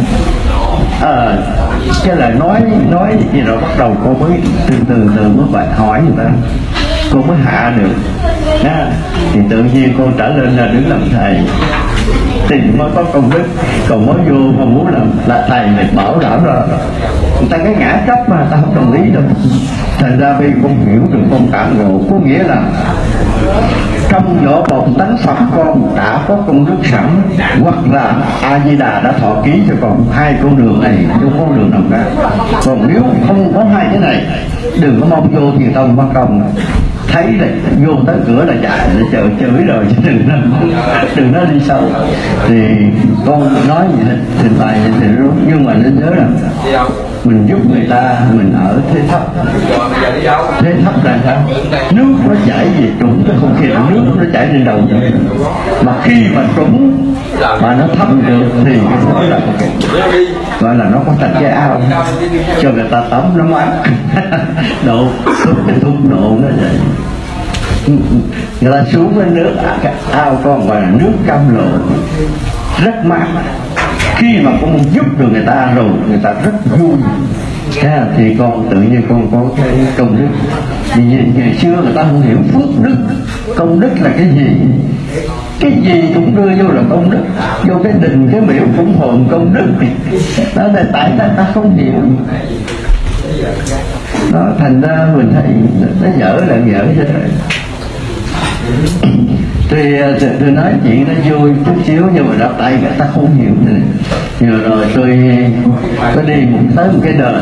Cái lời nói gì rồi bắt đầu con mới từ mới phải hỏi người ta, con mới hạ được. Thì tự nhiên con trở lên là đứng làm thầy, thì mới có công đức. Còn mới vô mà muốn là thầy này bảo đảm rồi, người ta cái ngã chấp mà ta không đồng ý đâu. Thành ra bây con hiểu được, con cảm ngộ, có nghĩa là trong vỏ bọc tánh Phật con đã có công đức sẵn, hoặc là A Di Đà đã thọ ký cho con hai con đường này, không có đường nào khác. Còn nếu không có hai cái này, đừng có mong vô Thiền Tông Văn Công. thấy là vô tới cửa là chạy, là chờ chửi rồi chứ đừng nó đi sâu. Thì con nói gì đó, trình bày thì đúng, nhưng mà nên nhớ rằng mình giúp người ta, mình ở thế thấp. Thế thấp là sao? Nước nó chảy về trũng cái không khí, nước nó chảy lên đầu vậy. Mà khi mà trũng mà nó thấp được thì cái đó là gọi là nó có thành cái ao cho người ta tắm nó mát. Độ cái thung độ nó vậy. Người ta xuống với nước ao con gọi là nước cam lộ, rất mát. Khi mà con giúp được người ta rồi người ta rất vui. Thì con tự nhiên con có cái công đức. Vì ngày xưa người ta không hiểu phước đức, công đức là cái gì. Cái gì cũng đưa vô là công đức, vô cái đình cái miễu cũng hồn công đức. Đó là tại ta không hiểu. Đó thành ra mình thấy nó dở là dở cho rồi. Tôi nói chuyện nó vui chút xíu nhưng mà đáp tay người ta không hiểu này. Vừa rồi tôi có đi tới một cái đền,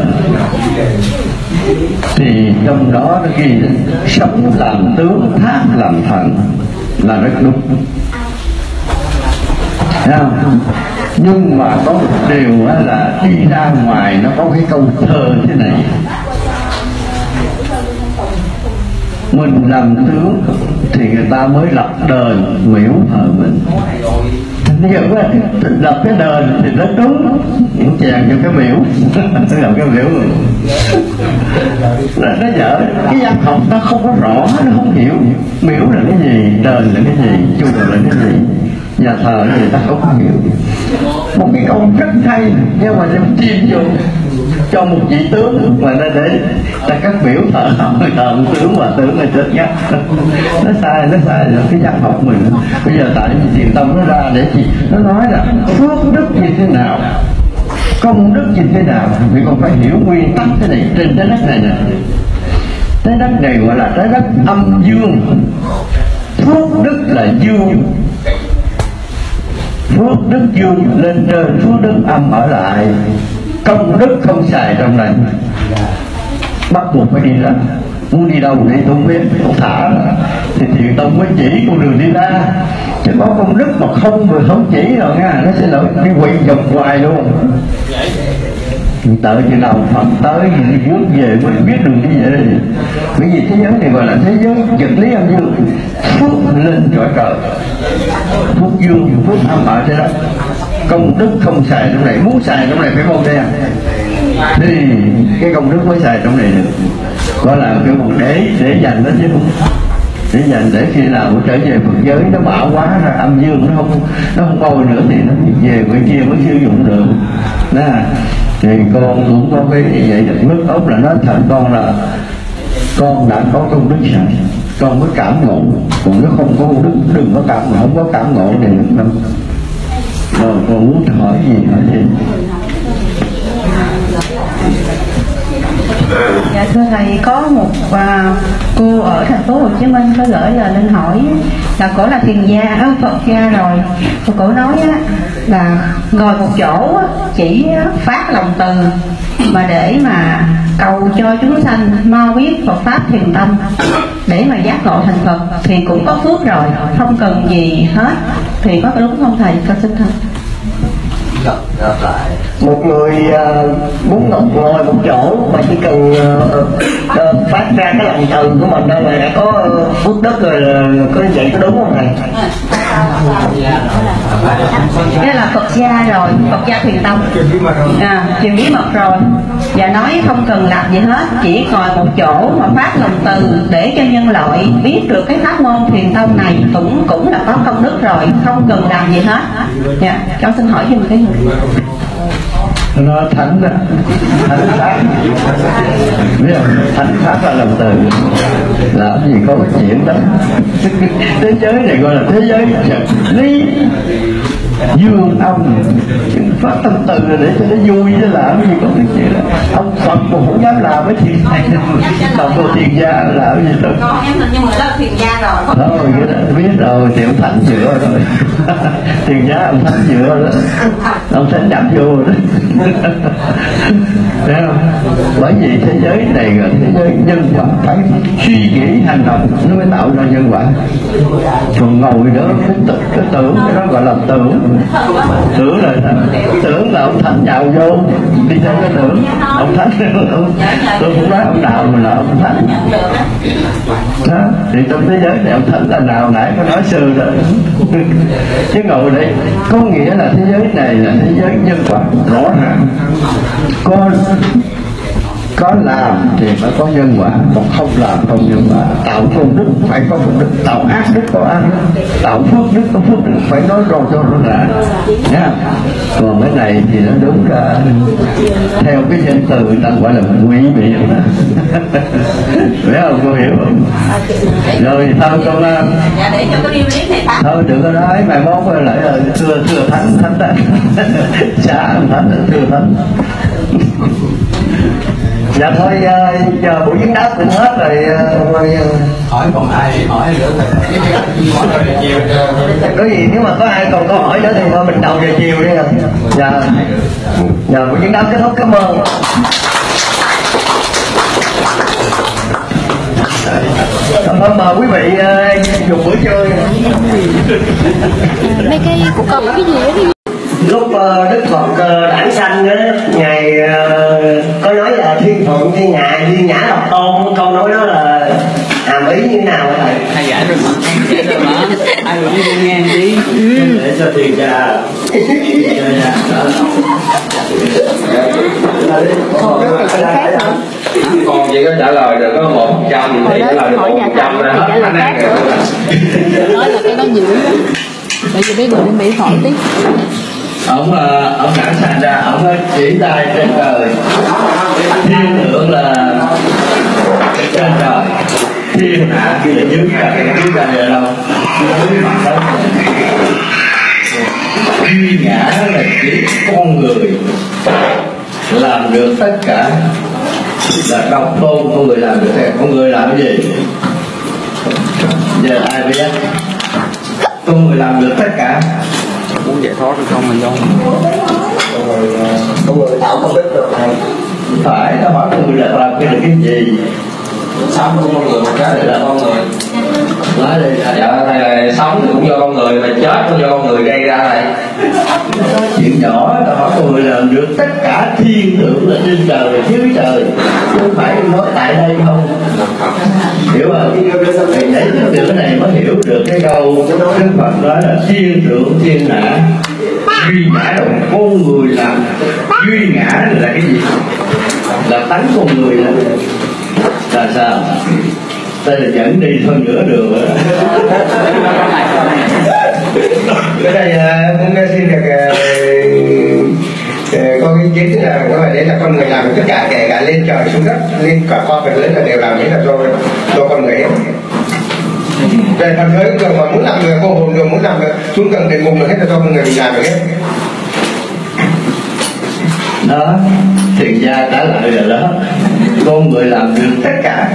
thì trong đó nó ghi sống làm tướng, thác làm thần, là rất đúng. Nhưng mà có một điều là đi ra ngoài nó có cái câu thơ thế này: mình làm tướng thì người ta mới lập đền miễu thờ mình. Bây giờ lập cái đền thì rất đúng, những chàng cho cái miễu làm cái miễu rồi nó dở. Cái văn học nó không có rõ, nó không hiểu miễu là cái gì, đền là cái gì, chùa là cái gì, nhà thờ là người ta không hiểu. Một cái câu rất hay nhưng mà đem chim vô cho một vị tướng mà để các biểu thờ tướng và tướng là chết nhất. Nó sai rồi cái văn học mình. Bây giờ tại vì Thiền Tông nó ra để gì? Nó nói là phước đức như thế nào, công đức như thế nào, vì con phải hiểu nguyên tắc thế này. Trên trái đất này nè, trái đất này gọi là trái đất âm dương. Phước đức là dương, phước đức dương lên trên, phước đức âm ở lại. Công đức không xài trong này, bắt buộc phải đi ra. Muốn đi đâu thì tôi không biết, tôi thả thì Thiền Tông mới chỉ con đường đi ra. Chứ có công đức mà không chỉ rồi nha, nó sẽ lỗi đi quay vòng hoài luôn. Tự chừng nào Phật tới thì đi bước về mới biết đường đi về. Bởi vì thế giới này gọi là thế giới vật lý âm dương. Phước lên cõi trời, phước dương, phước âm ở thế đó. Công đức không xài trong này, muốn xài trong này phải màu đen thì cái công đức mới xài trong này được. Gọi là cái một để dành đó chứ không để dành để khi nào trở về Phật giới nó bão quá ra âm dương nó không coi nữa thì nó về ngoài kia mới sử dụng được. Đó. Thì con cũng có cái vậy được mức ốc là nói thật con là con đã có công đức sẵn, con mới cảm ngộ. Còn nếu không có công đức đừng có cảm ngộ, không có cảm ngộ thì được đâu. Rồi con muốn hỏi gì hỏi gì? Dạ thưa thầy, có một cô ở thành phố Hồ Chí Minh có gửi lời lên hỏi là cổ là thiền gia, Phật gia rồi. Cổ nói là ngồi một chỗ chỉ phát lòng từ mà để mà cầu cho chúng sanh mau biết Phật pháp thiền tâm để mà giác ngộ thành Phật thì cũng có phước rồi, không cần gì hết. Thì có đúng không thầy? Con xin thưa. Một người muốn ngồi một chỗ mà chỉ cần phát ra cái lòng từ của mình đâu là đã có phước đức rồi, có vậy có đúng không thầy? Đây là Phật gia rồi, Phật gia thiền tông, truyền bí mật rồi, và nói không cần làm gì hết, chỉ ngồi một chỗ mà phát lòng từ để cho nhân loại biết được cái pháp môn thiền tông này cũng là có công đức rồi, không cần làm gì hết. Dạ, cháu xin hỏi giùm cái người. Nó thánh đó, thánh pháp, biết không? Thánh pháp là lòng từ, làm gì có cái chuyện đó. Thế giới này gọi là thế giới vật lý, dương âm phát tâm từ để cho nó vui chứ làm gì có cái gì đó. Ông Phật mà không dám làm với thiền này làm đồ thiền gia làm gì đâu. Con em nhưng mà đó là thiền gia rồi. Thôi cái đó biết rồi thì ông Thánh chữa rồi. Thiền gia ông Thánh chữa đó, ông Thánh nhập vô đó. Thấy không? Bởi vì thế giới này là thế giới nhân quả, phải suy nghĩ hành động nó mới tạo ra nhân quả. Còn ngồi đó cái tưởng cái đó gọi là tưởng. Tưởng là tưởng là ông Thánh nhào vô đi theo cái tưởng. Ông Thánh tôi cũng nói ông nào mà là ông Thánh đó. Thì trong thế giới này ông Thánh là nào nãy có nói sư rồi. Chứ ngồi đây có nghĩa là thế giới này là thế giới nhân quả rõ ràng. Có làm thì phải có nhân quả, còn không làm không nhân quả. Tạo công đức phải có công đức, tạo ác đức có ác đức, tạo phước đức có phước đức, phải nói rõ cho rõ ràng nha. Còn cái này thì nó đúng ra theo cái danh từ người ta gọi là quỷ miệng đó. Phải không, cô hiểu không? Rồi thôi con thôi đừng có nói mai mốt lại là thưa thánh xã thánh thưa thánh. Dạ thôi giờ buổi viếng đáp cũng hết rồi. Hỏi còn ai hỏi nữa có gì nếu mà có ai còn câu hỏi nữa thì thôi mình đầu giờ chiều đi. Dạ buổi viếng đáp kết thúc, cảm ơn. Cảm ơn mời quý vị dùng bữa chơi. Mấy cái của con cái gì đó. Lúc Đức Phật đản sanh á, ngài có nói là thiên phượng thiên hạ thiên nhã độc tôn, câu nói đó là hàm ý như thế nào thầy? Thầy giải rồi mà ai cũng đi nghe đi để cho tiền ra. Con chỉ có trả lời được có 100 thì trả lời được 100 là hết khả năng rồi. Nói là cái đó nhiều lắm. Bởi vì mấy người đi Mỹ hỏi tí. Ông đản sanh ra, ông chỉ tay trên trời, thiên thượng là trên trời, thiên hạ kia là dưới trời, dưới trời ở đâu? Dưới mặt đất. Duy ngã là chỉ con người làm được tất cả, là độc tôn con người làm được tất cả. Con người làm cái gì? Giờ ai biết? Con người làm được tất cả. Muốn giải thoát được không mình không? Con người tạo công đức được thầy. Phải, nó hỏi con người là làm cái gì? Sống của con người một cái là con người. Nói đi. Dạ thầy là sống thì cũng do con người, mà chết cũng do con người gây ra này. Chuyện nhỏ, ta hỏi con người làm được tất cả thiên thượng là trên trời dưới trời, chứ không phải nói tại đây không. Hiểu không? Thì để được cái này mới hiểu được cái câu Đức Phật nói là thiên thượng thiên hạ duy ngã là con người làm. Duy ngã là cái gì? Là tánh con người là sao? Đây là dẫn đi thôi nửa đường rồi. Cái đây cũng xin được có ý kiến là các bạn đấy là con người làm tất cả, kể cả lên trời xuống đất, lên cả qua phần lớn là đều làm đấy là do con người hết. Về phần giới đường mà muốn làm người cô hồn đường, muốn làm xuống gần đến cùng được hết là do con người mình làm được hết. Đó, thiền gia trả lại rồi đó, con người làm được tất cả.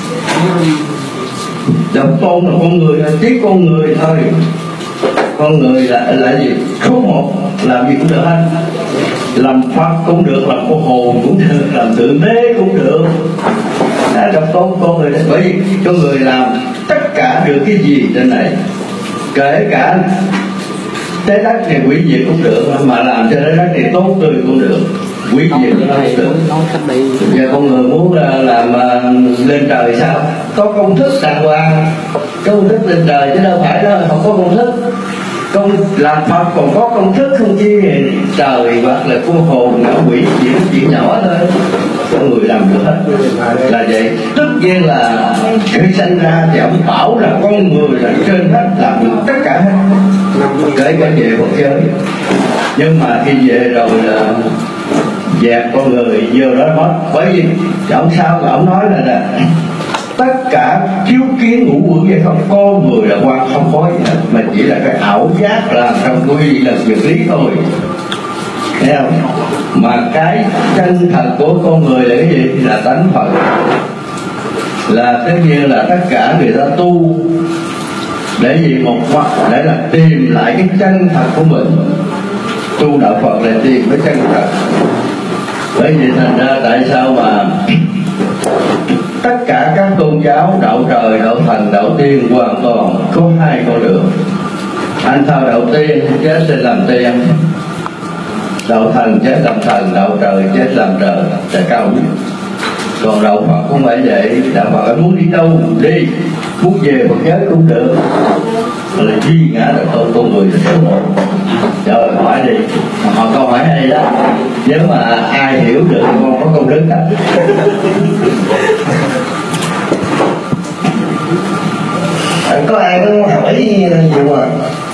Độc tôn là con người, là chỉ con người thôi. Con người là gì? Số một, làm gì cũng được hết. Làm Phật cũng được, làm cô hồn cũng được, làm thượng đế cũng được. Đó, độc tôn con người. Bởi vì con người làm tất cả được cái gì trên này, kể cả trái đất này hủy diệt cũng được, mà làm cho trái đất này tốt tươi cũng được, hủy diệt nó không được. Giờ con người muốn làm lên trời sao? Có công thức đàng hoàng, công thức lên trời chứ đâu phải đó không có công thức. Làm Phật còn có công thức không chi trời hoặc là cô hồn ngã quỷ chỉ có chuyện nhỏ thôi. Con người làm được hết là vậy. Tất nhiên là khi sanh ra thì ông bảo là con người là trên hết, làm được tất cả hết, kể cả về Phật giới. Nhưng mà khi về rồi là dẹp con người vô đó mất. Bởi vì ông sao mà ông nói là tất cả chiếu kiến ngũ quẩn vậy không, con người là quan không có gì hết, mà chỉ là cái ảo giác làm trong tôi là việc lý thôi, thấy không? Mà cái chân thật của con người là cái gì? Là tánh Phật, là tất nhiên là tất cả người ta tu để gì? Một mặt để là tìm lại cái chân thật của mình. Tu đạo Phật là tìm cái chân thật. Bởi vì thành ra tại sao mà tất cả các tôn giáo, đạo trời, đạo thần, đạo tiên hoàn toàn có hai con đường. Anh theo đạo tiên chết sẽ làm tiên, đạo thần chết làm thần, đạo trời chết làm trời, là cao nhất. Còn đạo Phật không phải vậy. Đạo Phật anh muốn đi đâu đi, muốn về Phật giới cũng được, là duy ngã là con người là số một. Trời hỏi đi, họ câu hỏi hay đó, nếu mà ai hiểu được thì con có công đức đó. Có ai có hỏi gì mà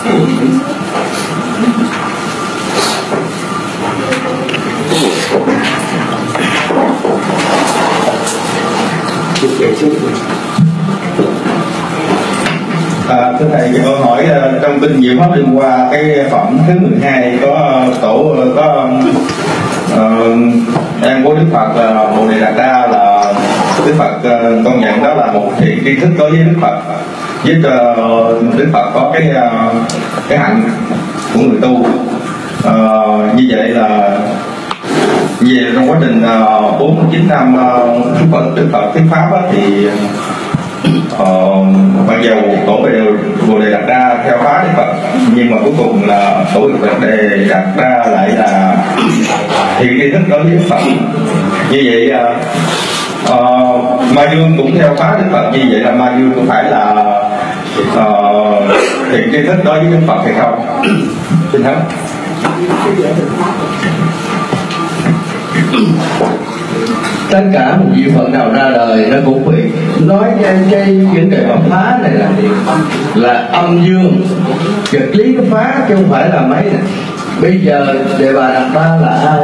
thưa thầy, câu hỏi trong kinh Diệu Pháp Liên Hoa cái phẩm thứ 12 có tổ có em của Đức Phật là Bồ Đề Đạt Đa, là Đức Phật công nhận đó là một thiện tri thức đối với Đức Phật, giúp Đức Phật có cái hạnh của người tu. Như vậy là về trong quá trình 49 năm Đức Phật thuyết pháp thì mặc dù tổ Bồ Đề Đạt Đa theo phá Đức Phật, nhưng mà cuối cùng là tổ Bồ Đề Đạt Đa lại là thiện tri thức đối với Đức Phật. Như vậy Ma Dương cũng theo phá Đức Phật, như vậy là Ma Dương cũng phải là thiện tri thức đối với Đức Phật hay không? Xin hết. Tất cả một vị Phật nào ra đời nó cũng bị nói cái vấn đề mà phá này là âm dương vật lý nó phá, chứ không phải là mấy này. Bây giờ Đề Bà Đạt Đa là ai?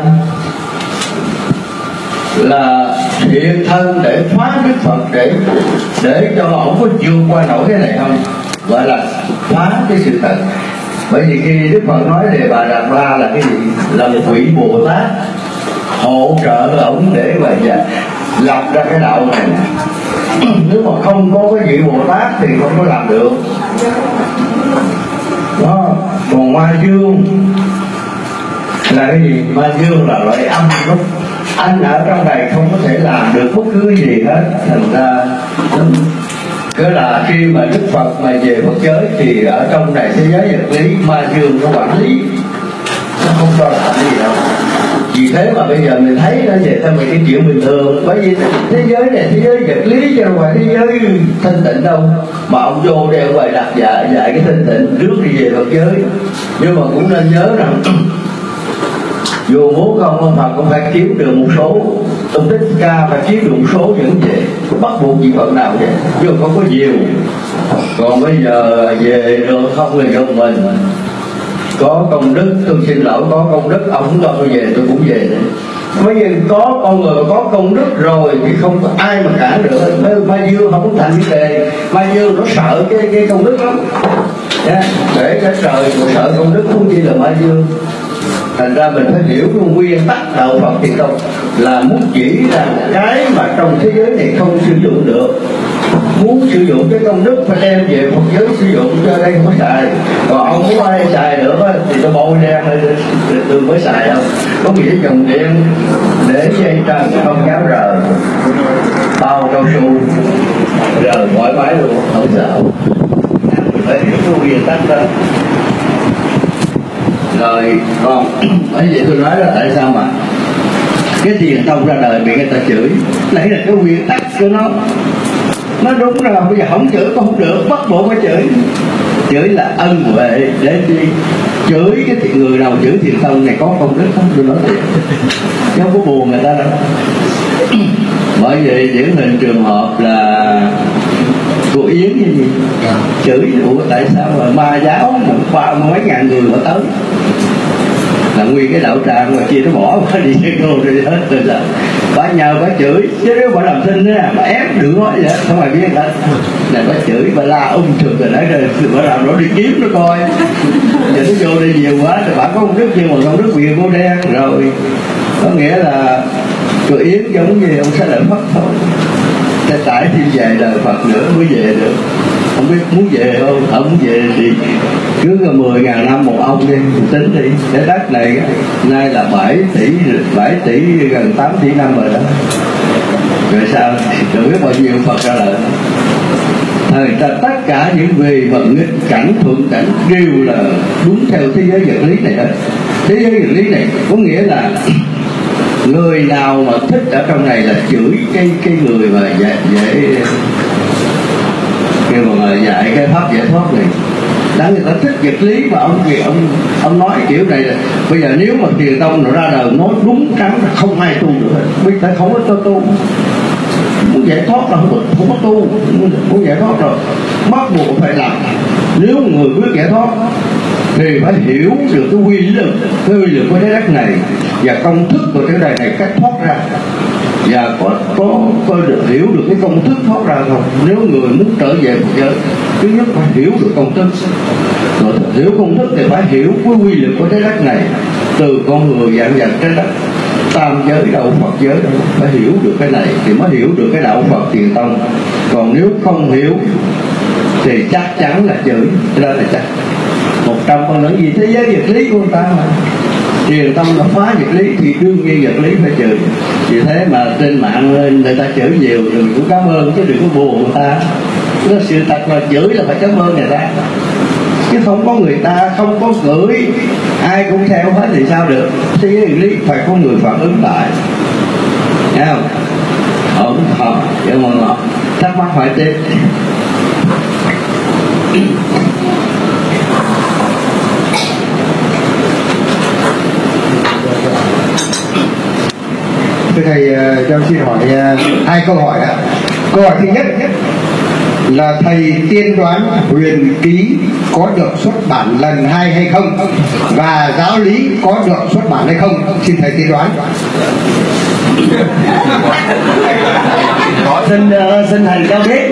Là hiện thân để phá Đức Phật, để cho ông có vượt qua nổi cái này không, gọi là phá cái sự thật. Bởi vì khi Đức Phật nói Đề Bà Đạt Đa là cái gì? Là một vị Bồ Tát hỗ trợ ổng để mà lập ra cái đạo này. Nếu mà không có cái vị Bồ Tát thì không có làm được đó. Còn Ma Dương là cái gì? Ma Dương là loại âm lúc anh ở trong này không có thể làm được bất cứ gì hết. Thành ra cứ là khi mà Đức Phật mà về Phật giới thì ở trong này thế giới vật lý Ma Dương nó quản lý, nó không cho làm gì đâu. Vì thế mà bây giờ mình thấy nó về theo cái chuyện bình thường. Bởi vì thế giới này thế giới vật lý chứ không phải thế giới thanh tịnh đâu. Mà ông vô đeo ngoài đặt dạy cái thanh tịnh trước đi về Phật giới. Nhưng mà cũng nên nhớ rằng dù muốn không, ông Phật cũng phải kiếm được một số, ông Thích Ca phải kiếm được một số những gì bắt buộc vị Phật nào vậy, chứ không có nhiều. Còn bây giờ về được không thì được mình có công đức, tôi xin lỗi, có công đức ông không cho tôi về tôi cũng về đấy. Bởi vì có con người có công đức rồi thì không có ai mà cản được. Ma Dương không có thành vấn đề. Ma Dương nó sợ cái công đức lắm, để cái trời cũng sợ công đức, không chỉ là Ma Dương. Thành ra mình phải hiểu cái nguyên tắc đạo Phật thì không là muốn chỉ rằng cái mà trong thế giới này không sử dụng được. Muốn sử dụng cái công đức phải đem về Phật giới sử dụng, cho đây không có xài. Còn ông muốn ai xài nữa thì tôi bôi đen tôi mới xài đâu. Có nghĩa dùng điện để dây trần không kéo rờ, bao cao su rờ thoải mái luôn, không sợ. Phải hiểu cái nguyên tắc đó. Rồi còn bởi vậy tôi nói là tại sao mà cái tiền tông ra đời bị người ta chửi, lấy là cái nguyên tắc của nó đúng là bây giờ không chửi cũng không được, bắt buộc phải chửi. Chửi là ân huệ để đi chửi cái thiện người nào chửi thiền tông này có công đức không, tôi nói thiệt chứ không có buồn người ta đâu. Bởi vậy điển hình trường hợp là cô Yến như gì chửi tại sao mà ma giáo mà mấy ngàn người mà tới là nguyên cái đạo tràng mà kia nó bỏ đi cô rồi hết rồi sao bà nhờ bà chửi, chứ nếu bà làm thinh á, bà ép đừng nói vậy, không ai biết hết. Này bà chửi, bà la thường rồi nói rồi, bà làm nó đi kiếm nó coi. Giờ nó vô đây nhiều quá, thì bà có công đức nhưng mà công đức quyền vô đen rồi. Có nghĩa là chùa Yến giống như ông sẽ lợi Phật thôi. Sẽ tải thêm về đời Phật nữa mới về được. Không biết muốn về không, không muốn về thì cứ 10.000 năm một ông đi, tính đi. Cái đất này nay là 7 tỷ gần 8 tỷ năm rồi đó. Rồi sao? Rồi biết bao nhiêu Phật ra lợi. Thời ta tất cả những vị mà nghịch cảnh thuận cảnh đều là đúng theo thế giới vật lý này đó. Thế giới vật lý này có nghĩa là người nào mà thích ở trong này là chửi cái người mà dạy kêu mà dạy cái pháp giải thoát này. Đáng người ta thích vật lý mà ông nói kiểu này là bây giờ nếu mà Thiền Tông nó ra đời nói đúng trắng là không ai tu được hết. Bây giờ không có tu. Muốn giải thoát là không có tu. Muốn giải thoát rồi bắt buộc phải làm. Nếu người biết giải thoát thì phải hiểu được cái quy lực của trái đất này và công thức của trái đất này cách thoát ra, và có được hiểu được cái công thức thoát ra không. Nếu người muốn trở về Phật giới, thứ nhất phải hiểu được công thức, rồi hiểu công thức thì phải hiểu cái quy lực của trái đất này, từ con người dạng vật trái đất, tam giới đâu Phật giới đâu. Phải hiểu được cái này thì mới hiểu được cái đạo Phật Thiền Tông. Còn nếu không hiểu thì chắc chắn là chửi. Cái đó là chắc 100% gì thế giới vật lý của người ta mà. Thiền Tông là phá vật lý thì đương nhiên vật lý phải chửi. Vì thế mà trên mạng người ta chửi nhiều thì mình cũng cảm ơn chứ đừng có buồn người ta. Nó sự thật là chửi là phải cảm ơn người ta, chứ không có người ta không có gửi ai cũng theo hết thì sao được. Thế giới vật lý phải có người phản ứng lại, thấy không? Không nhưng mà thắc mắc hỏi tiếp. Thưa thầy, cho xin hỏi 2 câu hỏi ạ. Câu hỏi thứ nhất là thầy tiên đoán huyền ký có được xuất bản lần 2 hay không, và giáo lý có được xuất bản hay không? Xin thầy tiên đoán. Xin thầy cho biết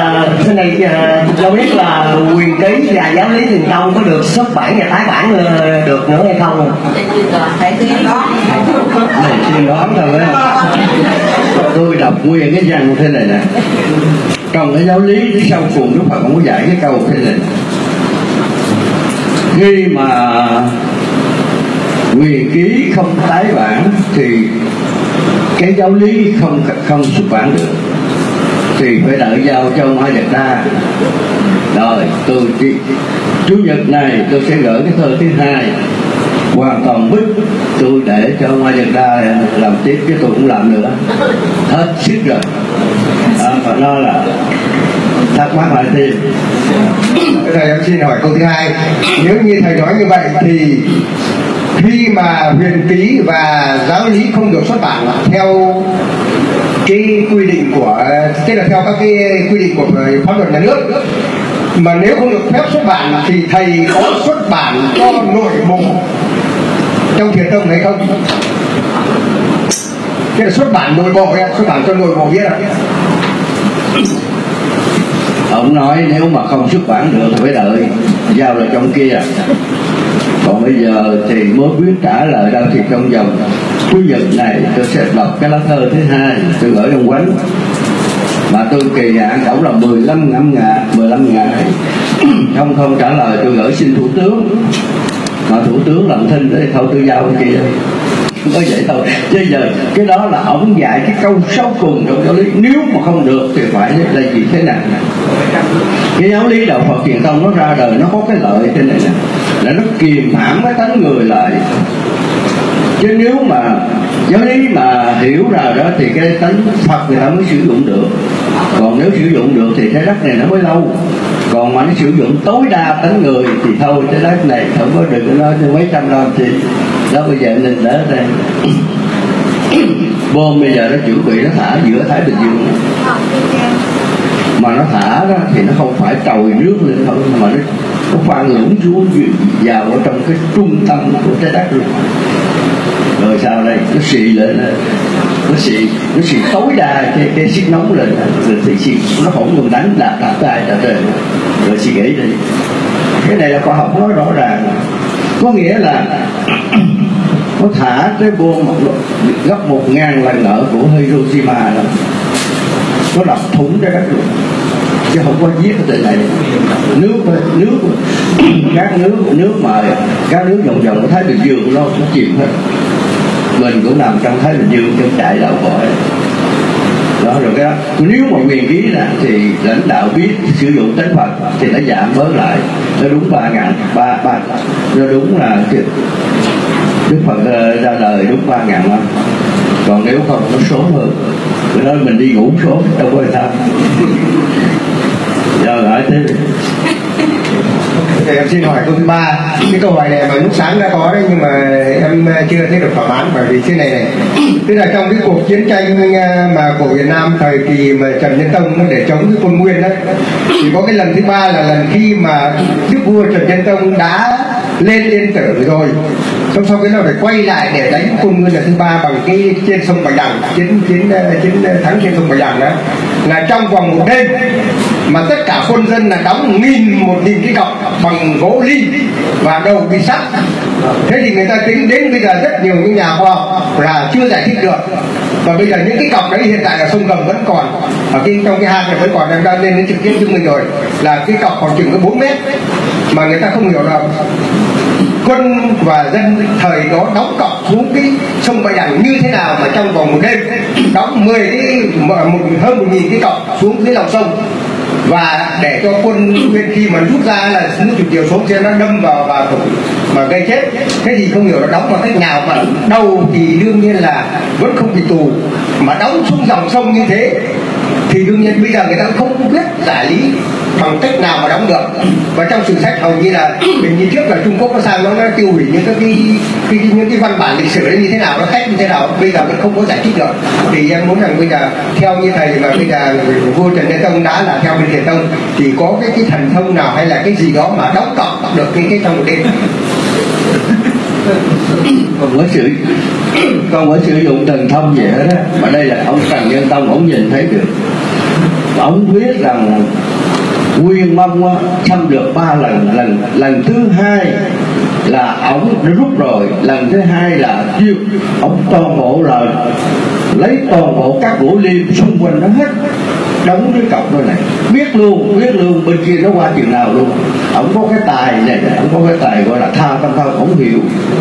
là huyền ký và giáo lý Thiền Tông có được xuất bản và tái bản được nữa hay không? Thầy tiên đoán. Này tiên đoán thôi đấy. Tôi đọc nguyên cái văn thế này nè. Trong cái giáo lý sau cùng Đức Phật cũng có dạy cái câu thế này: khi mà huyền ký không tái bản thì cái giáo lý không xuất bản được, thì phải đợi giao cho Ma Nhật Đa. Rồi tôi chủ nhật này tôi sẽ gửi cái thơ thứ 2 hoàn toàn bích, tôi để cho Ma Nhật Đa làm tiếp chứ tôi cũng làm nữa, hết sức rồi. Và nó là thắc mắc lại thêm. Thầy em xin hỏi câu thứ 2. Nếu như thầy nói như vậy thì khi mà huyền ký và giáo lý không được xuất bản theo cái quy định của, tức là theo các cái quy định của pháp luật nhà nước, mà nếu không được phép xuất bản thì thầy có xuất bản cho nội bộ trong Thiền Tông hay không? Cái là xuất bản nội bộ, xuất bản cho nội bộ biết ạ. Ông nói nếu mà không xuất bản được thì phải đợi giao lại trong kia. Còn bây giờ thì mới biết trả lời đâu, thì trong vòng Chủ nhật này tôi sẽ đọc cái lá thơ thứ 2 tôi gửi ông Quánh, mà tôi kỳ hạn tổng là 15 ngày. Không trả lời tôi gửi xin Thủ tướng, mà Thủ tướng làm thinh thì thôi tôi giao kia. Không có vậy thôi. Chứ giờ cái đó là ông dạy cái câu sau cùng trong giáo lý, nếu mà không được thì phải là gì thế nào. Cái giáo lý đạo Phật Thiền Tông nó ra đời nó có cái lợi trên này nè, là nó kiềm hãm cái tánh người lại. Chứ nếu mà giáo lý mà hiểu ra đó thì cái tánh Phật người ta mới sử dụng được. Còn nếu sử dụng được thì trái đất này nó mới lâu. Còn mà nó sử dụng tối đa tánh người thì thôi, trái đất này không có được nó mấy trăm năm thì đó. Bây giờ nên đỡ đây bom bây giờ nó chuẩn bị nó thả giữa Thái Bình Dương, mà nó thả đó thì nó không phải trồi nước lên thôi, mà nó phan lũng xuống vào ở trong cái trung tâm của trái đất luôn. Rồi sao đây nó xị lên, nó xị tối đa cái sức nóng lên, rồi thì nó không còn đánh là đặt tay trả trời rồi suy nghĩ đi. Cái này là khoa học nói rõ ràng, có nghĩa là nó thả cái bom gấp 1000 lần nữa của Hiroshima đó, nó đập thủng trái đất luôn, chứ không có giết cái tên này. nước mà các nước vòng Thái Bình Dương nó chìm hết, mình cũng nằm trong Thái Bình Dương chứ chạy đâu khỏi đó. Rồi cái đó nếu mà quyền ký là thì lãnh đạo biết sử dụng thánh Phật thì nó giảm bớt lại, nó đúng 3.000 nó đúng là Đức Phật ra đời đúng 3.000 năm, còn nếu không nó sớm hơn. Cho nên mình đi ngủ sớm đâu có sao. Giờ hỏi thế đi. Thì em xin hỏi câu thứ 3. Cái câu hỏi này mà lúc sáng đã có đấy, nhưng mà em chưa thấy được thỏa mãn, bởi vì thế này tức là trong cái cuộc chiến tranh mà của Việt Nam thời kỳ mà Trần Nhân Tông để chống cái quân Nguyên đấy, thì có cái lần thứ 3 là lần khi mà đức vua Trần Nhân Tông đã lên Yên Tử rồi, xong sau cái nó phải quay lại để đánh quân Nguyên lần thứ 3 bằng cái trên sông Bạch Đằng, chiến thắng trên sông Bạch Đằng đó, là trong vòng một đêm mà tất cả quân dân là đóng 1.000 cái cọc bằng gỗ lim và đầu bị sắt. Thế thì người ta tính đến bây giờ rất nhiều những nhà khoa học là chưa giải thích được, và bây giờ những cái cọc đấy hiện tại là sông Gầm vẫn còn ở trong cái hang này vẫn còn, em đang lên đến trực tiếp cho mình rồi, là cái cọc khoảng chừng có 4 mét mà người ta không hiểu là quân và dân thời đó đóng cọc xuống cái sông Bạch Đằng như thế nào mà trong vòng một đêm đóng hơn 1.000 cái cọc xuống dưới lòng sông, và để cho quân Nguyên khi mà rút ra là nước thủy triều xuống sẽ nó đâm vào thủng mà gây chết. Thế thì không hiểu nó đóng bằng cách nào, mà đầu thì đương nhiên là vẫn không bị tù, mà đóng xuống dòng sông như thế thì đương nhiên bây giờ người ta không biết giải lý bằng cách nào mà đóng được. Và trong sử sách hầu như là mình như trước là Trung Quốc nó sang nó tiêu hủy những những cái văn bản lịch sử đấy như thế nào, nó cách như thế nào, bây giờ vẫn không có giải thích được. Thì em muốn rằng bây giờ theo như thầy mà bây giờ vua Trần Nhân Tông đã là theo bên Thiền Tông thì có cái thần thông nào hay là cái gì đó mà đóng cọc được cái trong một đêm? Con mới sử dụng thần thông vậy đó, mà đây là ông Trần Nhân Tông, ông nhìn thấy được, ông biết rằng Nguyên Mông xâm lược 3 lần thứ 2 là ông đã rút rồi, lần thứ 2 là ông toàn bộ là lấy toàn bộ các gỗ lim xung quanh nó hết đóng cái cọc này, biết luôn bên kia nó qua chừng nào luôn. Ông có cái tài này, ông có cái tài gọi là tha tâm thông, ông hiểu.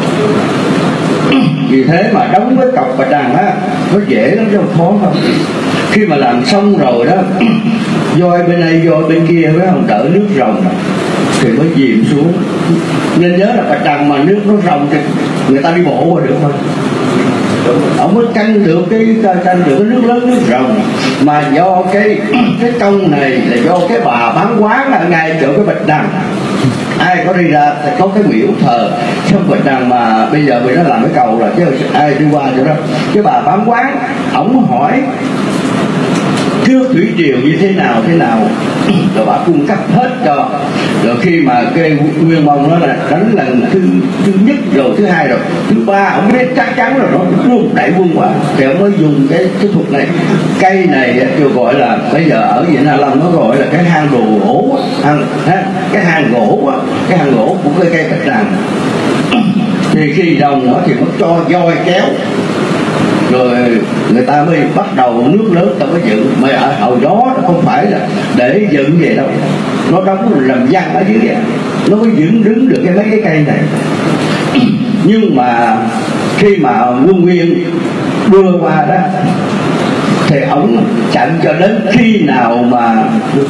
Vì thế mà đóng với cọc Bạch Đằng á nó dễ lắm chứ không khó không. Khi mà làm xong rồi đó, voi bên này voi bên kia với không đỡ nước rồng thì mới chìm xuống. Nên nhớ là Bạch Đằng mà nước nó rồng thì người ta đi bộ qua được không? Ông mới canh được cái nước lớn nước rồng, mà do cái công này là do cái bà bán quán ở ngay chỗ cái Bạch Đằng. Ai có đi ra thì có cái miễu thờ trong Bạch Đằng, mà bây giờ mình nó làm cái cầu là chứ ai đi qua chỗ đó. Cái bà bán quán ổng hỏi trước thủy triều như thế nào rồi bà cung cấp hết cho. Rồi khi mà cái Nguyên Mông nó là đánh lần thứ nhất rồi thứ 2 rồi thứ 3 ông biết chắc chắn là nó luôn đẩy quân qua thì ông mới dùng cái thuật này. Cây này kêu gọi là bây giờ ở Vịnh Hạ Long nó gọi là cái hang đồ gỗ, cái hang gỗ của cái cây Bạch Đằng. Thì khi đồng thì nó cho voi kéo, rồi người ta mới bắt đầu nước lớn ta mới dựng. Mà ở hồi đó nó không phải là để dựng vậy đâu, nó đóng làm văn ở dưới vậy, nó mới dựng đứng được mấy cái cây này. Nhưng mà khi mà quân Nguyên đưa qua đó thì ổng chặn cho đến khi nào mà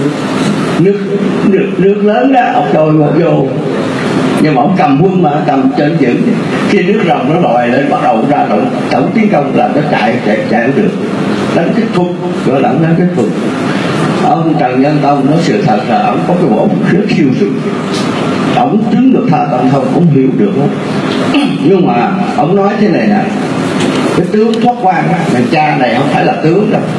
nước lớn đó ổng trôi vô. Nhưng mà ông cầm quân mà cầm trên dựng, khi nước rồng nó lòi lên bắt đầu ra tổng tiến công là nó chạy không được, đánh kích thuật, gọi là đánh kích thuật. Ông Trần Nhân Tông nói sự thật là ông có cái bộ rất siêu sức, ông chứng được tha tâm thông, ông hiểu được đó. Nhưng mà ông nói thế này nè, cái tướng thoát quan á, cha này không phải là tướng đâu.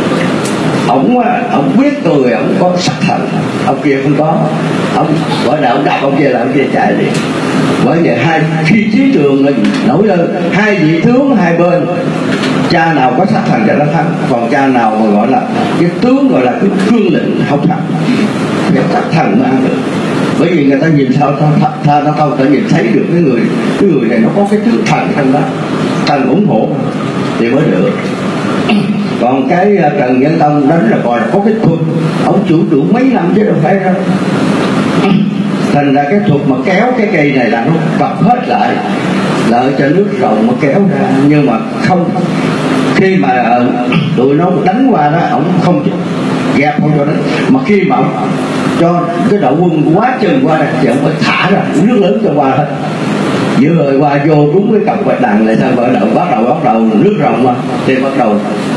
Ông biết người, ông có sắc thần, ông kia không có. Ông gọi là ông đạp ông kia là ông kia chạy đi. Bởi vậy khi chiến trường nổi lên, hai vị tướng hai bên, cha nào có sát thành cho nó thắng, còn cha nào mà gọi là cái tướng gọi là cái cương lĩnh không thắng, cái sát thành mới ăn được. Bởi vì người ta nhìn sao ta nhìn thấy được cái người này nó có cái tướng thần trong đó, thần ủng hộ thì mới được. Còn cái Trần Nhân Tông đánh là gọi là có cái thuật, ông chủ đủ mấy năm chứ đâu phải đâu. Thành ra cái thuật mà kéo cái cây này là nó bập hết lại, lợi cho nước rộng mà kéo ra. Nhưng mà không, khi mà tụi nó đánh qua đó, ông không gạt không cho đánh, mà khi mà ông cho cái đội quân quá chừng qua đây thì ông phải thả ra nước lớn cho qua hết. Vừa rồi qua vô đúng cái cặp bạch đằng lại sao bắt đầu nước rộng mà thì bắt đầu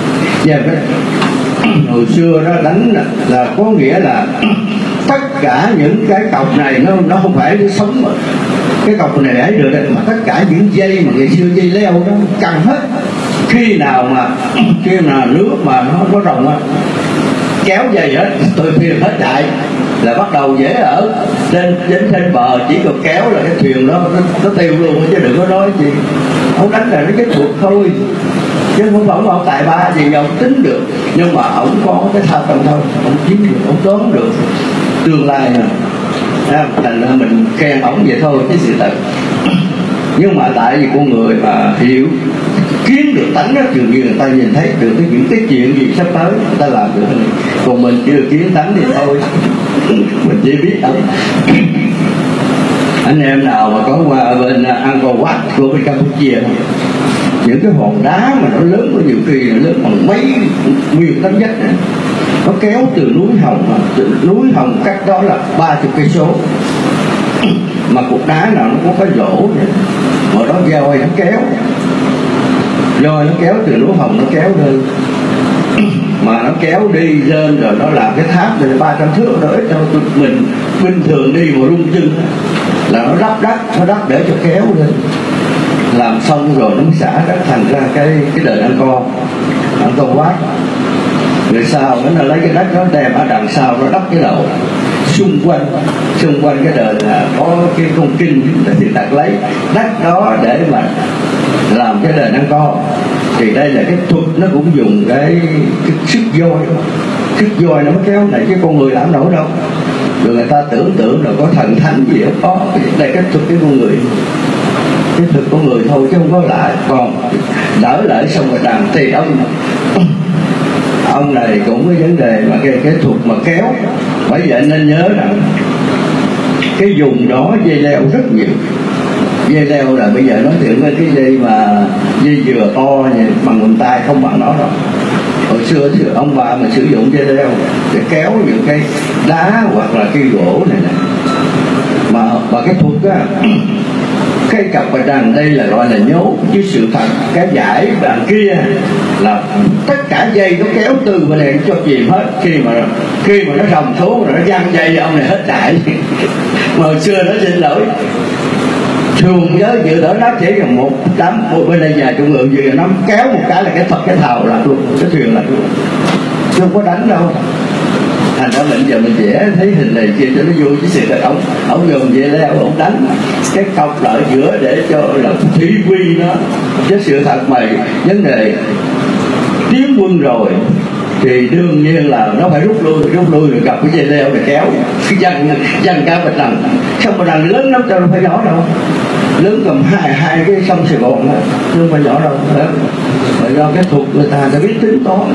hồi xưa nó đánh là có nghĩa là tất cả những cái cọc này nó không phải cái sống mà cái cọc này ấy được, mà tất cả những dây mà ngày xưa dây leo đó căng hết. Khi nào nước mà nó rộng á, kéo dây hết, tôi thuyền hết chạy là bắt đầu dễ ở trên bờ, chỉ cần kéo là cái thuyền nó tiêu luôn chứ đừng có nói gì. Ông đánh là nó cái thuộc thôi, chứ không phải ông tài ba gì ông tính được, nhưng mà ông có cái thao tâm thôi, ông chiến được, ông đoán được tương lai nè. Thành ra mình khen ông vậy thôi chứ sự thật. Nhưng mà tại vì con người mà hiểu kiến được tánh đó, dường như người ta nhìn thấy được những cái chuyện gì sắp tới người ta làm được. Còn mình chưa kiến tánh thì thôi, mình chỉ biết ông. Anh em nào mà có qua bên Angkor Wat của bên Campuchia không? Những cái hòn đá mà nó lớn, có nhiều khi nó lớn bằng mấy nguyên tấn vách này, nó kéo từ núi Hồng cách đó là 30 cây số, mà cục đá nào nó có cái lỗ vậy, mà đó voi nó kéo từ núi Hồng nó kéo lên, mà nó kéo đi lên rồi nó làm cái tháp lên 300 thước đó, cho mình bình thường đi mà rung chân là nó lắp đất để cho kéo lên, làm xong rồi nó xả đất thành ra cái đền Angkor Wat. Rồi sau nó lấy cái đất nó đem ở đằng sau nó đắp cái đầu xung quanh cái đền là có cái con kinh thì đặt lấy đất đó để mà làm cái đền Angkor. Thì đây là cái thuật, nó cũng dùng cái sức voi nó mới kéo này, chứ con người làm nổi đâu. Rồi người ta tưởng tượng là có thần thánh gì đó, có đây cái thuật cái con người, cái thuật con người thôi chứ không có lại. Còn đỡ lại xong rồi đằng thì ông này cũng có vấn đề mà cái thuật mà kéo. Bởi vậy nên nhớ rằng cái vùng đó dây leo rất nhiều. Dây leo là bây giờ nói chuyện với cái dây mà dây dừa to vậy, bằng bàn tay không bằng nó đâu. Hồi xưa thì ông bà mà sử dụng dây leo để kéo những cái đá hoặc là cây gỗ này nè. Mà cái thuật á, cái cặp bạch đằng đây là gọi là nhốt, chứ sự thật cái dải đằng kia là tất cả dây nó kéo từ bên này cho chìm hết. Khi mà nó rồng xuống rồi nó văng dây ông này hết chạy. Mà hồi xưa nó xin lỗi thường nhớ dự đỡ nó chỉ là một bên đây nhà trung lượng vừa nó kéo một cái là cái Phật cái thầu là luôn, cái thuyền là luôn, chứ không có đánh đâu. Thành ra mình giờ mình vẽ thấy hình này kia cho nó vui, chứ sự thật ông dùng dây leo ông đánh cái cọc lợi giữa để cho là thủy quy nó, chứ sự thật mà vấn đề tiến quân rồi thì đương nhiên là nó phải rút lui rồi gặp cái dây leo để kéo cái dằn cả bạch đằng. Sông bạch đằng lớn lắm, đâu phải nhỏ đâu, lớn cầm hai cái sông Sài Gòn đó, chứ không phải nhỏ đâu. Bởi do cái thuật người ta đã biết tính toán,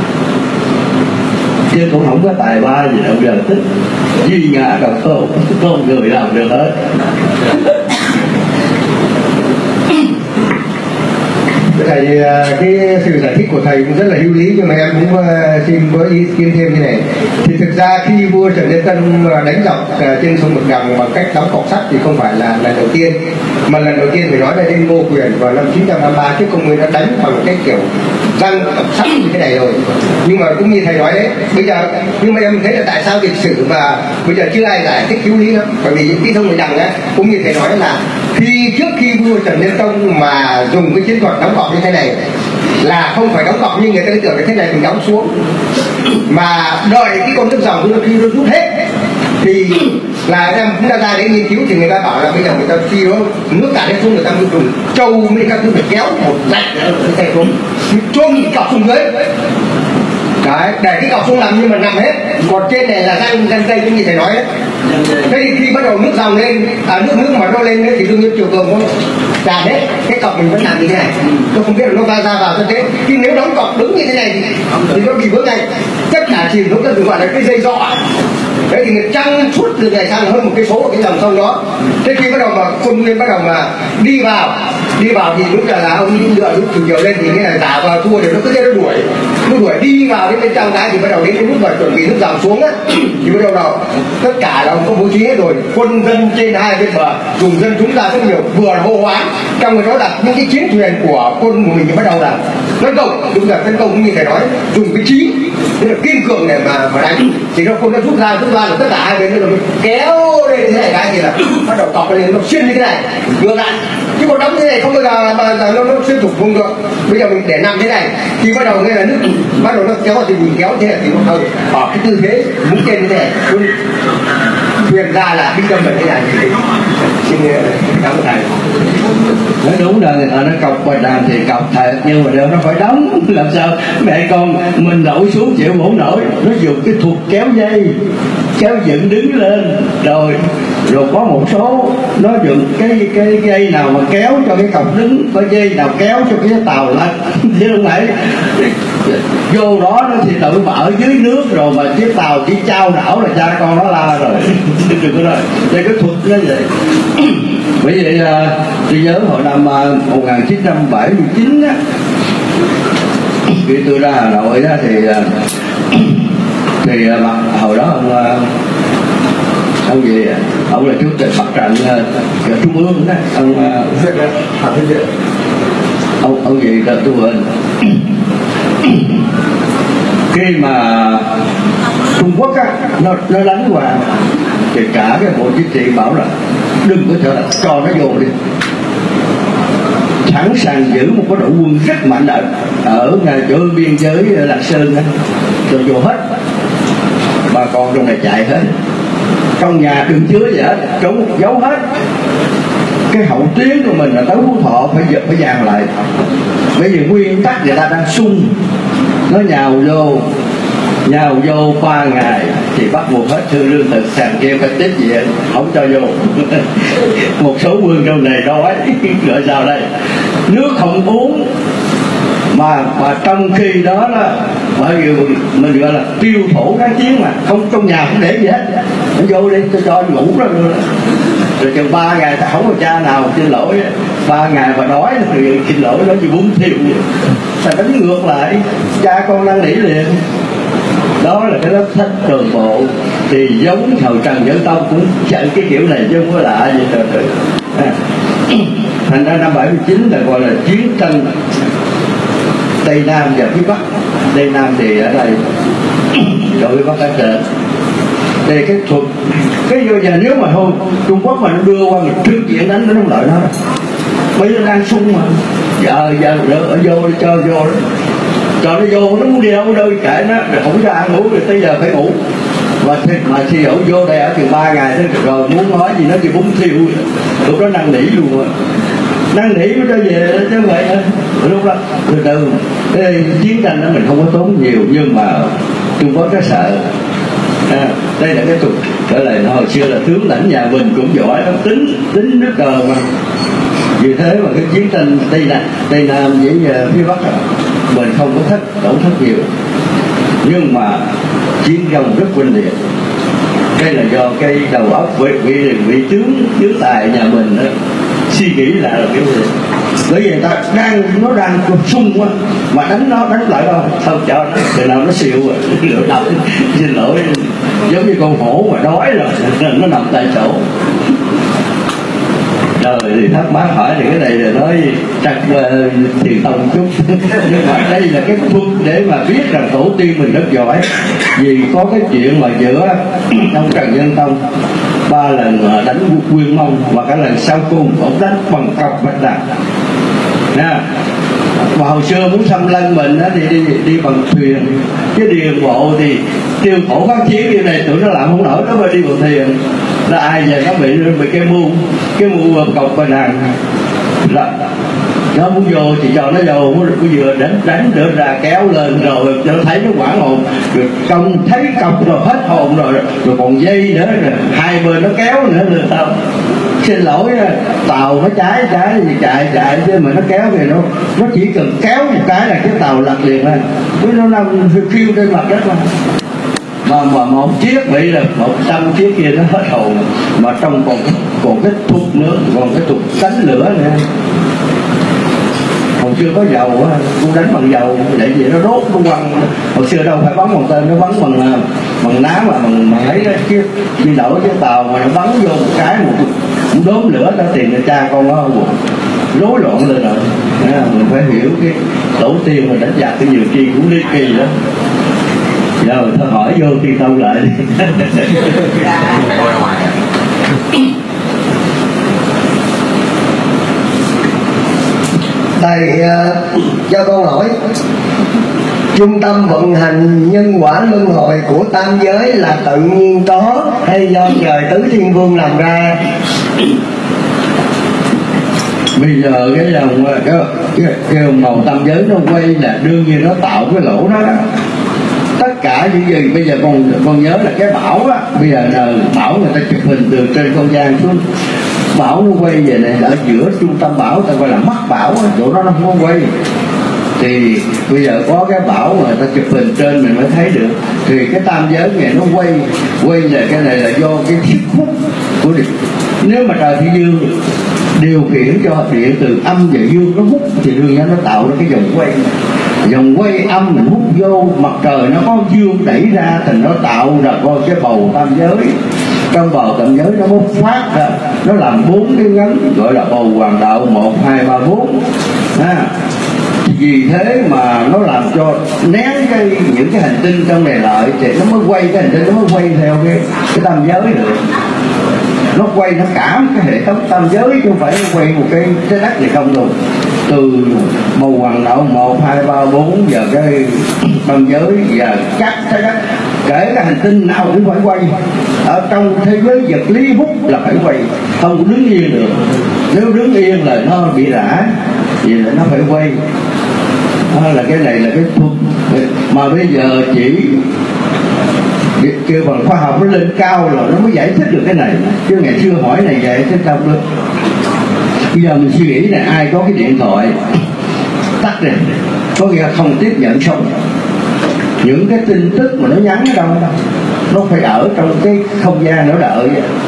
chứ cũng không có tài ba gì đâu giờ tích duy ngã đầu tôn người làm được hết. Thầy, cái sự giải thích của thầy cũng rất là hữu lý, nhưng mà em cũng xin có ý kiến thêm như này. Thì thực ra khi vua Trần Nhân Tông đánh dọc trên sông Bạch Đằng bằng cách đóng cọc sắt thì không phải là lần đầu tiên, mà lần đầu tiên phải nói là đến Ngô Quyền vào năm 923, chứ không người đã đánh bằng cái kiểu răng cọc sắt như thế này rồi. Nhưng mà cũng như thầy nói đấy, bây giờ nhưng mà em thấy là tại sao lịch sử mà bây giờ chưa ai giải thích hữu lý lắm, bởi vì cái sông Bạch Đằng á, cũng như thầy nói là trước khi vua Trần Nhân Tông mà dùng cái chiến thuật đóng cọc như thế này là không phải đóng cọc như người ta tưởng cái thế này mình đóng xuống, mà đợi cái con nước dòng khi nó rút hết thì là chúng ta ra để nghiên cứu thì người ta bảo là bây giờ người ta khi đó nước cả lên xuống người ta dùng trâu mới các thứ phải kéo một lạch cái xe xuống chôn cọc xuống dưới đấy, để cái cọc xuống làm nhưng mà nằm hết, còn trên này là răng dây như thầy nói đấy. Thế thì khi bắt đầu nước dòng lên, nước mà nó lên đấy thì đương nhiên chiều cường nó tràn hết, cái cọc mình vẫn làm như thế này. Tôi không biết là nó ra vào như thế. Khi nếu đóng cọc đứng như thế này thì nó bị vỡ ngay, tất cả chìm xuống, nó gọi là cái dây dọ. Đấy thì người trăng suốt từ ngày sang hơn 1 cây số ở cái dòng sông đó. Thế khi bắt đầu mà công nguyên bắt đầu mà đi vào thì lúc là ông đi lựa lúc chiều lên thì cái này giả vào thua thì nó cứ thế nó đuổi đi vào đến bên trong cái thì bắt đầu đến cái lúc mà chuẩn bị nước dòng xuống á thì bắt đầu tất cả là ông có bố trí hết rồi, quân dân trên hai bên bờ dùng dân chúng ta rất nhiều, vừa hô hoán trong cái đó đặt những cái chiến thuyền của quân của mình thì bắt đầu là tấn công, đúng là tấn công như thầy nói, dùng cái trí tức là kiên cường để mà đánh thì nó không, nó rút ra là tất cả hai bên nó kéo lên thế này cái thì là bắt đầu cọc lên nó xuyên như thế này ngược lại, chứ còn đóng thế này không bao giờ mà nó xuyên thủng vùng được. Bây giờ mình để nằm thế này thì bắt đầu nghe là nước bắt đầu nó kéo thì mình kéo thế này thì nó không ở cái tư thế mũi trên như thế này thuyền ra là đi đâm vào thế này thì xin cảm ơn thầy. Nói đúng rồi, người ta nói cọc bài đàn thì cọc thật nhưng mà đều nó phải đóng, làm sao mẹ con mình đậu xuống chịu không nổi, nó dùng cái thuật kéo dây kéo dựng đứng lên rồi có một số nó dùng cái dây nào mà kéo cho cái cọc đứng, có dây nào kéo cho cái tàu lật chứ không phải vô đó nó thì tự ở dưới nước rồi mà chiếc tàu chỉ trao đảo là cha con nó la rồi đừng có nói đây cái thuật nó vậy. Bởi vậy tôi nhớ hồi năm 1979 á, khi tôi ra Hà Nội đó thì hồi đó ông gì ông là chủ tịch mặt trận trung ương đó, ông gì là tôi quên. Khi mà Trung Quốc á nó đánh qua thì cả cái bộ chính trị bảo là đừng có cho nó vô đi, sẵn sàng giữ một cái đội quân rất mạnh ở ngay chỗ biên giới Lạc Sơn đó, cho vô hết, bà con trong này chạy hết, trong nhà đừng chứa gì hết, trốn giấu hết. Cái hậu tuyến của mình là tới Phú Thọ phải dàn lại, bởi vì nguyên tắc người ta đang sung, nó nhào vô 3 ngày thì bắt buộc hết thư lương thực sàn kêu phải tiếp gì không cho vô. Một số quân trong này đói gọi sao đây, nước không uống mà trong khi đó là bởi vì mình gọi là tiêu thổ kháng chiến mà không, trong nhà không để gì hết, nó vô đi cho ngủ rồi chừng 3 ngày ta không có cha nào xin lỗi, 3 ngày mà đói thì xin lỗi nó chỉ 4 triệu, ta đánh ngược lại cha con năn nỉ liền. Đó là cái lớp thách cường bộ thì giống thời Trần Nhân Tông cũng chạy cái kiểu này chứ không có lạ gì rồi. Thành ra năm 79 là gọi là chiến tranh Tây Nam và phía Bắc. Tây Nam thì ở đây đối với Bắc Á Trợ thì cái thuật cái giờ nếu mà thôi Trung Quốc mà nó đưa qua mình trực diện đánh nó không lợi nó, bây giờ đang sung mà giờ ở vô đi cho vô đó. Cho nó vô, nó muốn đi đâu kệ nó, rồi không cho ăn ngủ rồi tới giờ phải ngủ. Mà khi ổng vô đây ở chừng 3 ngày rồi muốn nói gì nó chỉ 4 triệu, lúc đó năn nỉ luôn rồi. Năn nỉ mới cho về chứ không vậy nữa. Lúc đó từ cái chiến tranh đó mình không có tốn nhiều nhưng mà Trung Quốc nó sợ. Đây là cái tục trở lại hồi xưa là tướng lãnh nhà mình cũng giỏi lắm, tính nước cờ mà. Vì thế mà cái chiến tranh Tây Nam với phía Bắc mình không có tổn thất nhiều, nhưng mà chiến công rất huynh liệt. Đây là do cái đầu óc vị tướng tài nhà mình đó, suy nghĩ lại là kiểu gì. Bởi vì nó đang sung quá mà đánh lại đâu không cho nó từ nào nó xịu rồi lựa đập xin lỗi giống như con hổ mà đói rồi nó nằm tại chỗ. Rồi thì thắc mắc hỏi thì cái này là nói trật thiền tông chút nhưng mà đây là cái thuật để mà biết rằng tổ tiên mình rất giỏi. Vì có cái chuyện mà giữa ông Trần Nhân Tông 3 lần đánh Nguyên Mông và cái lần sau cùng ông đánh bằng cọc bạch đằng nha. Mà hồi xưa muốn xâm lăng mình thì đi bằng thuyền, cái điền bộ thì tiêu khổ phát chiến điều này tụi nó làm không nổi, nó mới đi vào thiền. Là ai giờ nó bị cái mưu cọc bên hàng là nó muốn vô thì cho nó vô, nó vừa đánh được ra kéo lên rồi cho nó thấy nó quảng hồn, rồi công thấy cọc rồi hết hồn rồi còn dây nữa, rồi hai bên nó kéo nữa là sao? Xin lỗi, tàu nó trái thì chạy chứ mà nó kéo thì nó chỉ cần kéo một cái là cái tàu lật liền lên, với nó nằm phiêu trên mặt đất mà một chiếc bị là 100 chiếc kia nó hết hồn, mà trong còn cái thục nữa, còn cái thục đánh lửa nữa. Hồi xưa có dầu á, cũng đánh bằng dầu để gì nó đốt nó quăng. Hồi xưa đâu phải bắn bằng tên, nó bắn bằng ná mà bằng ấy đó chứ. Đi đổi cái tàu mà nó bắn vô một cái cũng đốm lửa đó, tiền người cha con nó rối loạn lên rồi. Mình phải hiểu cái tổ tiên mà đánh giặc cái nhiều chi cũng ly kỳ đó. Giờ thôi hỏi vô thì tao lại đi. Thầy cho con hỏi, trung tâm vận hành nhân quả luân hồi của tam giới là tự nhiên có hay do trời tứ thiên vương làm ra? Bây giờ cái dòng cái màu tam giới nó quay là đương nhiên nó tạo cái lỗ đó. Tất cả những gì bây giờ con nhớ là cái bão á, bây giờ là bão người ta chụp hình từ trên không gian xuống, bão nó quay về này ở giữa trung tâm bão, ta gọi là mắt bão, chỗ đó nó không có quay. Thì bây giờ có cái bão mà ta chụp hình trên mình mới thấy được. Thì cái tam giới này nó quay là cái này là do cái thiết hút của điện. Nếu mà trời thiên dương điều khiển cho điện từ âm và dương nó hút thì đương nhiên nó tạo ra cái vòng quay âm mình hút vô, mặt trời nó có dương đẩy ra thì nó tạo ra coi cái bầu tam giới. Trong bầu tam giới nó bốc phát ra, nó làm 4 cái ngấn gọi là bầu hoàng đạo 1, 2, 3, 4. Vì thế mà nó làm cho nén những cái hành tinh trong này lại thì nó mới quay, cái hành tinh nó mới quay theo cái tam giới được. Nó quay nó cả cái hệ thống tam giới chứ không phải nó quay một cái đất này không đâu. Từ bầu hoàng đạo 1, 2, 3, 4 giờ cái tam giới và các trái đất, kể cả hành tinh nào cũng phải quay. Ở trong thế giới vật lý hút là phải quay, không có đứng yên được. Nếu đứng yên là nó bị rã, vì là nó phải quay. Đó là cái này là cái thuật mà bây giờ chỉ kêu bằng khoa học nó lên cao rồi nó mới giải thích được cái này, chứ ngày xưa hỏi này giải thích không được. Bây giờ mình suy nghĩ là ai có cái điện thoại tắt này, có nghĩa là không tiếp nhận xong những cái tin tức mà nó nhắn ở đâu, nó phải ở trong cái không gian nó đợi.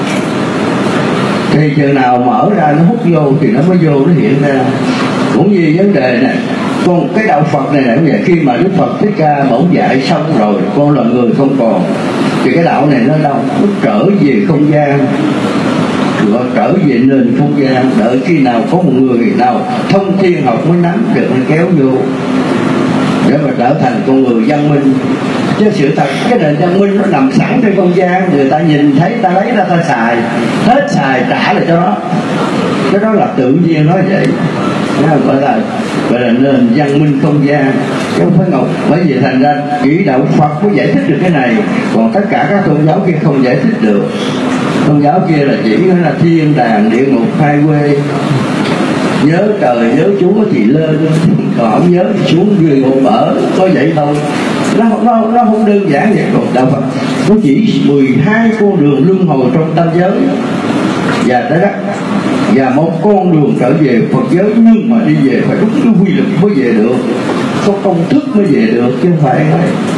Thì chừng nào mở ra nó hút vô thì nó mới vô, nó hiện ra. Cũng như vấn đề này, còn cái đạo Phật này là như vậy. Khi mà Đức Phật Thích Ca bổn dạy xong rồi, con là người không còn, thì cái đạo này nó đâu, nó trở về không gian, gọi trở về nền không gian. Đợi khi nào có một người nào thông thiên học mới nắm được, nó kéo vô để mà trở thành con người văn minh. Chứ sự thật cái nền văn minh nó nằm sẵn trên không gian, người ta nhìn thấy ta lấy ra ta xài, hết xài trả lại cho nó. Cái đó là tự nhiên nói vậy. Gọi là nền văn minh không gian, chứ không phải ngọc. Bởi vì thành ra chỉ đạo Phật mới giải thích được cái này, còn tất cả các tôn giáo kia không giải thích được. Tôn giáo kia là chỉ là thiên đàng, địa ngục, hai quê, nhớ trời nhớ Chúa thì lên, còn không nhớ thì xuống dưới ngục ở, có vậy thôi. Nó không đơn giản vậy. Còn đạo Phật nó chỉ 12 con đường luân hồi trong tam giới và trái đất, và một con đường trở về Phật giới, nhưng mà đi về phải đúng cái quy luật mới về được, có công thức mới về được, chứ không phải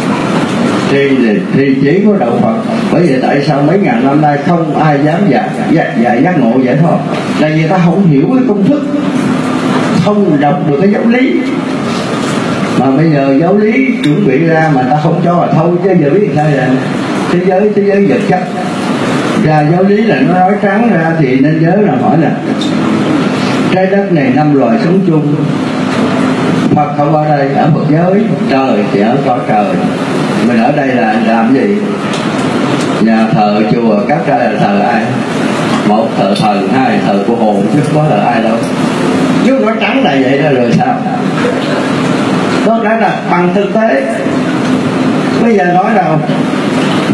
thì chỉ có đạo Phật. Bởi vì tại sao mấy ngàn năm nay không ai dám dạy giác ngộ vậy thôi, là vì ta không hiểu cái công thức, không đọc được cái giáo lý. Mà bây giờ giáo lý chuẩn bị ra mà ta không cho là thôi, chứ giờ biết sao vậy? Thế giới vật chất ra giáo lý là nó nói trắng ra, thì nên nhớ là hỏi là trái đất này 5 loài sống chung, Phật không ở đây, ở một giới, trời thì ở cõi trời. Mình ở đây là làm gì? Nhà thờ chùa, các trai là thờ ai? Một thờ thần, hai thờ của hồn, chứ không có thờ ai đâu. Chứ nói trắng là vậy đó rồi sao? Đó đã là bằng thực tế. Bây giờ nói đâu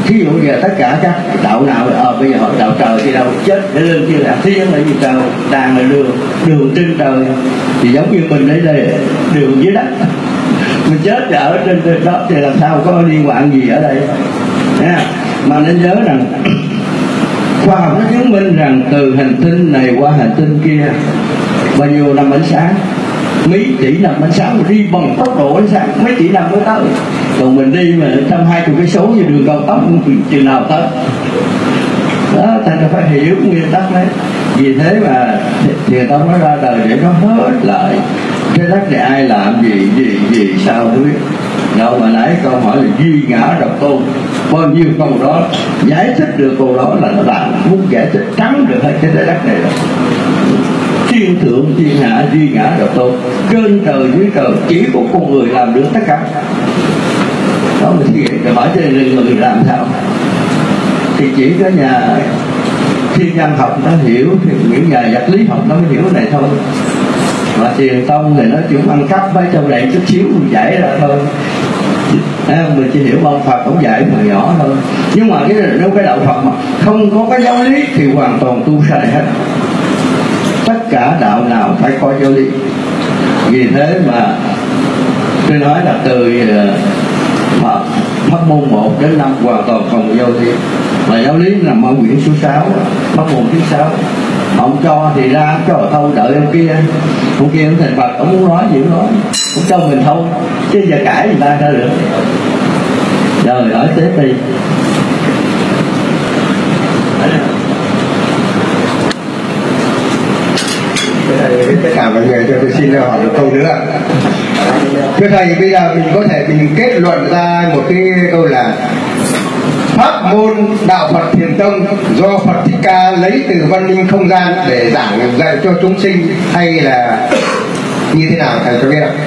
Ví dụ giờ tất cả các đạo nào bây giờ họ đạo trời thì đâu chết để lên kia là thiên là gì trời, đàn là đường trên trời, thì giống như mình ở đây đường dưới đất, mình chết ở trên đó thì làm sao có liên quan gì ở đây nha. Mà nên nhớ rằng khoa học nó chứng minh rằng từ hành tinh này qua hành tinh kia bao nhiêu năm ánh sáng, mấy tỷ năm ánh sáng, mà đi bằng tốc độ ánh sáng mấy tỷ năm mới tới. Còn mình đi mà 120 cây số như đường cao tốc chừng nào tới đó. Thành ra phải hiểu nguyên tắc đấy. Vì thế mà Thiền Tông nó ra đời để nó hết lại cái đất này ai làm gì sao không biết đâu. Mà nãy câu hỏi là duy ngã độc tôn, bao nhiêu câu đó giải thích được câu đó là nó làm muốn giải thích trắng được hết cái đất này rồi. Thiên thượng thiên hạ duy ngã độc tôn, trên trời dưới trời chỉ có con người làm được tất cả đó. Mình suy nghĩ hỏi cho người làm sao thì chỉ có nhà thiên văn học nó hiểu, thì những nhà vật lý học nó mới hiểu cái này thôi. Mà Thiền Tông thì nó chỉ ăn cắp mấy trong này chút xíu mình giải ra thôi. Mình chỉ hiểu ông Phật cũng dạy mà nhỏ thôi. Nhưng mà nếu cái đạo Phật mà không có cái giáo lý thì hoàn toàn tu sai hết. Tất cả đạo nào phải có giáo lý. Vì thế mà tôi nói là từ pháp môn 1 đến 5 hoàn toàn không giáo lý. Mà giáo lý nằm ở quyển số 6, pháp môn thứ 6. Ông cho thì ra, cho thâu đợi ông kia ông thành Phật, ông muốn nói gì cũng nói, cũng cho mình thâu, chứ giờ cãi người ta ra được. Rồi hỏi tiếp đi. Tất cả mọi người cho tôi xin hỏi một câu nữa. Thưa thầy, bây giờ mình có thể mình kết luận ra một cái câu là pháp môn đạo Phật Thiền Tông do Phật Thích Ca lấy từ văn minh không gian để giảng dạy cho chúng sinh, hay là như thế nào thầy cho biết ạ?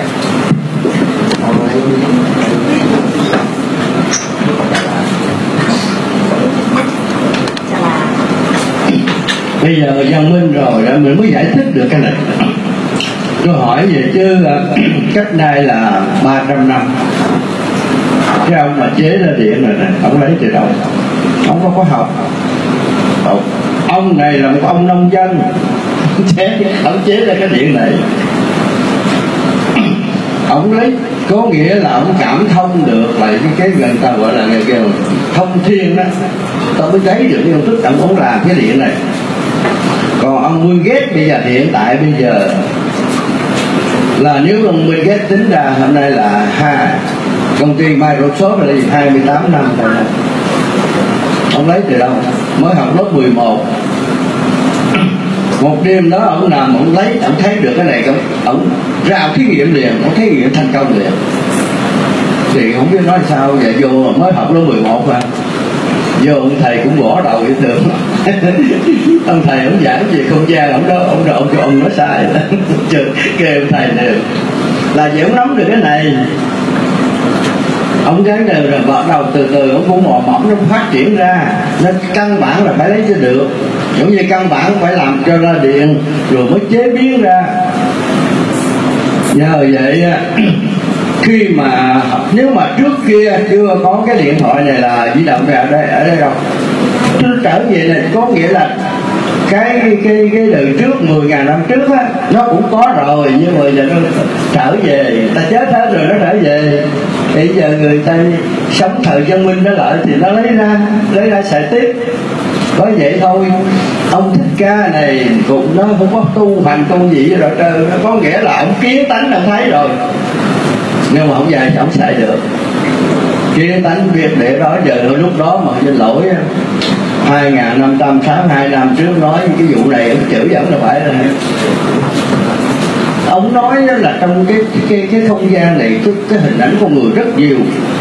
Bây giờ văn minh rồi mình mới giải thích được cái này. Tôi hỏi về chứ cách đây là 300 năm cái ông mà chế ra điện này ông lấy từ đâu? Ông có khóa học. Ông này là một ông nông dân ông chế ra cái điện này. Ông lấy có nghĩa là ông cảm thông được lại cái người ta gọi là người kêu thông thiên đó, ta mới thấy được cái công thức ông làm cái điện này. Còn ông Bill Gates bây giờ hiện tại bây giờ là nếu ông Bill Gates tính ra hôm nay là công ty Microsoft là 28 năm rồi. Ông lấy từ đâu? Mới học lớp 11. Một đêm đó ông nằm, ông lấy, ông thấy được cái này, ông rao thí nghiệm liền, ông thí nghiệm thành công liền. Thì không biết nói sao, giờ vô mới học lớp 11 mà vô ông thầy cũng bỏ đầu vậy thường. Ông thầy ông giảng về không gian, ông nói sai. Kêu ông thầy này là vì ông nắm được cái này. Ông gắn đều rồi bắt đầu từ từ ông cũng mò mẫm nó phát triển ra. Nên căn bản là phải lấy cho được. Giống như căn bản phải làm cho ra điện rồi mới chế biến ra. Nhờ vậy khi mà nếu mà trước kia chưa có cái điện thoại này là di động ra ở đây đâu, trở về này có nghĩa là cái đời trước 10.000 năm trước á nó cũng có rồi, nhưng mà giờ nó trở về, ta chết hết rồi nó trở về. Bây giờ người ta sống thời văn minh đó lại thì nó lấy ra xài tiếp. Có vậy thôi. Ông Thích Ca này cũng nó không có tu hành tu gì rồi trơn, có nghĩa là ông kiến tánh ông thấy rồi, nhưng mà ông dài thì ông xài được. Kiến tánh việc để đó giờ lúc đó mà xin lỗi 2562 năm trước nói cái vụ này ông chửi vẫn là phải rồi. Ông nói là trong cái không gian này cái hình ảnh con người rất nhiều.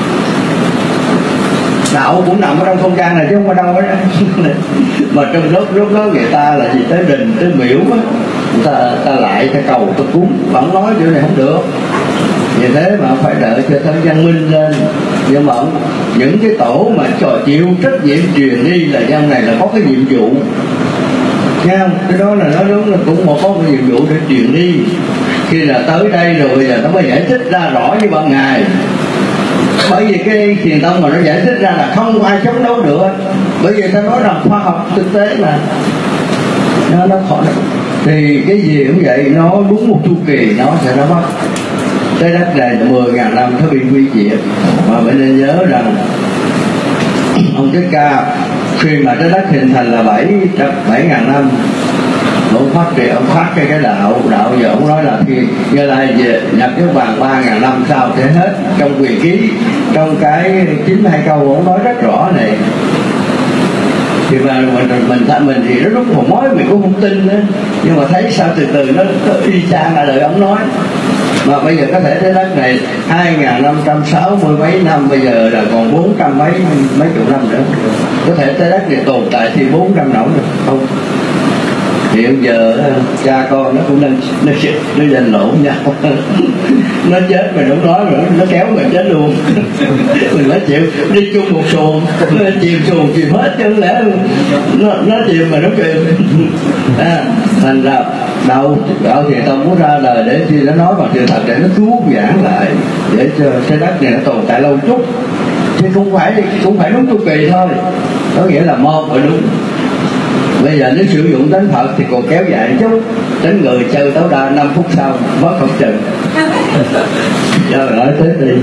Đạo cũng nằm ở trong không gian này chứ không có đâu đó. Mà trong lúc đó người ta là gì tới đình tới miễu á, người ta lại ta cầu ta cúng, vẫn nói chỗ này không được. Vì thế mà phải đợi cho thân văn minh lên. Nhưng mà những cái tổ mà chịu trách nhiệm truyền đi là dân này là có cái nhiệm vụ nha, cái đó là nó đúng là cũng có cái nhiệm vụ để truyền đi. Khi là tới đây rồi bây giờ nó mới giải thích ra rõ như ban ngày. Bởi vì cái Thiền Tông mà nó giải thích ra là không ai chống đấu được, bởi vì ta nói rằng khoa học thực tế mà nó khó. Thì cái gì cũng vậy, nó đúng một chu kỳ nó sẽ nó mất. Trái đất này 10.000 năm nó bị quy diệt, mà mình nên nhớ rằng ông Thích Ca khi mà trái đất hình thành là 7.000 năm, ông phát triển, ông phát cái đạo giờ ông nói là khi Như Lai về nhập cái vàng 3.000 năm sau sẽ hết. Trong quyền ký, trong cái 92 câu ông nói rất rõ này. Thì mà mình thì nó lúc một mối mình cũng không tin nữa, nhưng mà thấy sao từ từ nó y chang là lời ông nói. Mà bây giờ có thể trái đất này 2.560 mấy năm, bây giờ là còn 400 mấy chục năm nữa. Có thể trái đất này tồn tại thì 400 năm nữa không? Hiện giờ cha con nó cũng nó giành lộn nhau. Nó chết mình không nói nữa, nó kéo mình chết luôn. Mình nói chịu đi chung một xuồng, chìm xuồng chìm hết chứ lẽ nó chìm mà nó kìm. Thành ra đạo Thiền Tông muốn ra lời để chi nó nói bằng sự thật, để nó cứu vãn lại, để cho trái đất này nó tồn tại lâu chút. Chứ cũng phải đúng chu kỳ thôi, có nghĩa là một và đúng. Bây giờ nếu sử dụng tánh Phật thì còn kéo dài chút, đến người chơi tối đa 5 phút sau mất không chừng. Giờ nói tới đi.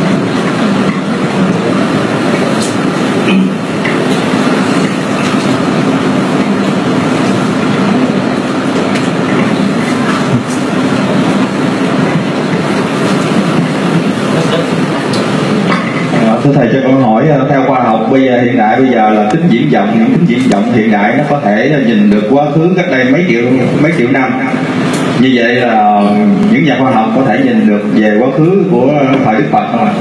Thưa thầy cho con hỏi, theo khoa học bây giờ hiện đại bây giờ là kính viễn vọng, những kính viễn vọng hiện đại nó có thể nhìn được quá khứ cách đây mấy triệu năm. Như vậy là những nhà khoa học có thể nhìn được về quá khứ của thời Đức Phật không ạ?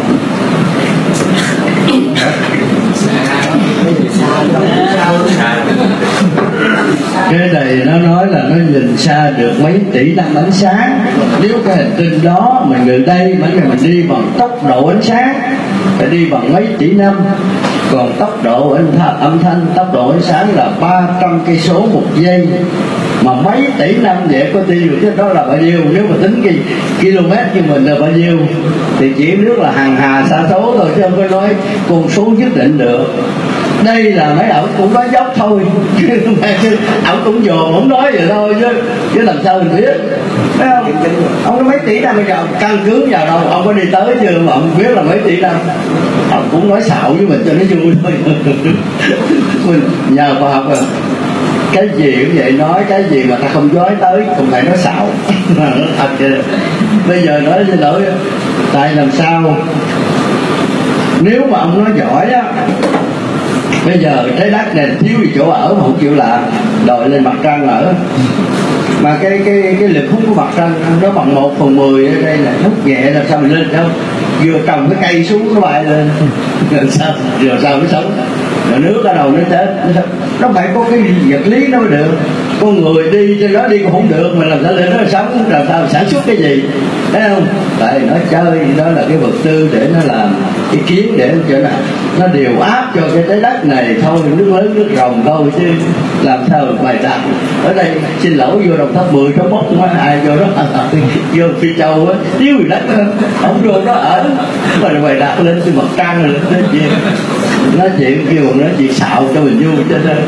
Cái này nó nói là nó nhìn xa được mấy tỷ năm ánh sáng. Nếu cái hành tinh đó mình gần đây mà mình đi bằng tốc độ ánh sáng phải đi bằng mấy tỷ năm, còn tốc độ âm thanh tốc độ ánh sáng là 300 cây số một giây, mà mấy tỷ năm vậy có tin được cái đó là bao nhiêu? Nếu mà tính cái km như mình là bao nhiêu thì chỉ biết là hàng hà sa số thôi, chứ không có nói con số nhất định được. Đây là mấy ổng cũng nói dốc thôi, ổng cũng dồn, ổng nói vậy thôi chứ làm sao mình biết, thấy không? Ông nói mấy tỷ năm bây giờ căn cứ vào đâu, ông có đi tới chưa mà ông biết là mấy tỷ năm. Ông cũng nói xạo với mình cho nó vui thôi. Mình nhờ khoa học rồi, cái gì cũng vậy, nói cái gì mà ta không nói tới không phải nói xạo. Nó thật vậy. Bây giờ nói xin lỗi, tại làm sao nếu mà ông nói giỏi á, bây giờ trái đất này thiếu gì chỗ ở mà không chịu làm, đòi lên mặt trăng ở, mà cái lực hút của mặt trăng nó bằng 1/10 ở đây là hút nhẹ, là sao mình lên không? Vừa trồng cái cây xuống nó bay lên, rồi sao nó sống? Rồi nước ở đầu nó chết, nó phải có cái vật lý nó mới được. Con người đi trên đó đi cũng không được, mà làm sao lên nó sống, làm sao sản xuất cái gì, thấy không? Tại nó chơi đó là cái vật tư để nó làm cái kiến để cho nó điều áp cho cái trái đất này thôi, nước lớn nước rồng thôi, chứ làm sao bài đặt ở đây. Xin lỗi vô Đồng Tháp 10 nó bốc quá, ai vô đó vô Phi Châu á, thiếu gì đất không vô đó ở, mà bài đặt lên trên mặt trăng rồi lên gì nói chuyện kêu nói chuyện xạo cho mình vui, cho nên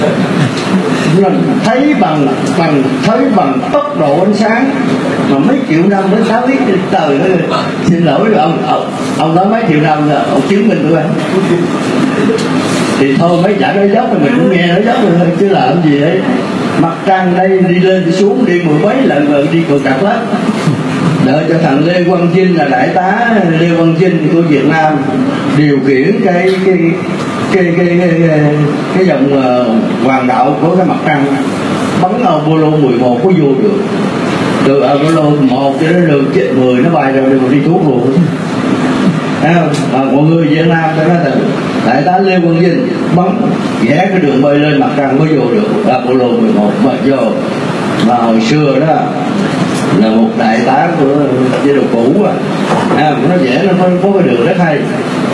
thấy bằng tốc độ ánh sáng mà mấy triệu năm mới tới. Trời ơi, xin lỗi ông nói mấy triệu năm rồi, ông chứng minh được không? Thì thôi mấy chả nói dốc thì mình cũng nghe nói dốc rồi thôi, chứ làm gì đấy. Mặt trăng đây đi lên đi xuống đi mười mấy lần rồi, đi cột cặp lắm. Đợi cho thằng Lê Quang Vinh là đại tá Lê Quang Vinh của Việt Nam điều khiển cái dòng hoàng đạo của cái mặt trăng, bắn Apollo 11 có vô được. Từ Apollo 1 cho đến đường 10 nó bay rồi đều đi thuốc luôn. Thấy không? Mà mọi người Việt Nam phải nói thật, đại tá Lê Quang Vinh bắn vẽ cái đường bay lên mặt trăng mới vô được Apollo 11 mà vô. Mà hồi xưa đó là một đại tá của chế độ cũ nó vẽ nó có cái đường rất hay.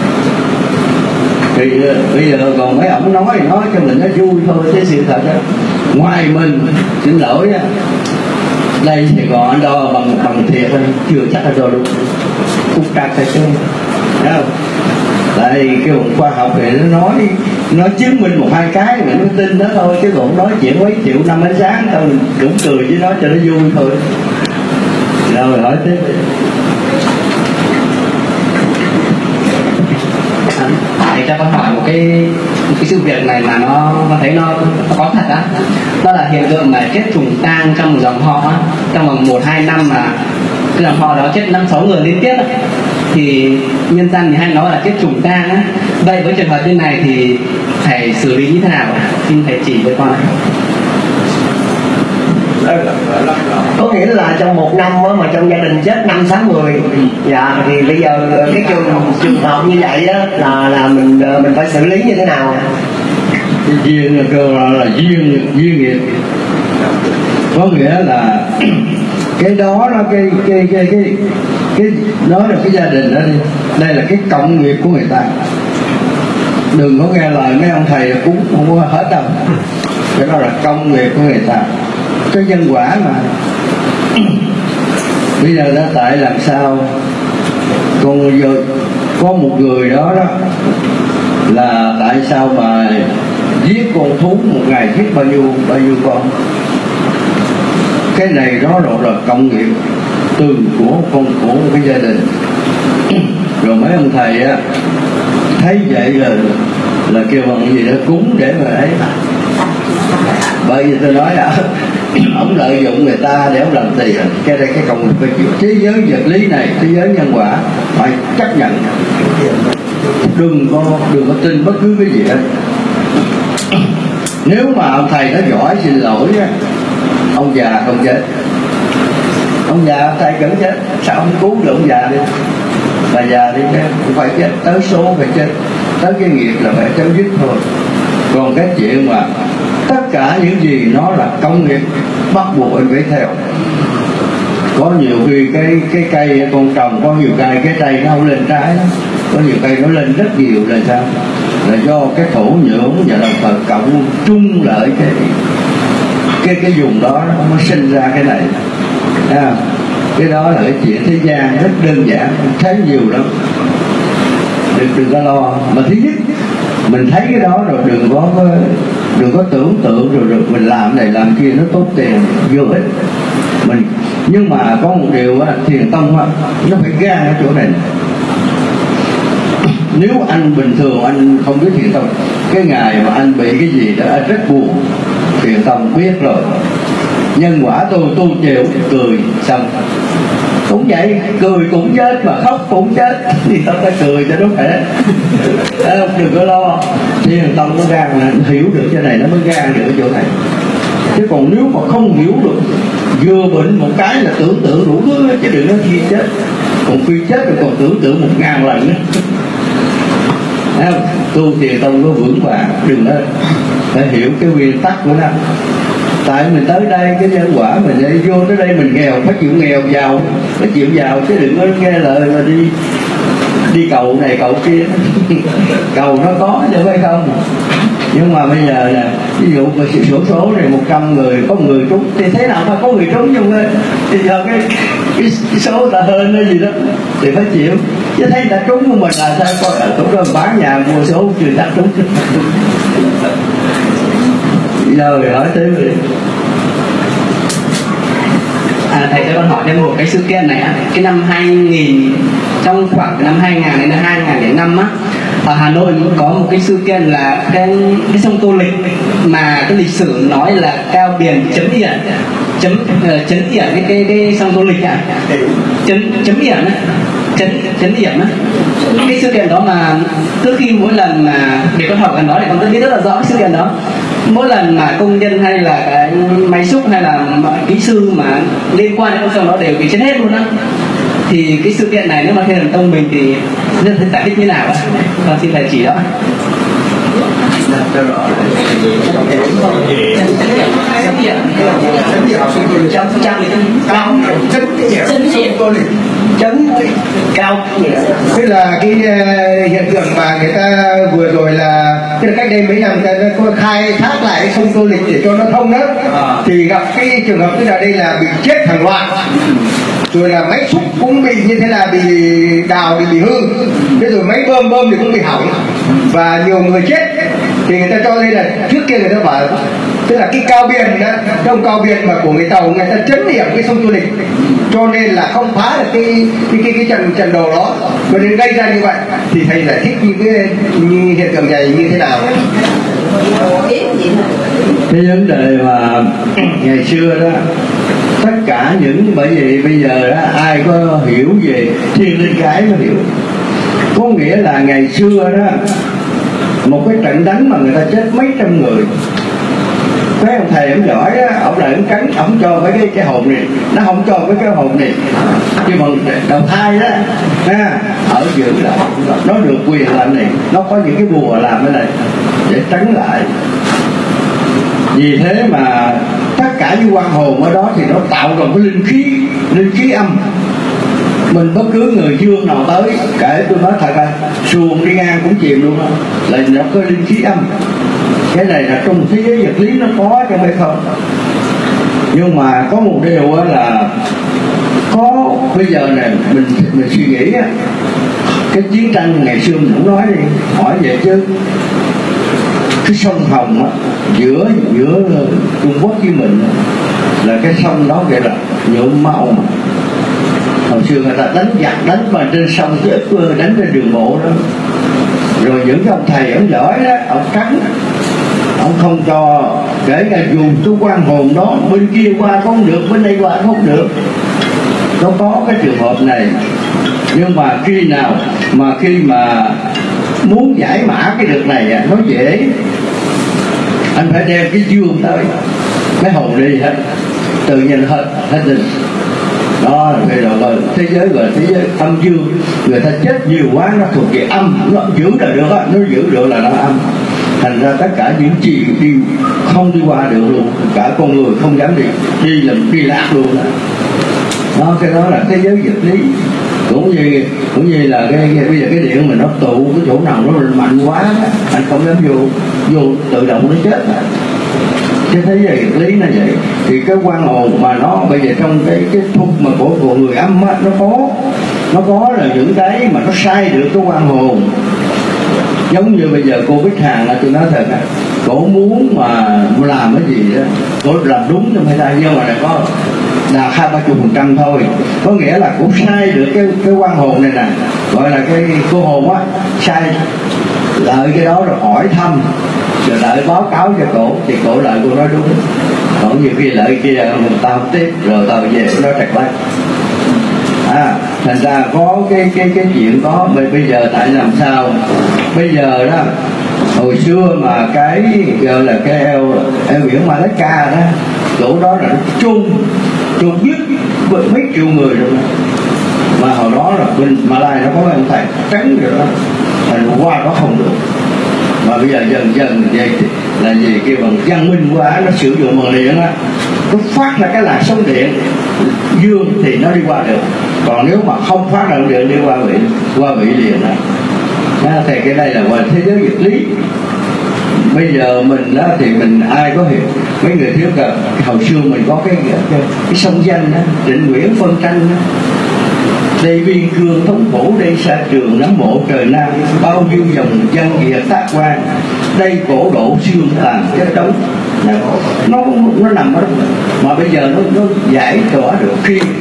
Thì bây giờ còn mấy ổng nói cho mình nó vui thôi, chứ sự thật đó, ngoài mình xin lỗi á, đây Sài Gòn anh đo bằng thiệt chưa chắc là đo đúng, cũng trạc hay chứ. Thấy không? Tại cái vùng khoa học thì nó chứng minh một hai cái mình mới tin đó thôi, chứ còn nói chuyện mấy triệu năm ánh sáng thôi mình cũng cười với nó cho nó vui thôi. Rồi hỏi tiếp. Thầy cho con hỏi một cái sự việc này mà nó thấy nó có thật á. Đó là hiện tượng mà chết trùng tang trong một dòng họ á, trong vòng 1-2 năm mà cái dòng họ đó chết 5-6 người liên tiếp á, thì nhân dân thì hay nói là chết trùng tang á. Vậy với trường hợp như này thì thầy xử lý như thế nào? Xin thầy chỉ với con. Có nghĩa là trong một năm á, mà trong gia đình chết 5-6 người. Dạ thì bây giờ cái trường hợp như vậy đó là mình phải xử lý như thế nào? Cái duyên là kêu là duyên nghiệp. Có nghĩa là cái đó nó cái nói là cái gia đình đó đi, đây là cái cộng nghiệp của người ta. Đừng có nghe lời mấy ông thầy cúng không có hết đâu. Cái đó là công nghiệp của người ta, cái nhân quả mà. Bây giờ nó tại làm sao có một người đó là tại sao mà giết con thú một ngày giết bao nhiêu con. Cái này đó là công nghiệp từ của một cái gia đình. Rồi mấy ông thầy á thấy vậy là kêu bằng cái gì đó cúng để mà ấy. Bởi vì tôi nói là ông lợi dụng người ta để ông làm tiền. Cái đây cái công việc thế giới vật lý này, thế giới nhân quả phải chấp nhận. Đừng có tin bất cứ cái gì hết. Nếu mà ông thầy nó giỏi xin lỗi á, ông già không chết. Ông già thầy vẫn chết. Sao ông cứu được ông già đi? Bà già đi cũng phải chết, tới số phải chết, tới cái nghiệp là phải chấm dứt thôi. Còn cái chuyện mà tất cả những gì nó là công nghiệp bắt buộc anh phải theo. Có nhiều khi cái cây con trồng có nhiều cây cái cây nó không lên trái đó. Có nhiều cây nó lên rất nhiều là sao? Là do cái thổ nhưỡng và đồng thời cộng chung lại cái vùng đó nó mới sinh ra cái này. Cái đó là cái chuyện thế gian rất đơn giản, thấy nhiều lắm. Đừng có lo. Mà thứ nhất mình thấy cái đó rồi đừng có tưởng tượng rồi mình làm này làm kia nó tốt tiền vô ích. Nhưng mà có một điều á, thiền tông á, nó phải gan ở chỗ này. Nếu anh bình thường anh không biết thiền tông, cái ngày mà anh bị cái gì đó anh rất buồn, thiền tông biết rồi. Nhân quả tôi tu chịu, cười xong. Cũng vậy, cười cũng chết mà khóc cũng chết, thì tao phải cười cho nó khỏe. Đừng có lo. Thiền tông nó gan là hiểu được cái này nó mới gan được ở chỗ này. Chứ còn nếu mà không hiểu được, vừa bệnh một cái là tưởng tượng đủ thứ, chứ đừng nói khi chết. Còn khi chết rồi còn tưởng tượng 1000 lần nữa. Tu thiền tông nó vững vàng, đừng nói, phải hiểu cái nguyên tắc của nó. Tại mình tới đây cái nhân quả mình đi vô tới đây mình nghèo, phải chịu nghèo giàu, phải chịu giàu, chứ đừng có nghe lời mà đi cầu này cầu kia. Cầu nó có chứ phải không? Nhưng mà bây giờ là ví dụ mà số này 100 người có người trúng thì thế nào phải có người trúng chung thôi. Thì giờ cái số ta hơn cái gì đó thì phải chịu, chứ thấy ta trúng của mình là sao? Coi cũng rồi bán nhà mua số trừ ta trúng. Rồi hỏi thêm đi. Thầy cho con hỏi thêm một cái sự kiện này á. Cái năm 2000, trong khoảng năm 2000 đến năm 2005 á, ở Hà Nội có một cái sự kiện là cái sông Tô Lịch mà cái lịch sử nói là cao biển chấm điểm cái sông Tô Lịch chấm điểm á. Cái sự kiện đó mà trước khi mỗi lần mà để con hỏi gần đó thì con biết rất là rõ cái sự kiện đó. Mỗi lần mà công nhân hay là cái máy xúc hay là kỹ sư mà liên quan đến con sông đó đều bị chết hết luôn á. Thì cái sự kiện này nếu mà theo Thiền tông mình thì nên phải giải thích như nào ạ? Con xin thầy chỉ đó. Tức là cái hiện tượng mà người ta vừa rồi là Tức là cách đây mấy năm ta có khai thác lại cái sông Tô Lịch để cho nó thông đó, thì gặp cái trường hợp tức là đây là bị chết hàng loạt, rồi là máy xúc cũng bị như thế là bị đào thì bị hư, thế rồi máy bơm thì cũng bị hỏng và nhiều người chết. Thì người ta cho đây là trước kia người ta bảo tức là cái cao biên đó, trong cao biên mà của người Tàu người ta trấn điểm cái sông Tô Lịch, cho nên là không phá được cái trận đồ đó, cho nên gây ra như vậy. Thì thầy giải thích những cái hiện tượng này như thế nào? Cái vấn đề mà ngày xưa đó, tất cả những, bởi vì bây giờ đó ai có hiểu về thiên linh cái mới hiểu. Có nghĩa là ngày xưa đó, một cái trận đánh mà người ta chết mấy trăm người, cái ông thầy ông giỏi đó, ông lại ông cắn, ông cho mấy cái hồn này, nó không cho mấy cái hồn này, nhưng mà đầu thai đó ha, ở giữ lại, nó được quyền làm này, nó có những cái bùa làm cái này để tránh lại. Vì thế mà tất cả những quan hồn ở đó thì nó tạo ra một cái linh khí âm. Mình bất cứ người dương nào tới, kể tôi nói thật ra xuồng đi ngang cũng chìm luôn đó, là nó có linh khí âm. Cái này là trong thế giới vật lý nó có chứ phải không. Nhưng mà có một điều là có bây giờ này mình suy nghĩ á, cái chiến tranh ngày xưa mình cũng nói đi, hỏi vậy chứ cái sông Hồng á, giữa Trung Quốc với mình là cái sông đó gọi là nhuộm máu mà. Hồi xưa người ta đánh giặc đánh mà trên sông chứ đánh trên đường bộ đó. Rồi những cái ông thầy ông giỏi đó, ông cắn, ông không cho kể cả dùng cái quan hồn đó bên kia qua không được, bên đây qua không được. Nó có cái trường hợp này. Nhưng mà khi nào mà khi mà muốn giải mã cái được này nó dễ, anh phải đem cái dương tới, cái hồn đi hết, tự nhiên hết tình. Đó là gọi thế giới, gọi thế giới âm dương. Người ta chết nhiều quá nó thuộc về âm, nó giữ là được á, nó giữ được là nó âm. Thành ra tất cả những gì đi không đi qua được luôn, cả con người không dám đi làm đi lạc luôn đó. Cái đó là thế giới vật lý. Cũng như là cái bây giờ cái điện mà nó tụ cái chỗ nào nó mạnh quá đó, anh không dám vô tự động nó chết đó. Cái thế giới vật lý là vậy. Thì cái quan hồn mà nó bây giờ trong cái thuật mà của người âm á, nó có là những cái mà nó sai được cái quan hồn. Giống như bây giờ cô Bích Hằng là tôi nói thật á, cổ muốn mà làm cái gì đó, cổ làm đúng trong hay ta, nhưng mà là có là 20-30% thôi. Có nghĩa là cũng sai được cái quan hồn này nè, gọi là cái cô hồn á, sai lợi cái đó rồi hỏi thăm, rồi lợi báo cáo cho cổ thì cổ lợi cô nói đúng. Còn nhiều khi lợi kia tao tiếp rồi tao về nó trật lắc. Thành ra có cái chuyện đó. Bây giờ tại làm sao bây giờ đó, hồi xưa mà cái gọi là cái eo biển Malacca đó, chỗ đó là nó chôn giết mấy triệu người rồi. Mà hồi đó là bên Malai nó có ông thầy trắng rồi đó, thành qua đó không được. Mà bây giờ dần vậy là gì, kêu bằng văn minh quá, nó sử dụng bằng điện á, nó phát ra cái làn sóng điện dương thì nó đi qua được. Còn nếu mà không phát ra điện đi qua bị liền đó. Thì cái đây là ngoài thế giới vật lý. Bây giờ mình đó thì mình ai có hiểu, mấy người thiếu cả hồi xưa mình có cái sông danh đó, Trịnh Nguyễn phân tranh đó. Đây biên cương thống phủ, đây xa trường nắm mộ trời Nam, bao nhiêu dòng dân địa tác quan, đây cổ độ xương tàn chất đống. Nó nằm ở đó. Mà bây giờ nó giải tỏa được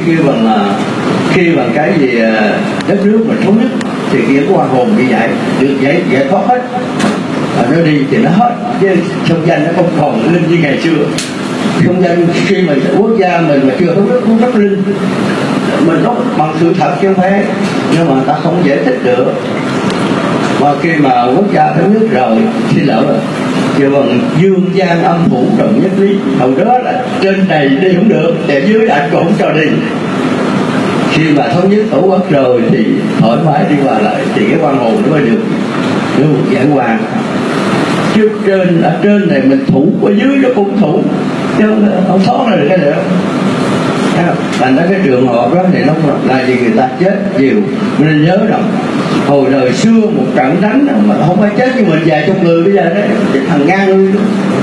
khi bằng cái gì đất nước mà thống nhất thì kia qua hồn bị giải thoát hết. Nó đi thì nó hết, chứ sông danh nó không còn linh như ngày xưa. Sông danh khi mà quốc gia mình mà chưa thống nhất cũng rất linh, mình nói bằng sự thật chứ không phải, nhưng mà ta không giải thích được. Mà khi mà quốc gia thống nhất rồi, xin lỗi rồi, chứ bằng dương gian âm phủ đồng nhất lý. Hồi đó là trên này đi không được, để dưới anh cũng không cho đi. Khi mà thống nhất tổ quốc rồi thì thoải mái đi qua lại, thì cái quan hồn nó mới được giải hòa. Chứ ở trên này mình thủ, ở dưới nó cũng thủ, chứ không thoát ra được cái nữa. Thành ra cái trường hợp đó thì nó là gì, người ta chết nhiều. Mình nên nhớ rằng hồi đời xưa một trận đánh mà không phải chết như mình vài chục người bây giờ đấy, chết thằng ngang người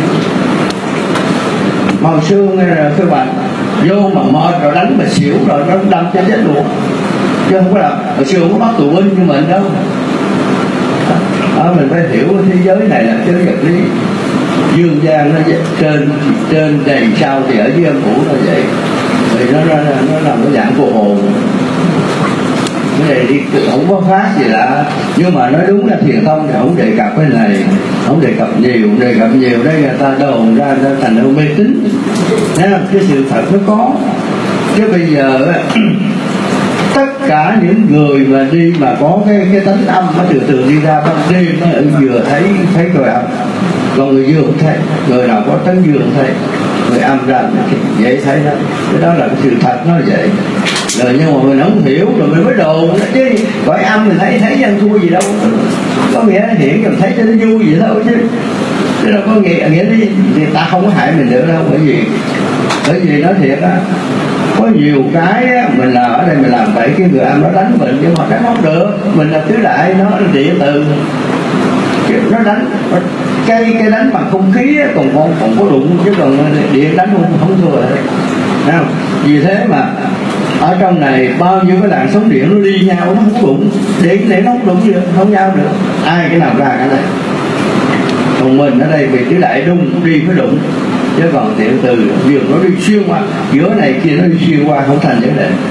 màu xương là các bạn vô mà mệt rồi đánh mà xỉu rồi nó đâm cho chết luôn, chứ không có là hồi xưa không có bắt tù binh như mình đâu. Đó, mình phải hiểu thế giới này là thế giới vật lý, dương gian nó trên đầy sao thì ở dưới âm phủ nó vậy, thì nó làm cái dạng cô hồn. Cái này đi không có phát gì lạ, nhưng mà nói đúng là thiền tông thì không đề cập cái này, không đề cập nhiều đây người ta đồn ra thành đâu mê tín. Nên là cái sự thật nó có, chứ bây giờ tất cả những người mà đi mà có cái tánh âm nó từ đi ra ban đêm nó vừa thấy người âm, còn người dương không thấy, người nào có tánh dương không thấy, người âm ra dễ thấy đó. Cái đó là cái sự thật nó vậy. Rồi nhưng mà mình không hiểu rồi mình mới đồn chứ gọi âm mình thấy dân thua gì đâu, có nghĩa hiện mình thấy cho nó vui vậy thôi chứ đâu có nghĩa đi thì ta không có hại mình được đâu. Bởi vì nói thiệt á, có nhiều cái á, mình làm ở đây mình làm vậy cái người âm nó đánh mình nhưng mà đánh không được, mình là tứ đại, nó là điện từ, nó đánh cái đánh bằng không khí á, còn có đụng, chứ còn điện đánh không thua rồi. Không? Vì thế mà ở trong này bao nhiêu cái làn sóng điện nó đi nhau nó không đụng, điện này nó không đụng được, không nhau được, ai cái nào ra cái này. Còn mình ở đây vì tứ đại đung đi mới đụng, chứ còn điện từ vừa nó đi xuyên qua giữa này kia, nó đi xuyên qua không thành vấn đề.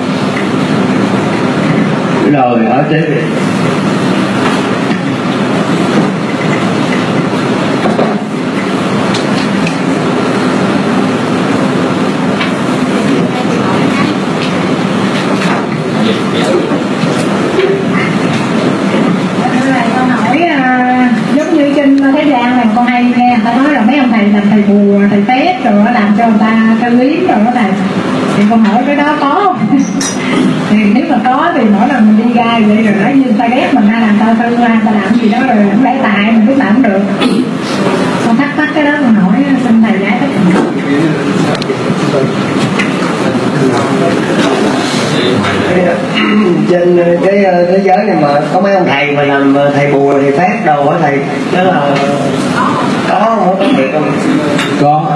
Rồi ở thế thế gian này con hay nghe người ta nói là mấy ông thầy làm thầy bùa, thầy phép rồi nó làm cho người ta theo lý rồi nó thầy, thì con hỏi cái đó có không? Thì nếu mà có thì mỗi lần mình đi gai vậy rồi nói như người ta ghét mình hay làm tao thương người ta làm gì đó rồi không lẽ tại mình biết làm không được. Con thắc mắc cái đó con hỏi xin thầy giải thích. Trên cái thế giới này mà có mấy ông thầy mà làm thầy bùa thầy phép đồ á thầy, đó là có không? Có thiệt không? Có.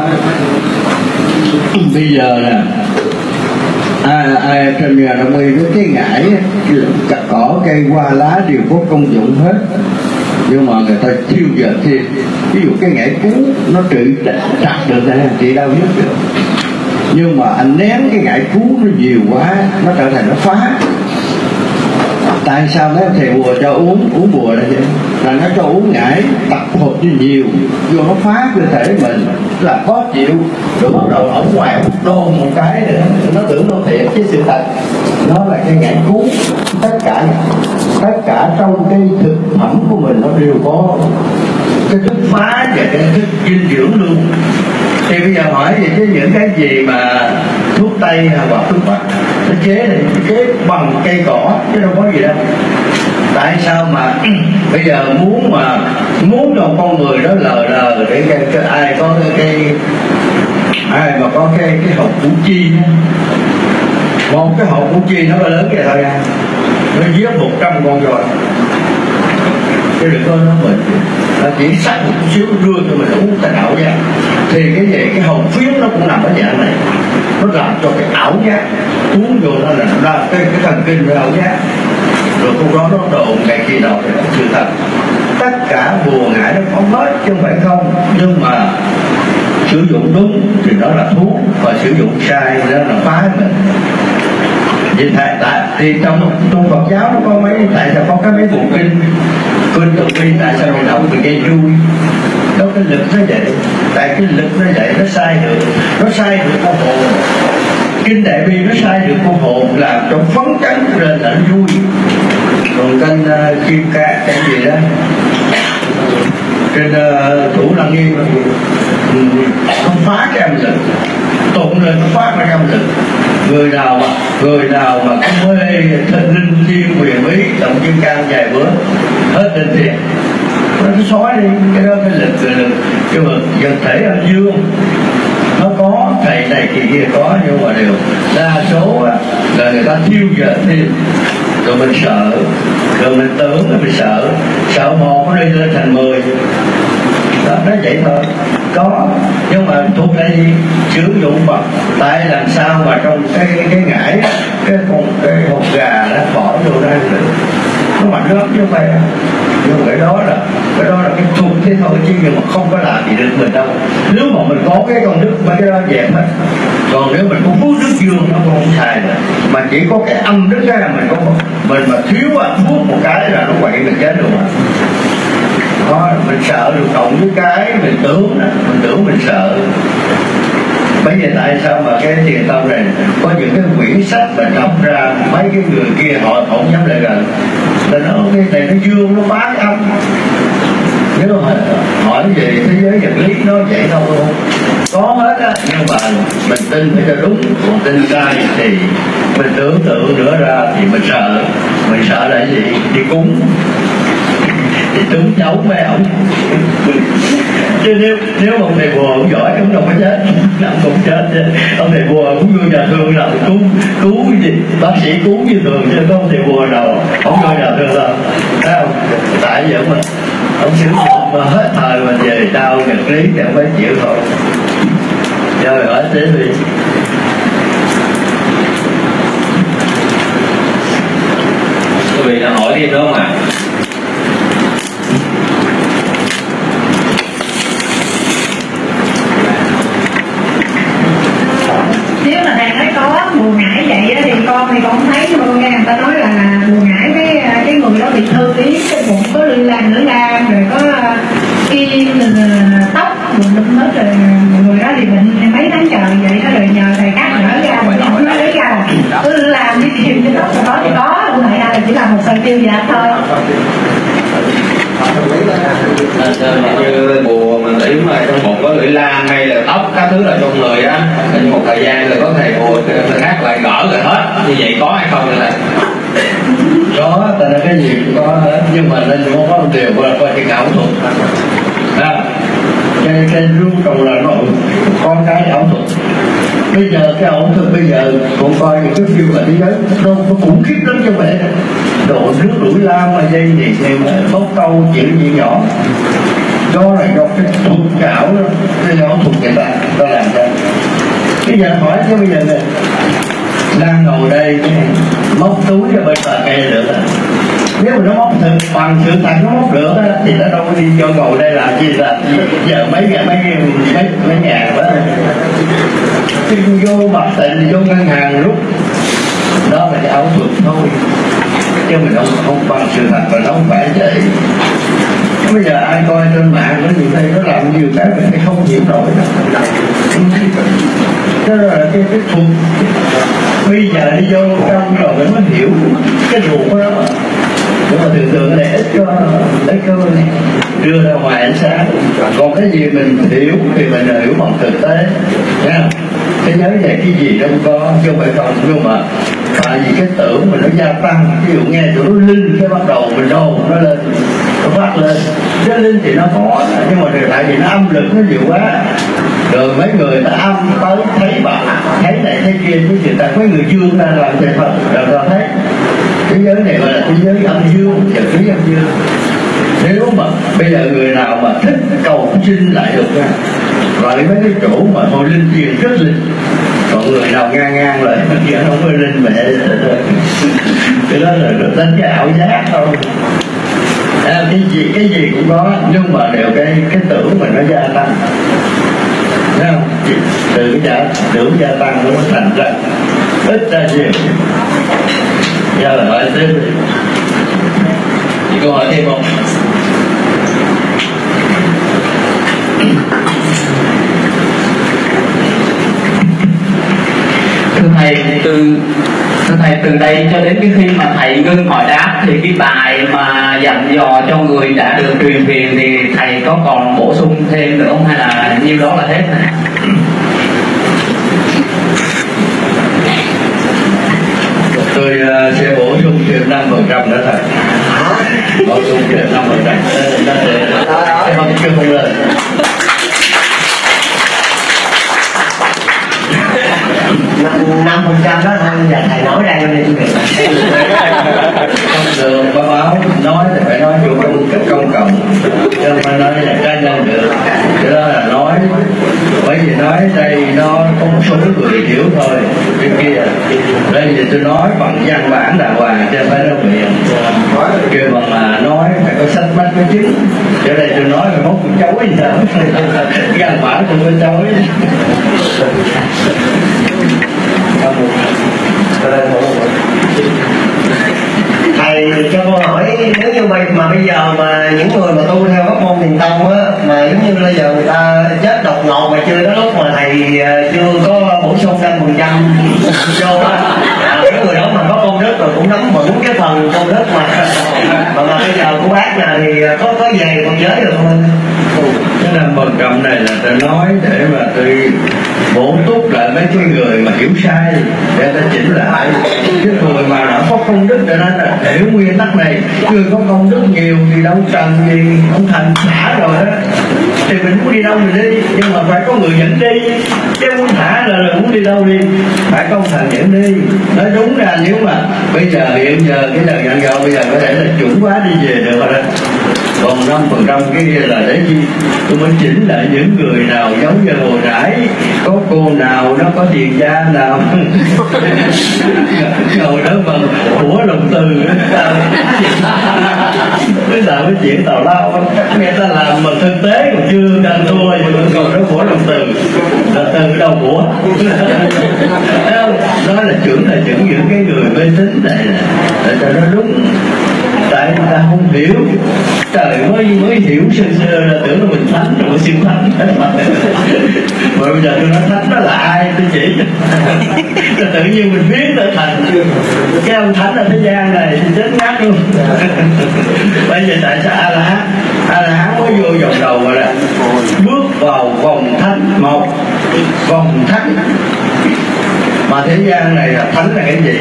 Bây giờ nè, ai trên nhà đông y với cái ngải cỏ cây hoa lá đều có công dụng hết, nhưng mà người ta chưa giờ thì ví dụ cái ngải cú nó trị chặt được này, trị đau nhức được, nhưng mà anh nén cái ngải cú nó nhiều quá nó trở thành nó phá. Tại sao mấy thầy bùa cho uống bùa là vậy? Là nó cho uống ngải tập hợp như nhiều vô nó phá cơ thể mình là khó chịu, rồi bắt đầu ở ngoài đôn một cái nữa nó tưởng nó thiệt, chứ sự thật nó là cái ngải cú. Tất cả trong cái thực phẩm của mình nó đều có cái thức phá và cái thức dinh dưỡng luôn. Thì bây giờ hỏi vậy chứ những cái gì mà thuốc tây hoặc thuốc bắc nó chế bằng cây cỏ chứ đâu có gì đâu. Tại sao mà bây giờ muốn cho con người đó lờ để cái ai có ai mà có cái hộp củ chi, một cái hộp củ chi nó lớn vậy thôi nha, nó giết 100 con rồi, chứ đừng có nó mình là chỉ sắc một xíu đưa cho mình uống thành ảo giác. Thì cái gì cái hồng phiến nó cũng nằm ở dạng này, nó làm cho cái ảo giác, uống vô nó là ra cái thần kinh về ảo giác, rồi lúc đó nó đồn cái gì đâu thì nó sự thật. Tất cả bùa ngải nó có hết chứ không phải không, nhưng mà sử dụng đúng thì đó là thuốc, và sử dụng sai thì đó là phá mình. Vậy thì trong Phật giáo nó có mấy, tại sao có cái mấy bộ kinh tụng kinh, tại sao mình đọc mình gây vui? Đó cái lực nó vậy, tại cái lực nó vậy nó sai được con hồn. Kinh Đại Bi nó sai được con hồn, làm cho phấn chấn lên là nó vui. Còn kênh Kim Ca cái gì đó trên Thủ Lăng Nghiêm không phá cái âm lực, tụng lên nó phát ra âm lực. Người nào mà có mê linh thiên quyền bí động Kim Cang vài bữa hết linh thiền, nó xóa đi cái đó, cái lực. Nhưng mà vật thể âm dương nó có, thầy này kỳ kia có, nhưng mà điều đa số là người ta thiêu dệt thêm, rồi mình sợ, rồi mình tưởng là mình sợ một nó đi lên thành 10. Đó, nó vậy thôi. Có, nhưng mà thuộc đây sử dụng bằng tay làm sao mà trong cái ngải, cái hột gà nó bỏ vô ra được, nó mạnh lắm chứ không phải. Nhưng cái đó là cái thuộc thế thôi, chứ nhưng mà không có làm gì được mình đâu. Nếu mà mình có cái công đức mấy cái đó dẹp hết, còn nếu mình có phước đức dương nó không xài nữa, mà chỉ có cái âm đức cái là mình mà thiếu phước một cái là nó quậy mình chết luôn. Đó, mình sợ được cộng với cái mình tưởng mình sợ. Bây giờ tại sao mà cái thiền tông này có những cái quyển sách mà đọc ra mấy cái người kia họ không dám lại gần, là nó cái này nó dương nó phá cái âm. Nếu mà hỏi về thế giới vật lý nó vậy đâu luôn, có hết á, nhưng mà mình tin phải cho đúng, còn tin sai thì mình tưởng tượng nữa ra thì mình sợ là cái gì? Đi cúng thì trúng cháu với ổng. Chứ nếu ông thầy bùa ông giỏi cũng đâu có chết, ông cũng chết chứ. Ông thầy bùa cũng vô nhà thương nào cứu gì bác sĩ cứu như thường, chứ có ông thầy bùa nào ông vô nhà thương đâu, thấy không? Tại vì ông sử dụng mà hết thời mà về đau nhật lý thì ông phải chịu thôi. Rồi hỏi thế thì quý vị đã hỏi thêm đó mà. Nếu mà thầy nói có bùa ngải vậy thì con không thấy luôn nha. Người ta nói là bùa ngải cái người đó bị thư ý, cái bụng có lư lan nữa ra, rồi có kim tóc bụng hết, rồi người đó thì bệnh mấy tháng trời vậy đó, rồi nhờ thầy cắt nở ra, rồi không nói lấy ra cứ làm với kim cái tóc đó thì có, không phải là chỉ là một sợi tiêu dạ thôi. Như bùa mình nghĩ mà trong bụng có lưỡi lan hay là tóc các thứ là trong người á, nên một thời gian rồi có thầy bùa người khác lại gỡ rồi hết, như vậy có hay không là có, tại là cái gì cũng có hết, nhưng mà nên không có một điều là coi cái ảo thuật đó. Cái rung cầu là nó con cái ảo thuật. Bây giờ cái ảo thuật bây giờ cũng coi những cái phim ở thế giới nó khủng khiếp lắm cho vậy. Độ nước đuổi lao mà dây gì thì bốc câu chuyện gì nhỏ, đó là do cái thuật ảo đó, cái ảo thuật người ta làm ra. Bây giờ hỏi chứ bây giờ này đang ngồi đây móc túi ra bên bà cây được á, nếu mà nó móc thực bằng sự thật nó móc được á thì nó đâu có đi cho ngồi đây làm gì là giờ mấy nhà đó vô mặt tịnh vô ngân hàng rút, đó là cái ảo thuật thôi, chứ mình không bằng sự thật và nó không phải vậy. Bây giờ ai coi trên mạng nó nhiều đây nó làm nhiều cái mình không hiểu nổi đó. Đó là cái thuật. Bây giờ đi vô trong rồi mình mới hiểu cái ruột của nó. Nhưng mà thường cái này ít cho đưa ra ngoài ánh sáng. Còn cái gì mình hiểu thì mình hiểu bằng thực tế nha. Thế giới này cái gì đâu có, chứ không phải không. Nhưng mà tại vì cái tưởng mình nó gia tăng, ví dụ nghe tụi nó linh cái bắt đầu mình đồn nó lên, nó phát lên. Cái linh thì nó có, nhưng mà tại vì nó âm lực nó nhiều quá, rồi mấy người ta âm tới thấy bạn thấy này thấy kia, chứ người ta mấy người dương ta làm thế thật rồi ta thấy thế giới này gọi là thế giới âm dương, vật lý âm dương. Nếu mà bây giờ người nào mà thích cầu sinh lại được nha, lại mấy cái chỗ mà thôi linh thiền rất linh, còn người nào ngang lại kia không có linh mẹ cái đó là đánh cái ảo giác thôi. Cái gì cũng có, nhưng mà đều cái tưởng mình nó gia tăng, thấy không? Từ cái tưởng gia tăng nó mới thành ra ít ra nhiều. Giờ là hỏi tiếp đi. Chị câu hỏi thêm không? Thưa thầy, từ đây cho đến cái khi mà thầy ngưng hỏi đáp thì cái bài mà dặn dò cho người đã được truyền truyền thì thầy có còn bổ sung thêm nữa không, hay là nhiêu đó là hết này? Tôi sẽ bổ sung thêm 5% nữa thầy. Bổ sung thêm 5%. Không lên. 5% đó thôi, giờ thầy nói ra cho nên tôi không được có báo nói thì phải nói vô công cách công cộng, chứ không phải nói là cá nhân được. Cái đó là nói, bởi vì nói đây nó có một số người hiểu thôi, cái kia đây thì tôi nói bằng văn bản đàng hoàng chứ không phải nói miệng, kêu bằng là nói phải có sách mắt có chứng. Ở đây tôi nói mà mốt cũng chối gì sao văn bản cũng có chối. Thầy cho con hỏi, nếu như mà bây giờ mà những người mà tu theo pháp môn Thiền Tông á, mà giống như bây giờ người ta chết đột ngột mà chưa tới lúc mà thầy chưa có bổ sung 5% vô á, cái người đó mà có công đức rồi cũng nắm vững cái phần công đức mà bây giờ của bác là thì có về còn giới được không? Cái năm phần trăm này là tôi nói để mà tôi bổ túc lại mấy cái người mà hiểu sai để ta chỉnh lại. Cái người mà đã có công đức cho nên là hiểu nguyên tắc này, chưa có công đức nhiều thì đâu cần gì ông thành thả rồi đó, thì mình muốn đi đâu mình đi, nhưng mà phải có người dẫn đi, chứ muốn thả là muốn đi đâu đi, phải có ông thành dẫn đi. Nói đúng ra nếu mà bây giờ hiện giờ cái đời nhận gạo bây giờ có thể là chuẩn quá đi về được rồi đó, còn 5% cái kia là để chi tôi mới chỉnh lại những người nào giống như hồi nãy có cô nào nó có tiền gia nào ngồi đó bằng của lòng từ bây giờ mới chuyện tào lao, nghe ta làm mà thực tế còn chưa cần thua nhưng mà còn đó của lòng từ là từ đâu của đó là chuẩn những cái người mê tín này để cho nó đúng. Tại người ta không hiểu, trời mới hiểu sơ là tưởng là mình thánh rồi siêu thánh mà bây giờ tôi nói thánh đó là ai tôi chỉ cho tự nhiên mình biết là thành cái ông thánh ở thế gian này thì chết ngắt luôn. Bây giờ tại sao A La Hán mới vô vòng đầu mà là bước vào vòng thánh, một vòng thánh mà thế gian này là thánh là cái gì?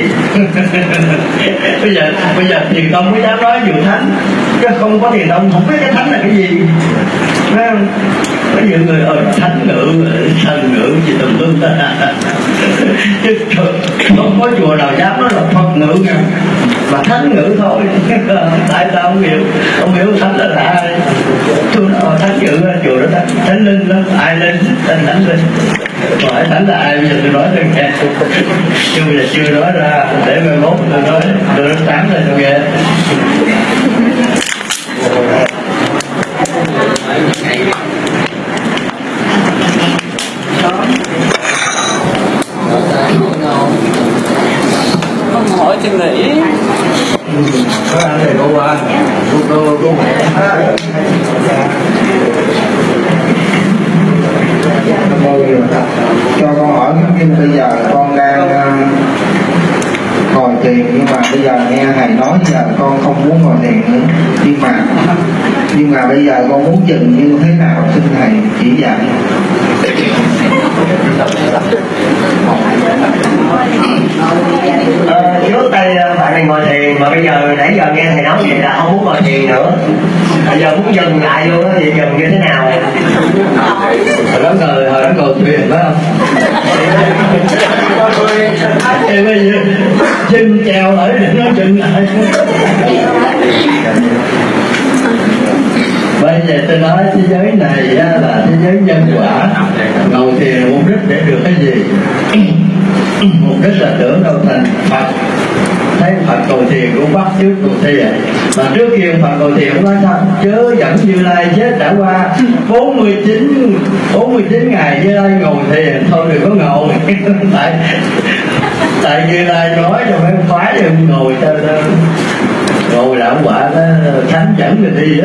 bây giờ Thiền Tông mới dám nói nhiều thánh, chứ không có Thiền Tông không biết cái thánh là cái gì, phải không? Có nhiều người thánh ngữ, thần ngữ gì tùm lum chứ không có chùa nào dám nói là Phật ngữ nha, mà thánh ngữ thôi. Tại sao không hiểu thánh là ai? Tôi nói thánh ngữ là chùa đó thánh linh đó, ai linh thánh linh. Hỏi thánh là ai bây giờ tôi nói cho nghe, chứ bây giờ chưa nói ra, để mai mốt tôi nói sáng lên cho nghe. Không hỏi chân nghĩ có ăn thì cô qua cô cho con hỏi nhưng bây giờ con đang ngồi thiền, nhưng mà bây giờ nghe thầy nói giờ con không muốn ngồi thiền nữa, nhưng mà bây giờ con muốn dừng như thế nào, xin thầy chỉ dạy. Trước đây bạn này ngồi thiền mà bây giờ nãy giờ nghe thầy nói vậy là không muốn ngồi thiền nữa, bây giờ muốn dừng lại luôn á, thì dừng như thế nào? Hồi đó ngồi thuyền phải không? Thì bây giờ dừng chèo lại để nó dừng lại. Bây giờ tôi nói thế giới này là thế giới nhân quả, ngồi thiền mục đích để được cái gì? Mục đích là tưởng đâu thành Phật. Thấy Phật cầu thiền cũng bắt trước cầu thiền, mà trước kia Phật cầu thiền cũng nói sao? Chớ dẫn Như Lai chết đã qua 49 ngày Như Lai ngồi thiền, thôi đừng có ngồi. Tại Như Lai nói cho phải khoái cho ngồi cho ngồi là ông quả nó thánh dẫn người đi đó.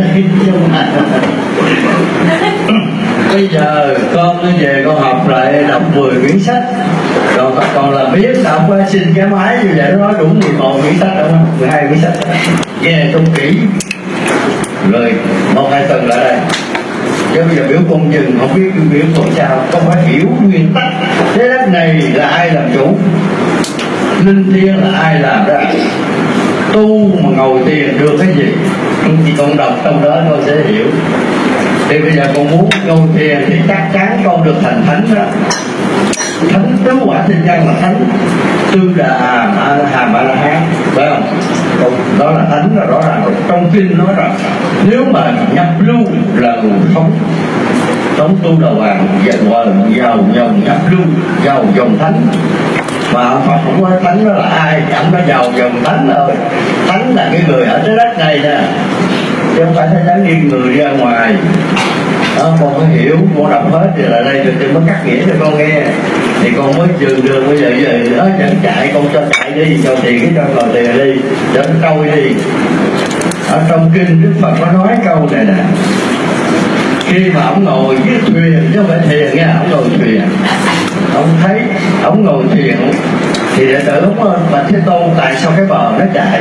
Bây giờ con nó về con học lại đọc 10 quyển sách, còn là biết đọc xin cái máy như vậy, nó nói đủ 11 quyển sách đâu, 12 quyển sách, nghe không kỹ rồi 1-2 tuần lại đây. Chứ bây giờ biểu con dừng không biết biểu con sao, không phải hiểu nguyên tắc thế đất này là ai làm chủ, linh thiêng là ai làm ra, tu mà ngồi thiền được cái gì thì con đọc trong đó con sẽ hiểu. Thì bây giờ con muốn ngồi thiền thì chắc chắn con được thành thánh đó. Thánh tứ quả thiên nhân là thánh Tư Đà A La Hàm A La Hán, phải không? Đó là thánh, là rõ ràng. Trong kinh nói rằng nếu mà nhập lưu là nguồn sống tu đầu hàng gọi là giàu dòng nhập lưu, giàu dòng thánh. Mà Phật không có thánh đó là ai, chẳng có giàu dòng thánh rồi. Thánh là cái người ở trái đất này nè, chứ không phải thánh đi người ra ngoài. Đó, con có hiểu, con đọc hết thì là đây tôi mới cắt nghĩa cho con nghe, thì con mới dừng đường. Bây giờ nó dẫn chạy, con cho chạy đi, cho tiền cái cho còn tiền đi, cho nó trôi đi. Ở trong kinh Đức Phật có nói câu này nè, khi mà ông ngồi dưới thuyền chứ không phải thuyền nha, ông ngồi thuyền, ông thấy ông ngồi thuyền thì đệ tử ông Bạch Thế Tôn tại sao cái bờ nó chạy,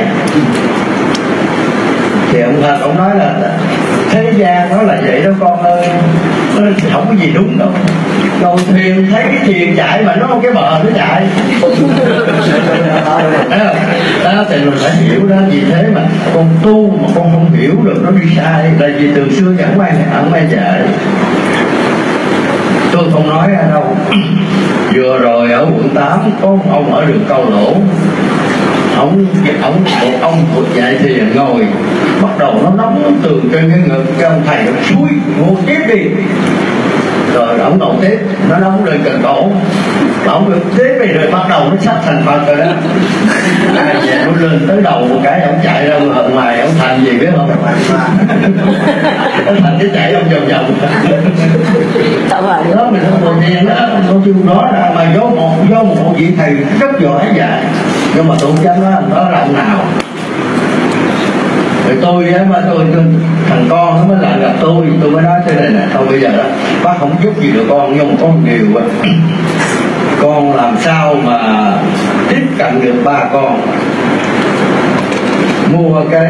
thì ông nói là thế gian nó là vậy đó con ơi, nó không có gì đúng đâu. Ngồi thuyền thấy cái thuyền chạy mà nó không cái bờ nó chạy. Đó thì mình phải hiểu đó. Vì thế mà con tu mà con không hiểu được nó đi sai, tại vì từ xưa chẳng ai dạy. Tôi không nói ở đâu. Vừa rồi ở quận 8 có một ông ở đường Câu Lỗ, ông dạy thì ngồi bắt đầu nó nóng từ trên cái ngực, cái ông thầy ông xúi ngồi tiếp đi, rồi ông ngồi tiếp nó nóng lên cần cổ, ông ngồi tiếp đi rồi bắt đầu nó sắp thành Phật rồi đó. Về nó lên tới đầu một cái ông chạy ra ngoài, ông thành gì biết không? Ông thành cái chạy ông vòng vòng. Đó mình không ngồi thiền đó, nói chung đó là mà do một vị thầy rất giỏi dạy, nhưng mà tôi không dám nói đó là ông nào. Rồi tôi mà tôi thằng con nó mới lại gặp tôi mới nói thế này nè, thôi bây giờ đó bác không giúp gì được con, nhưng mà có một điều con làm sao mà tiếp cận được ba con, mua cái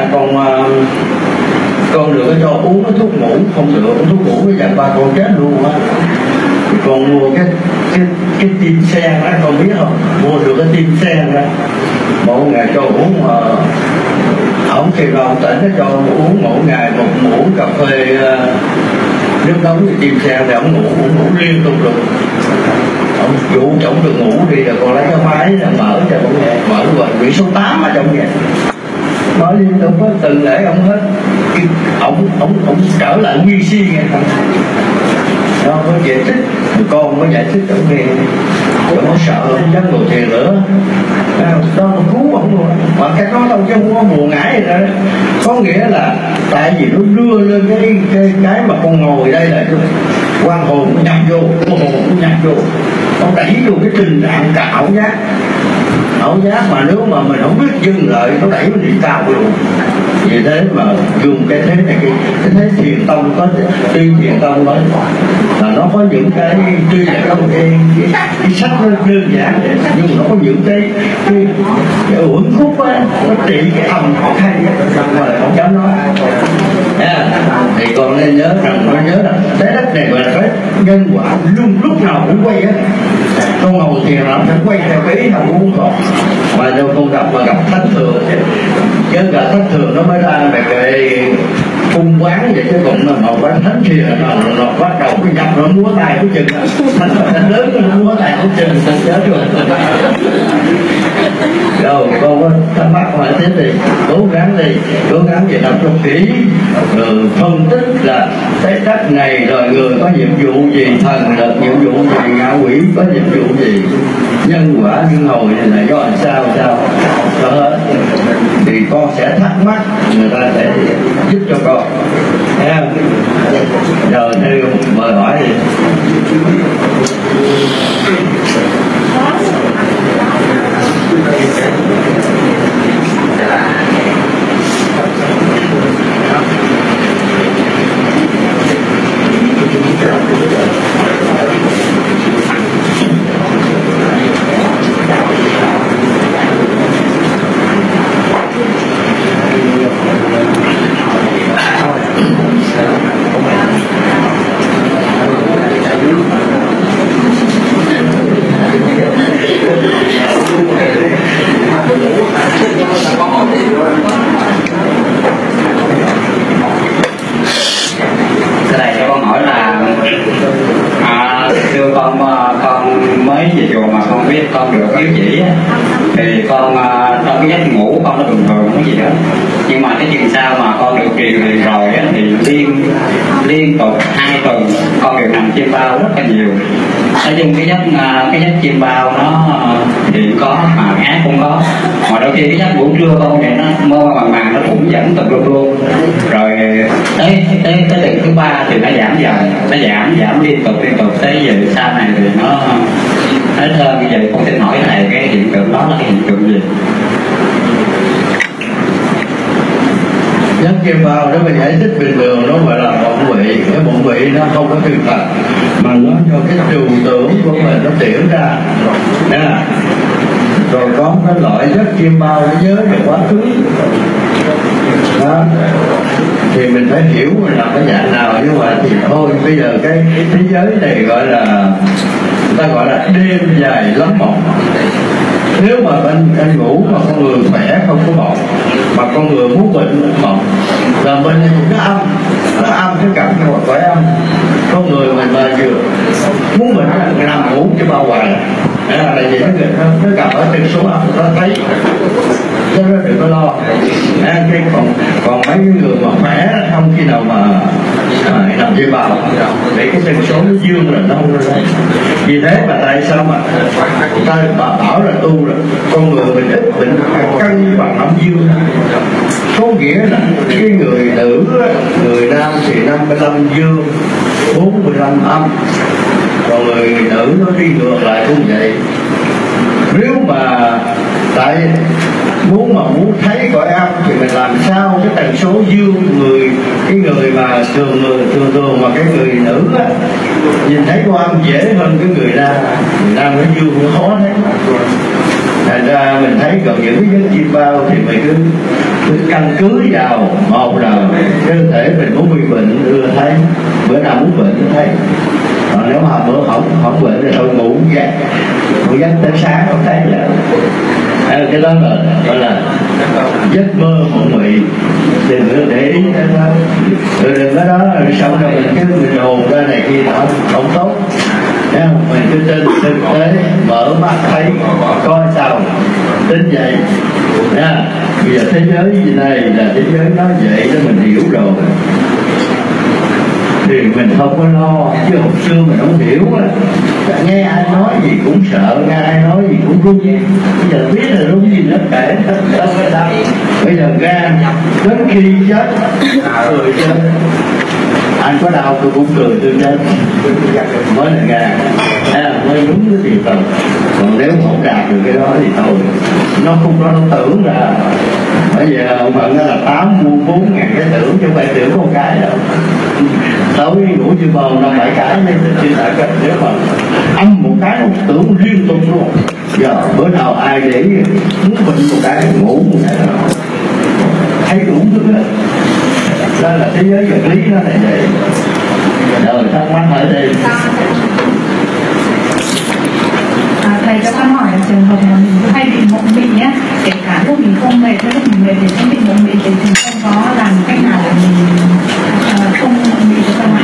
con được cho uống cái thuốc ngủ, không được uống thuốc ngủ bây giờ ba con chết luôn á. Còn mua cái tim sen đó, con biết không, mua được cái tim sen đó, mỗi ngày cho uống mà ông khi mà ông tỉnh nó cho uống mỗi ngày một muỗng cà phê nước nóng thì tim sen, thì ông ngủ liên tục được. Ông dụ chồng được ngủ đi rồi còn lấy cái máy là mở cho ông nghe, mở rồi quyển số 8 ở trong nghe, nói liên tục có từng lễ ông hết. Ông trở lại nguyên si nghe không? Đó có giải thích, con có giải thích cho nghe, rồi nó sợ không dám ngồi thiền nữa. Đó nó cứu ông luôn, mà cái đó đâu chứ không có buồn ngãi gì đó. Có nghĩa là tại vì nó đưa lên cái mà con ngồi đây là quan hồn nó nhập vô, nó đẩy vô cái tình trạng cả ảo giác mà nếu mà mình không biết dừng lại nó đẩy mình đi cao luôn. Vì thế mà dùng cái thế này, cái thế thiền tông có tuy thiền tông nói là nó có những cái tuy là trong cái sách nó đơn giản nhưng mà nó có những cái uẩn khúc á, nó trị cái âm hay mà không dám nói. Thì con nên nhớ rằng trái đất này gọi là cái nhân quả luôn lúc nào cũng quay á. Con ngồi thiền là phải quay theo cái ý nào cũng còn. Mà nếu con gặp thánh thường chứ cả thánh thường nó mới ra về cái cung quán vậy, chứ còn mà quán thánh thiền nó bắt đầu cái nhập nó múa tay của chừng thánh lớn nó múa tay của chừng con chết rồi. Rồi con có thắc mắc hỏi thế thì cố gắng về đọc cho kỹ, phân tích là cái đất này rồi người có nhiệm vụ gì, thần lực nhiệm vụ gì, ngạ quỷ có nhiệm vụ gì, nhân quả luân hồi này là do làm sao cho hết, thì con sẽ thắc mắc, người ta sẽ giúp cho con. Rồi theo mời hỏi đi. con được yếu chỉ á, thì con trong cái giấc ngủ con nó bình thường không có gì đó, nhưng mà cái chừng sau mà con được truyền liền rồi á, thì liên tục 2 tuần con đều nằm chim bao rất là nhiều. Nói chung cái giấc chim bao nó thì có mà ác cũng có, mà đôi khi cái giấc ngủ trưa con thì nó mơ màng nó cũng dẫn tùm lum luôn, rồi tới tuần thứ 3 thì nó giảm dần, nó giảm liên tục tới giờ sau này thì nó hết hơn. Như vậy con xin hỏi thầy cái hiện tượng đó là cái hiện tượng gì? Giấc chim bao nếu mình giải thích bình thường nó gọi là bụng vị. Cái bụng vị nó không có thực thật, mà nó cho cái trừu tưởng của mình nó tiểu ra nha. Rồi có cái loại giấc chim bao nó nhớ về quá khứ đó, thì mình phải hiểu mình làm cái dạng nào. Nhưng mà thì thôi, bây giờ cái thế giới này gọi là người ta gọi là đêm dài lắm mộng. Nếu mà anh ngủ mà con người khỏe không có mộng, mà con người muốn bệnh mộng là bên nó âm cái cảm cho khỏe âm. Con người mình mà vừa muốn bệnh là nằm ngủ cho bao hoài là gì nó gặp ở trên số âm nó thấy, cho nên đừng có lo. Còn mấy người mà khỏe không khi nào mà nằm dây bào để cái tần số nó dương là nó không có đấy. Vì thế mà tại sao mà ta bảo là tu rồi con người mình ít bệnh cân bằng âm dương, có nghĩa là cái người nữ người nam thì 55 dương 45 âm, còn người nữ nó đi ngược lại cũng vậy. Nếu mà tại muốn thấy cõi âm thì mình làm sao cái tần số dương cái người mà thường mà cái người nữ á, nhìn thấy con âm dễ hơn cái người nam nó dương nó khó thấy. Thành ra mình thấy còn những cái giấc chim bao thì mình cứ căn cứ vào một là cơ thể mình muốn bị bệnh đưa thấy, bữa nào muốn bệnh nó thấy. Còn nếu mà bữa không bệnh thì thôi ngủ giấc tới sáng không thấy vậy. Cái đó là gọi là giấc mơ mộng mị, đừng có để ý cái đó. Đừng có đó xong rồi mình hồn ra này kia nó không tốt. Mình cứ trên thực tế mở mắt thấy coi sao tính vậy nha. Bây giờ thế giới gì này là thế giới nó vậy đó, mình hiểu rồi thì mình không có lo. Chứ hồi xưa mình không hiểu á, nghe ai nói gì cũng sợ, nghe ai nói gì cũng run. Bây giờ biết là run gì nó kể đâu có sao. Bây giờ ra đến khi chết cười chết, anh có đau tôi cũng cười tôi chết mới là ra mới đúng cái điều cần. Còn nếu không đạt được cái đó thì thôi, nó không có nó tưởng là bây giờ ông Phận là 84.000 cái tưởng, chứ không phải tưởng con cái đâu. Tối ngủ chưa bầu 5-7 cái nên chưa phải cách. Nếu mà ăn một cái nó tưởng liên tục luôn. Giờ bữa nào ai để muốn bệnh một cái ngủ một cái nào thấy đủ thứ đó. Đó là thế giới vật lý nó này vậy. Đời thắc mắc hỏi đi. Thầy cho con hỏi là trường hợp mà mình hay bị mộng mị á, kể cả lúc mình không mệt, lúc mình mệt thì cũng bị mộng mị, thì mình không có làm cách nào để mình không mộng mị được không ạ?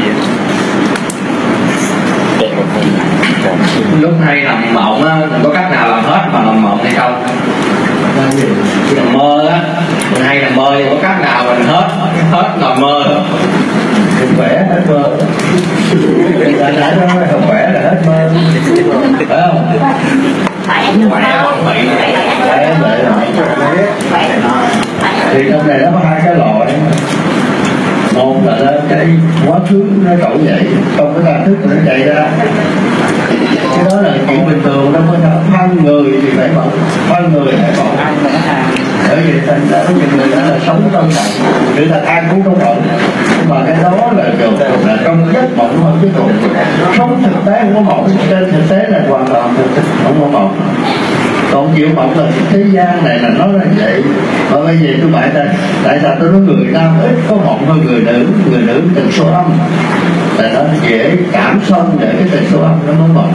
Lúc hay nằm mộng á, có cách nào làm hết mà nằm mộng hay không? Khi nằm mơ á, mình hay nằm mơ thì có cách nào mình hết nằm mơ đó. Mình khỏe hết mơ. Người ta nói không khỏe là hết mơ, phải không? Thì trong này nó có hai cái loại. Một là cái quá khứ nó trỗi dậy, trong cái tâm thức nó chạy ra. Cái đó là chuyện bình thường, nó có thân người thì phải mộng, thân người phải mộng. Bởi vì thành ra có những người đó là sống trong mộng, người ta than cũng trong mộng. Nhưng mà cái đó là trong giấc mộng thôi, chứ còn sống thực tế không có mộng. Trên thực tế là hoàn toàn không có mộng. Còn chịu mộng là thế gian này là nó là vậy. Và bây giờ tôi bảo đây, tại sao tôi nói người nam ít có mộng hơn người nữ tần số âm là nó dễ cảm xong để cái tần số âm nó mới mộng.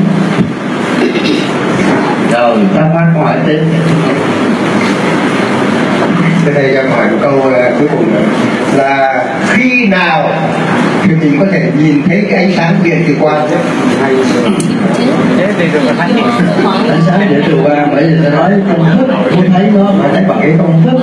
Rồi thắc mắc hỏi tiếp. Cái đây cho hỏi một câu cuối cùng nữa là khi nào thì mình có thể nhìn thấy cái ánh sáng điện từ quang? Ánh sáng điện từ quang, bởi vì ta nói công thức, tôi thấy nó phải thấy bằng cái công thức.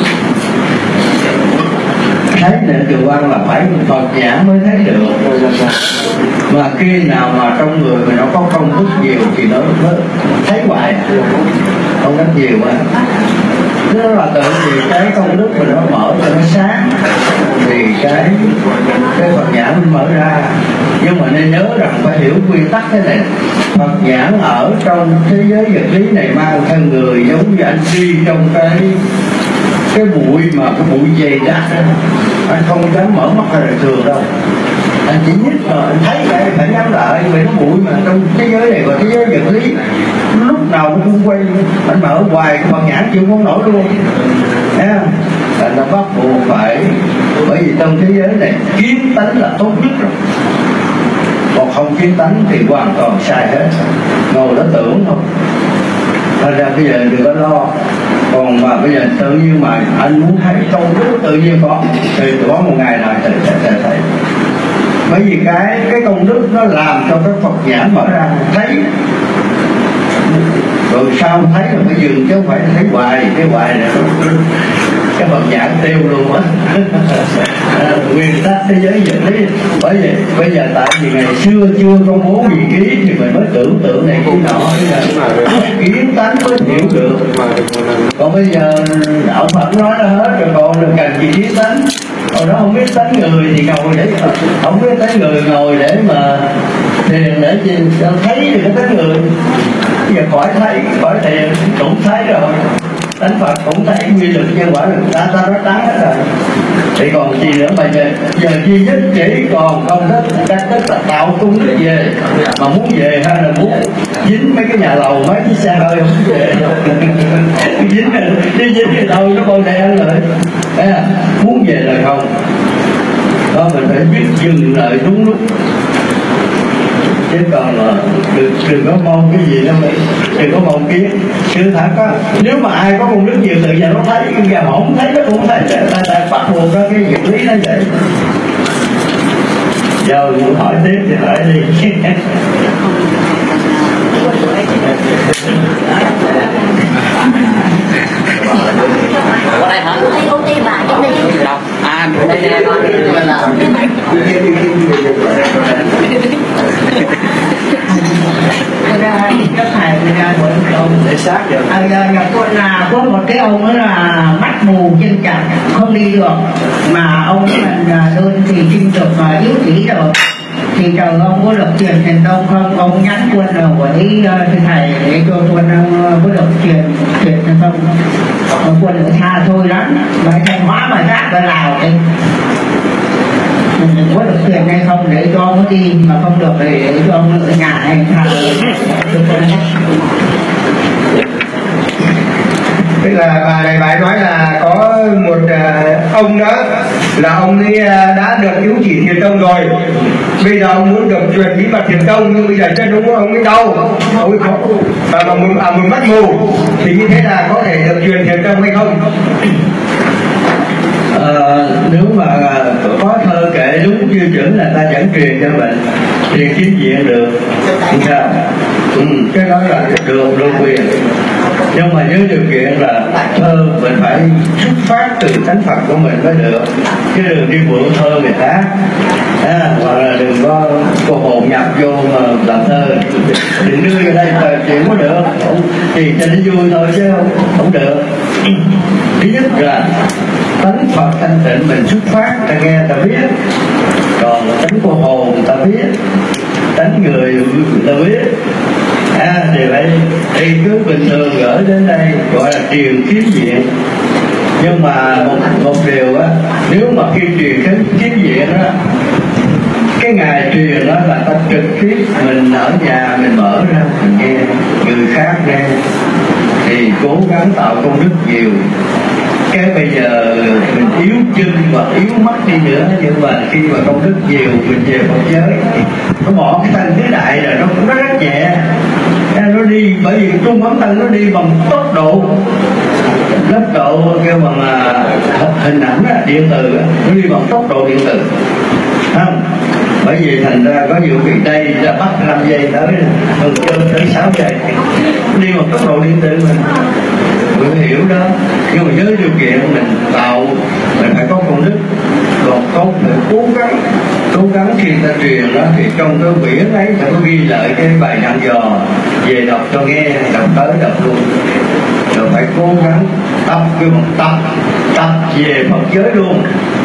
Thấy điện từ quang là phải Phật nhãn mới thấy được. Mà khi nào mà trong người mà nó có công thức nhiều thì nó thấy hoài, công thức nhiều á. Nó là tự vì cái công đức mình nó mở cho nó sáng, thì cái Phật nhãn mình mở ra. Nhưng mà nên nhớ rằng phải hiểu quy tắc thế này: Phật nhãn ở trong thế giới vật lý này mang thân người, giống như anh đi trong cái bụi mà cái bụi dày đặc, anh không dám mở mắt ra thường đâu, anh chỉ nhích rồi anh thấy cái phải nhắm lại, vì nó bụi mà trong thế giới này và thế giới vật lý lúc nào nó cũng quay, anh mở hoài Phật nhãn chịu không nổi luôn nha. Thành ra bắt buộc phải, bởi vì trong thế giới này kiến tánh là tốt nhất rồi, còn không kiến tánh thì hoàn toàn sai hết, ngồi đó tưởng thôi. Thành ra bây giờ đừng có lo. Còn mà bây giờ tự nhiên mà anh muốn thấy công đức tự nhiên có, thì có một ngày nào sẽ thấy. Bởi vì cái công đức nó làm cho cái Phật nhãn mở ra thấy, rồi sao thấy là phải dừng chứ không phải thấy hoài. Cái hoài này cái Phật nhãn tiêu luôn á. Nguyên tắc thế giới vật lý. Bởi vì bây giờ tại vì ngày xưa chưa công bố vị ký thì mình mới tưởng tượng này kia nọ, kiến tánh mới hiểu được. Còn bây giờ đạo Phật nói ra hết rồi, còn đừng cần gì kiến tánh. Còn đó không biết tánh người thì ngồi để, không biết tánh người ngồi để mà thiền để gì thấy được cái tánh người. Bây giờ khỏi thấy, khỏi thiền cũng thấy rồi. Thánh Phật cũng thấy quy lực nhân quả được ta nói đáng hết rồi. Thì còn gì nữa mà giờ duy nhất chỉ còn công đức, cách tức là tạo công đức về. Mà muốn về hay là muốn dính mấy cái nhà lầu, mấy chiếc xe hơi không về. dính thì đâu nó còn đen rồi. Muốn về là không. Đó mình phải biết dừng lại đúng lúc. Chứ còn là đừng có mong cái gì đâu, đừng có mong kiến. Sự thật á, nếu mà ai có công đức nhiều tự giờ nó thấy, giờ họ không thấy nó cũng thấy, ta bắt buộc ra cái việc lý nó vậy. Giờ muốn hỏi tiếp thì hỏi đi. Ở đây hả? Công ty bạn trong đây. À, đây nè. Các thầy ra một ông để sát được. Nhập quân là có một cái ông đó là mắt mù chân chặt không đi được, mà ông mình đơn thì kinh dục và yếu chỉ rồi, thì trời ông có được truyền thành công không? Ông nhắn quân rồi với thầy để cho quân ông có được truyền thành công. Quân ở xa thôi lắm, mà Thanh Hóa mà rác ở Lào ấy, mình có được tiền hay không để cho ông đi, mà không được để cho ông ở nhà hay sao? Tức là bà này bà nói là có một ông đó là ông ấy đã được yếu chỉ thiền tông rồi, bây giờ ông muốn được truyền bí mật thiền tông, nhưng bây giờ chân đúng ông ấy đau, ông ấy khó mà muốn mắt mù, thì như thế là có thể được truyền thiền tông hay không? Nếu mà có thơ kể đúng tiêu chuẩn là ta vẫn truyền cho mình, truyền chính diện được, sao? Cái đó là được quyền. Nhưng mà với điều kiện là thơ mình phải xuất phát từ tánh Phật của mình mới được, chứ đừng đi mượn thơ người ta, hoặc là đừng có hồn nhập vô mà làm thơ, đừng đưa vào đây mà chuyện có được, thì cho nó vui thôi chứ không được. Thứ nhất là tánh Phật thanh tịnh mình xuất phát, ta nghe ta biết, còn tánh của hồn ta biết, tánh người ta biết. Thì vậy thì cứ bình thường gửi đến đây gọi là truyền kiếm diện. Nhưng mà một điều á, nếu mà khi truyền kiếm diện á, cái ngày truyền đó là ta trực tiếp mình ở nhà mình mở ra mình nghe, người khác nghe, thì cố gắng tạo công đức nhiều. Cái bây giờ mình yếu chân và yếu mắt đi nữa, nhưng mà khi mà công đức nhiều mình về Phật giới, nó bỏ cái thân tứ đại rồi nó cũng rất nhẹ, nó đi, bởi vì trung ấm thân nó đi bằng tốc độ tốc độ kêu bằng hình ảnh điện tử nó đi bằng tốc độ điện tử, không? Bởi vì thành ra có nhiều kỳ đây đã bắt 5 giây tới thường chơi tới 6 giây, đi bằng tốc độ điện tử mình hiểu đó. Nhưng mà với điều kiện mình tạo, mình phải có công đức, còn không phải cố gắng khi ta truyền đó thì trong cái quyển ấy phải có ghi lại cái bài dặn dò về đọc cho nghe, đọc tới đọc luôn, rồi phải cố gắng tập về Phật giới luôn.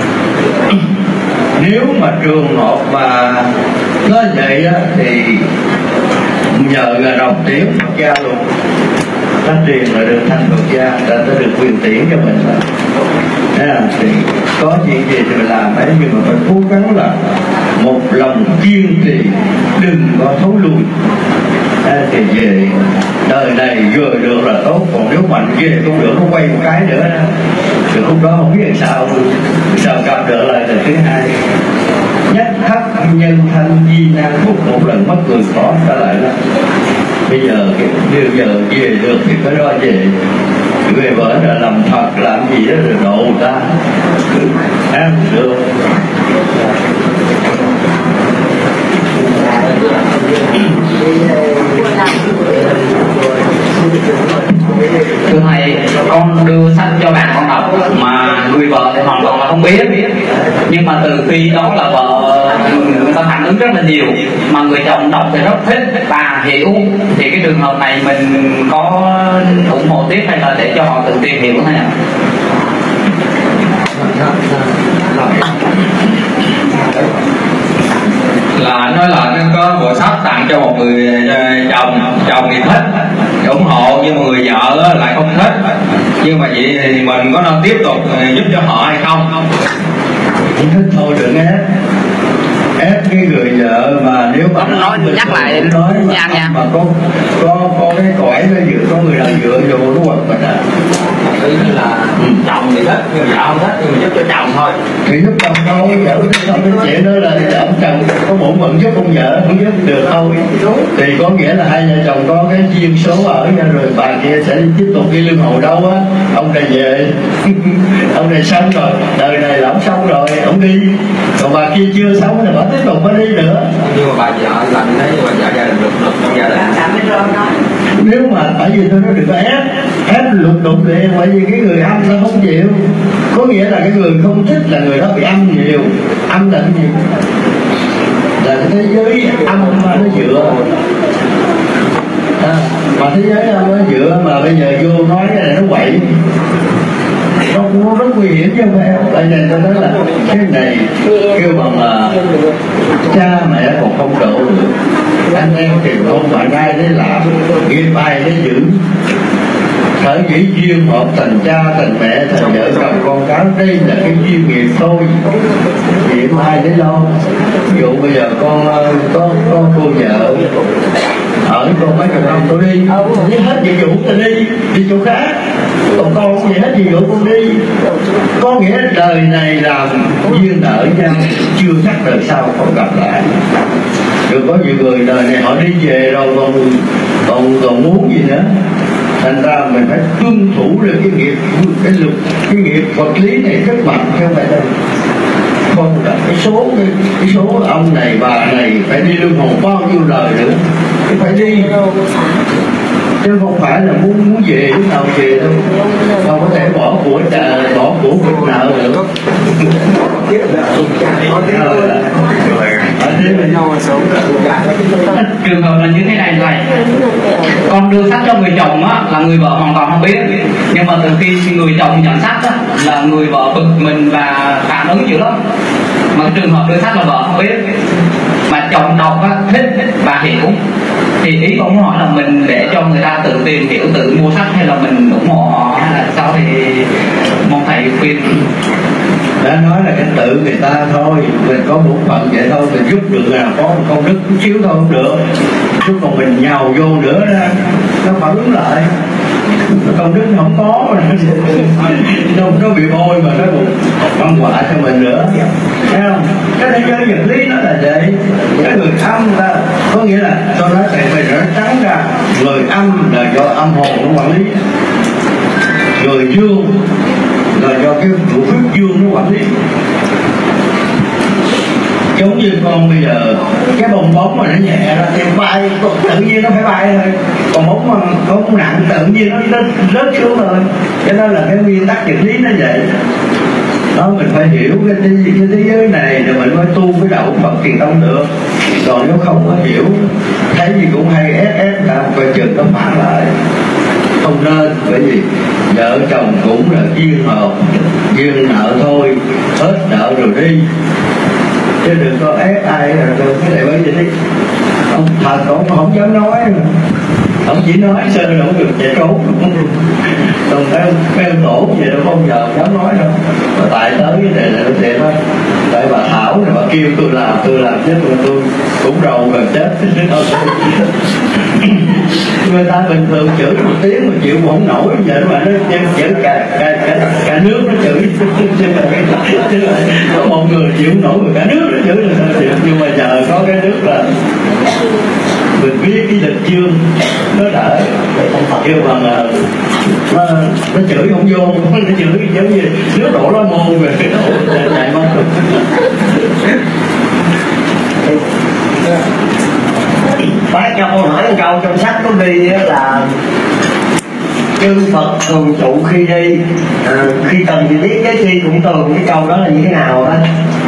Nếu mà trường hợp mà nó vậy á, thì nhờ là đọc tiếng Phật gia luôn, ta truyền là được thành Phật gia, ta được quyền tiễn cho mình rồi. Thì có chuyện gì thì mình làm ấy, nhưng mà phải cố gắng là một lòng kiên trì, đừng có thối lui. Thì về đời này vừa được là tốt, còn nếu mạnh về không được, nó quay một cái nữa đó. Thì lúc đó không biết làm sao gặp được lại lần thứ hai. Nhất thất nhân thanh di nan phúc, một lần mất người khó trở lại đó. Bây giờ về được thì phải lo về vợ là làm Phật làm gì đó rồi độ người ta ăn được. Thưa thầy, con đưa sách cho bạn con đọc mà người vợ thì hoàn toàn là không biết, nhưng mà từ khi đó là vợ người ta phản ứng rất là nhiều, mà người chồng đọc thì rất thích và hiểu. Thì cái trường hợp này mình có ủng hộ tiếp hay là để cho họ tự tìm hiểu thôi ạ? Là nói là có bộ sách tặng cho một người chồng thì thích ủng hộ, nhưng mà người vợ lại không thích. Nhưng mà vậy thì mình có nên tiếp tục giúp cho họ hay không? Không thích thôi đừng ép cái người vợ, mà nếu mà nói nhắc lại nha mà có cái cõi nó dựa, có người nào dựa vô nó quật mình à. Ý là chồng thì thích nhưng vợ không thích, nhưng mà giúp cho chồng thôi. Thì giúp chồng thôi, vợ không cái chuyện đó là ông chồng có bổn phận giúp ông vợ không giúp được thôi. Thì có nghĩa là hai vợ chồng có cái duyên số ở nha, rồi bà kia sẽ tiếp tục đi luân hồi đâu á, ông này về ông này xong rồi, đời này là ông xong rồi ông đi, còn bà kia chưa sống thì bà tiếp tục mới đi nữa. Nhưng mà bà vợ làm thế, nhưng mà vợ gia đình được trong gia đình. Nếu mà tại vì tôi nói đừng có ép lục đục thì bởi vì cái người âm nó không chịu, có nghĩa là cái người không thích là người đó bị âm nhiều. Âm là cái gì? Là cái thế giới âm mà nó dựa mà thế giới âm nó dựa, mà bây giờ vô nói cái này nó quậy, nó cũng rất nguy hiểm cho em. Tại nên tôi nói là cái này kêu bằng là cha mẹ còn không độ được, anh em thì không bạn ai để làm, nghiệp ai để giữ. Sở dĩ duyên hợp thành cha thành mẹ thành vợ chồng con cái, đây là cái duyên nghiệp thôi, nghiệp ai để lo. Ví dụ bây giờ con có cô vợ ở con mấy chục năm tôi đi, với hết nhiệm vụ tôi đi chỗ khác, còn con cũng vậy, hết nhiệm vụ con đi. Có nghĩa đời này làm duyên nợ nhau, chưa chắc đời sau không gặp lại. Đừng có nhiều người đời này họ đi về rồi còn muốn gì nữa. Thành ra mình phải tuân thủ được cái nghiệp, cái nghiệp vật lý này rất mạnh, không phải đâu. Không là cái số ông này bà này phải đi luân hồi bao nhiêu lời nữa, phải đi, chứ không phải là muốn về lúc nào về đâu. Không có thể bỏ của việc nợ nữa. Trường hợp là như thế này vậy, con đưa sách cho người chồng á, là người vợ hoàn toàn không biết, nhưng mà từ khi người chồng nhận sách á, là người vợ bực mình và phản ứng dữ lắm. Mà trường hợp đưa sách là vợ không biết, mà chồng đọc á, thích và hiểu. Thì ý con muốn hỏi là mình để cho người ta tự tìm hiểu, tự mua sách, hay là mình ủng hộ họ, hay là sao, thì mong thầy khuyên. Đã nói là cái tự người ta thôi, mình có bổn phận vậy thôi, mình giúp được là có một công đức chút xíu thôi không được, chứ còn mình nhào vô nữa đó, nó phản ứng lại, công đức không có nó bị bôi mà nó cũng văn họa cho mình nữa, thấy không? Cái thế giới vật lý nó là vậy. Cái người âm ta có nghĩa là tôi nói tại vì nó trắng ra, người âm là do âm hồn nó quản lý, người dương là do cái chủ phước dương nó quản lý. Giống như con bây giờ cái bong bóng mà nó nhẹ ra thì bay tự nhiên nó phải bay thôi, còn bóng mà bóng nặng tự nhiên nó rớt xuống rồi. Cho nên là cái nguyên tắc vật lý nó vậy đó. Mình phải hiểu cái thế giới này rồi mình mới tu cái đạo Phật Thiền Tông được. Còn nếu không có hiểu, thấy gì cũng hay ép ra, coi chừng nó phản lại. Không nên, bởi vì vợ chồng cũng là duyên hợp, duyên nợ thôi, hết nợ rồi đi, chứ đừng có ép ai rồi cái này bởi vì đi. Ông thật ông không dám nói, ông chỉ nói sơ là không được chạy trốn. Còn cái tổ vậy đâu không giờ dám nói đâu. Mà tại tới cái này là nó đẹp á. Tại bà Thảo này bà kêu tôi làm chứ tôi cũng rầu gần chết. Người ta bình thường chửi một tiếng mà chịu không nổi, vậy mà nó chửi cả nước nó chửi. Có một người chịu không nổi mà cả nước nó chửi là sao chịu. Nhưng mà giờ có cái nước là mình biết cái lịch chương nó đỡ, kêu bằng nó chửi không vô, nó chửi giống như nước đổ lá môn về cái đổ chạy mất. Bác cho con hỏi một câu, trong sách có ghi là chư Phật thường trụ khi đi, khi cần thì biết cái khi cũng tường, cái câu đó là như thế nào đó?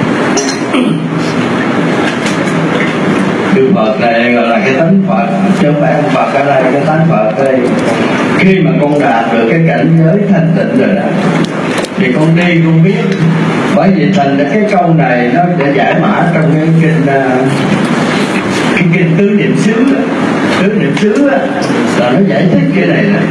Chư Phật này gọi là cái tánh Phật, chứ không phải ông Phật ở đây, cái tánh Phật đây. Khi mà con đạt được cái cảnh giới thanh tịnh rồi đó, thì con đi con biết. Bởi vì thành ra cái câu này nó để giải mã trong cái kinh tứ niệm xứ. Tứ niệm xứ là nó giải thích cái này là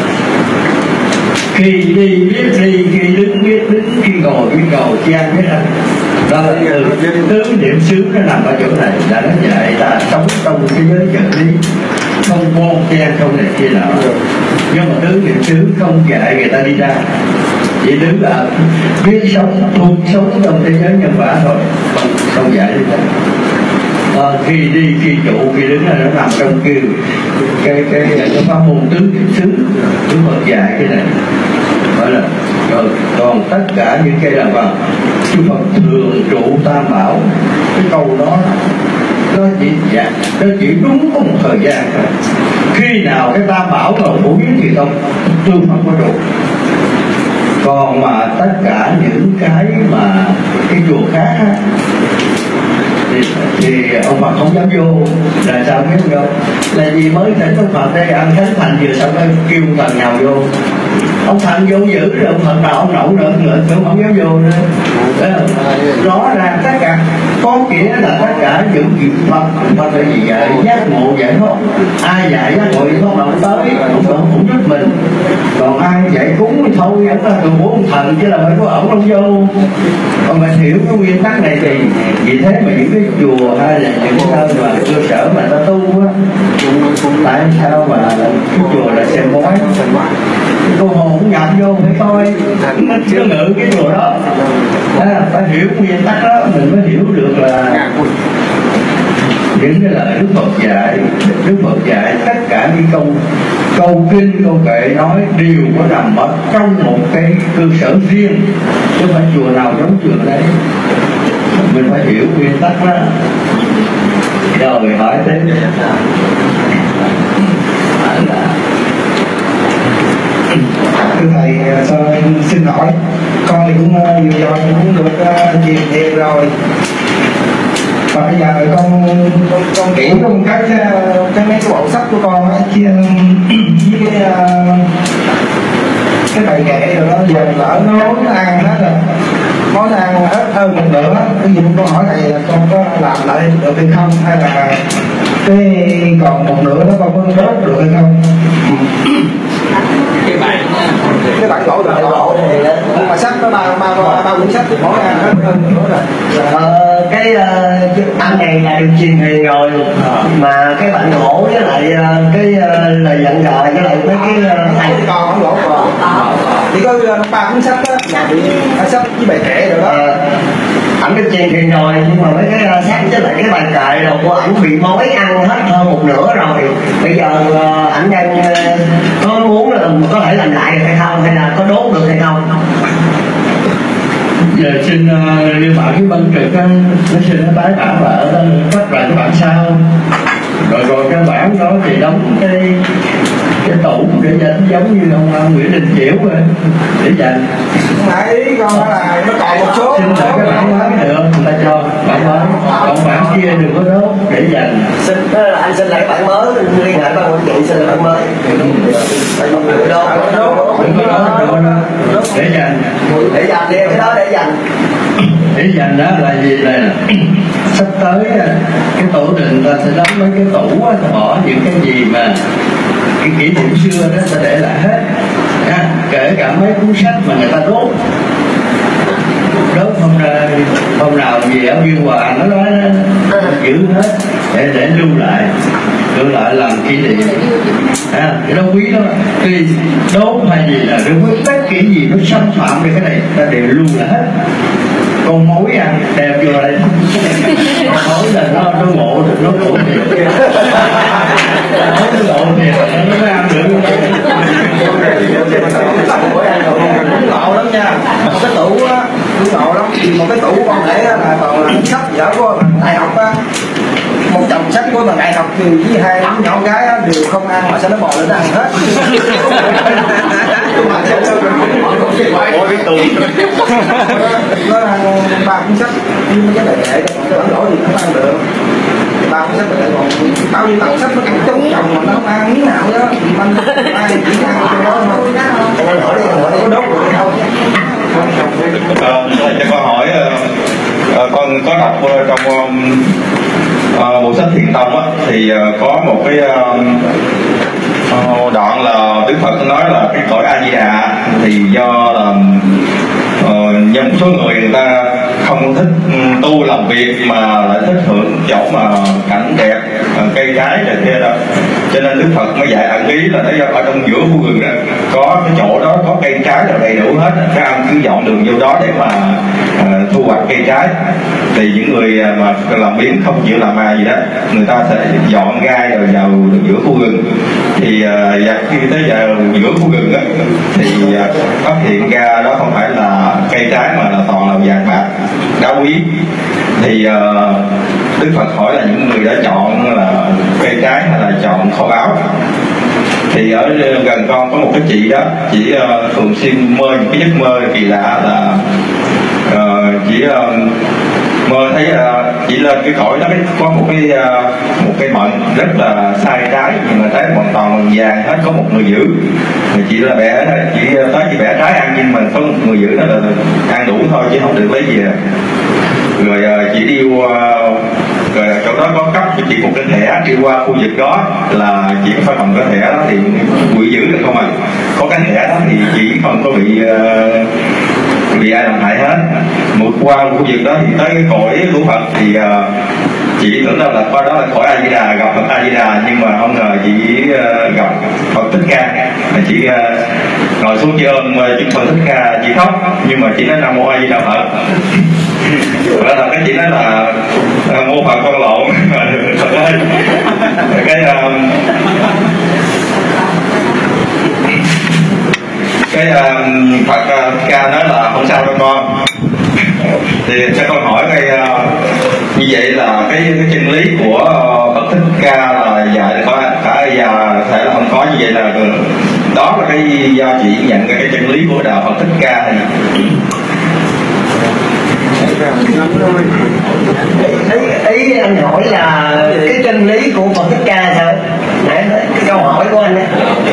khi đi biết đi, khi đứng biết đứng, khi ngồi biết ngồi, trang biết ăn. Đó là tứ niệm xứ nó nằm ở chỗ này, là nó dạy ta sống trong cái giới vật lý, không bon chen không này kia nào. Nhưng mà tứ niệm xứ không dạy người ta đi ra, chỉ đứng là biết sống, thuộc sống trong thế giới nhân quả thôi, không dạy đi ra. Khi đi, khi trụ, khi đứng là nó nằm trong cái pháp môn tứ niệm xứ. Đức Phật dạy cái này gọi là rồi. Còn tất cả những cái là vào Chư Phật thường trụ tam bảo, cái câu đó nó chỉ đúng có một thời gian thôi. Khi nào cái tam bảo rồi phổ biến thì Chư Phật có trụ. Còn mà tất cả những cái mà cái chùa khác á, thì ông Phật không dám vô. Là sao biết không? Là vì mới thỉnh ông Phật đây ăn thánh thành vừa xong đây kêu ông Thần nào vô. Ông Thần vô dữ rồi ông Phật nào ông nậu nữa cũng không dám vô nữa. Rõ ràng tất cả có nghĩa là tất cả những việc Phật là gì vậy? Giác ngộ giải thoát. Ai dạy giác ngộ giải thoát mà ông tới, ông cũng giúp mình. Còn ai dạy cúng thì thôi, ông ta thường bố ông Thần chứ là phải có ổng không vô. Còn mình hiểu cái nguyên tắc này thì vì thế mà những cái chùa hay là những cái nơi mà cơ sở mà ta tu á, tại sao mà cái chùa là xem bói, cô hồn cũng nhập vô phải coi nó ngự cái chùa đó. Phải hiểu nguyên tắc đó mình mới hiểu được là những cái lời Đức Phật dạy. Đức Phật dạy tất cả những câu kinh, câu kệ nói đều có nằm ở trong một cái cơ sở riêng, chứ không phải chùa nào giống chùa đấy. Mình phải hiểu nguyên tắc đó. Rồi hỏi tới thưa thầy, xin hỏi con thì cũng vừa rồi cũng được truyền thiền rồi, và bây giờ con kỹ có một cái mấy cái bộ sách của con á, chia với cái bài kệ rồi đó, giờ lỡ nó ăn hết rồi, món ăn hết hơn một nửa. Cái gì con hỏi thầy là con có làm lại được hay không, hay là cái còn một nửa đó con có đốt được hay không? Cái bản gỗ là gỗ nhưng mà sách nó ba quyển sách mỗi ăn hết hơn nữa rồi. Cái ăn này là được truyền truyền rồi, mà cái bản gỗ với lại cái lời dặn dò với lại mấy cái còn bản gỗ rồi chỉ có ba cuốn sách đó, sách với bài kệ rồi đó. Ảnh được truyền truyền rồi, nhưng mà mấy cái sách với lại cái bài kệ rồi của ảnh bị mối ăn hết hơn một nửa rồi. Bây giờ ảnh đang có muốn là có thể thể làm lại được hay không, hay là có đốt được hay không? Giờ xin liên bảo với ban trực á, nó xin nó tái bản lại ở phát lại cái bản sao, rồi cái bản đó thì đóng cái tủ để dành giống như ông Nguyễn Đình Chiểu vậy để dành. Nãy ý con là nó còn một số. Xin lại cái bản mới được, người ta cho bản mới, còn bản kia đừng có đốt để dành. Xin anh xin lại cái bản mới, liên hệ ban quản trị xin lại bản mới. Đốt để dành. Để dành đi, cái đó để dành. Để dành đó là gì, là sắp tới cái tổ đình ta sẽ đóng mấy cái tủ á, bỏ những cái gì mà cái kỷ niệm xưa đó ta để lại hết, kể cả mấy cuốn sách mà người ta đốt hôm nào gì ở Biên Hòa nó nói giữ hết để lưu lại làm kỷ niệm. Cái đó quý lắm, thì đốt hay gì là đừng có tất cái gì nó xâm phạm đến cái này ta đều lưu lại hết. Con mối ăn đẹp vô đây, con mối là nó ngộ được, nó ngộ thiệt, nó ngộ thiệt nó mới ăn được. Ngộ lắm nha, một cái tủ á ngộ lắm, một cái tủ con để là toàn là sách vở của đại học á, một chồng sách của bằng đại học thì với hai đứa nhỏ gái á, đều không ăn mà sao nó bò lên nó ăn hết. Nó ăn 3 cuốn sách nhưng cái để cho cái bản đồ thì không ăn được. 3 cuốn sách để còn bao nhiêu tặng sách nó cũng chống chồng mà nó không ăn miếng nào đó, thì ăn chỉ ăn cái đó thôi. Anh hỏi đi đốt rồi không? Cho con hỏi, con có đọc trong bộ sách Thiền Tông á, thì có một cái đoạn là Đức Phật nói là cái cõi A Di Đà thì do là nhân một số người ta không thích tu làm việc mà lại thích hưởng chỗ mà cảnh đẹp, cây trái rồi kia đó, cho nên Đức Phật mới dạy ẩn ý là nó ở trong giữa khu rừng đó có cái chỗ đó có cây trái là đầy đủ hết, các anh cứ dọn đường vô đó để mà thu hoạch cây trái. Thì những người mà làm biếng không chịu làm gì đó, người ta sẽ dọn gai rồi vào giữa khu rừng. Thì khi tới giờ giữa khu rừng đó, thì phát hiện ra đó không phải là cây trái mà là toàn là vàng bạc đá quý. Thì Đức Phật hỏi là những người đã chọn là cây trái hay là chọn kho báu. Thì ở gần con có một cái chị đó, chị thường xuyên mơ những cái giấc mơ kỳ lạ là chỉ mơ thấy chỉ lên cái cõi đó có một cái mận rất là sai trái, nhưng mà thấy hoàn toàn bằng vàng hết, có một người giữ. Thì chị là bẻ, chị tới chị bẻ trái ăn, nhưng mà có một người giữ đó là ăn đủ thôi chứ không được lấy gì. Rồi chị đi rồi chỗ đó có cấp cho chị một cái thẻ, đi qua khu vực đó là chị phải cầm cái thẻ đó thì quỷ giữ được không ạ? Có cái thẻ đó thì chị không có bị ai làm hại hết. Một qua khu vực đó thì tới cái cõi của Phật thì chị tưởng đâu là qua đó là cõi A Di Đà, gặp Phật A Di Đà, nhưng mà không ngờ chị gặp Phật Thích Ca. Chị ngồi xuống chị ôm Đức Phật Thích Ca, chị khóc, nhưng mà chị nói Nam Mô A Di Đà Phật. Đó là cái chị nói là mô Phật con lộn. Cái Phật Ca nói là không sao đâu con. Thì cho con hỏi cái như vậy là cái chân lý của Phật Thích Ca là dạy có cả già sẽ là không có, như vậy là đó là cái do chị nhận cái chân lý của đạo Phật Thích Ca này. Ý anh hỏi là cái chân lý của Phật Thích Ca sao? Nãy cái câu hỏi của anh ấy.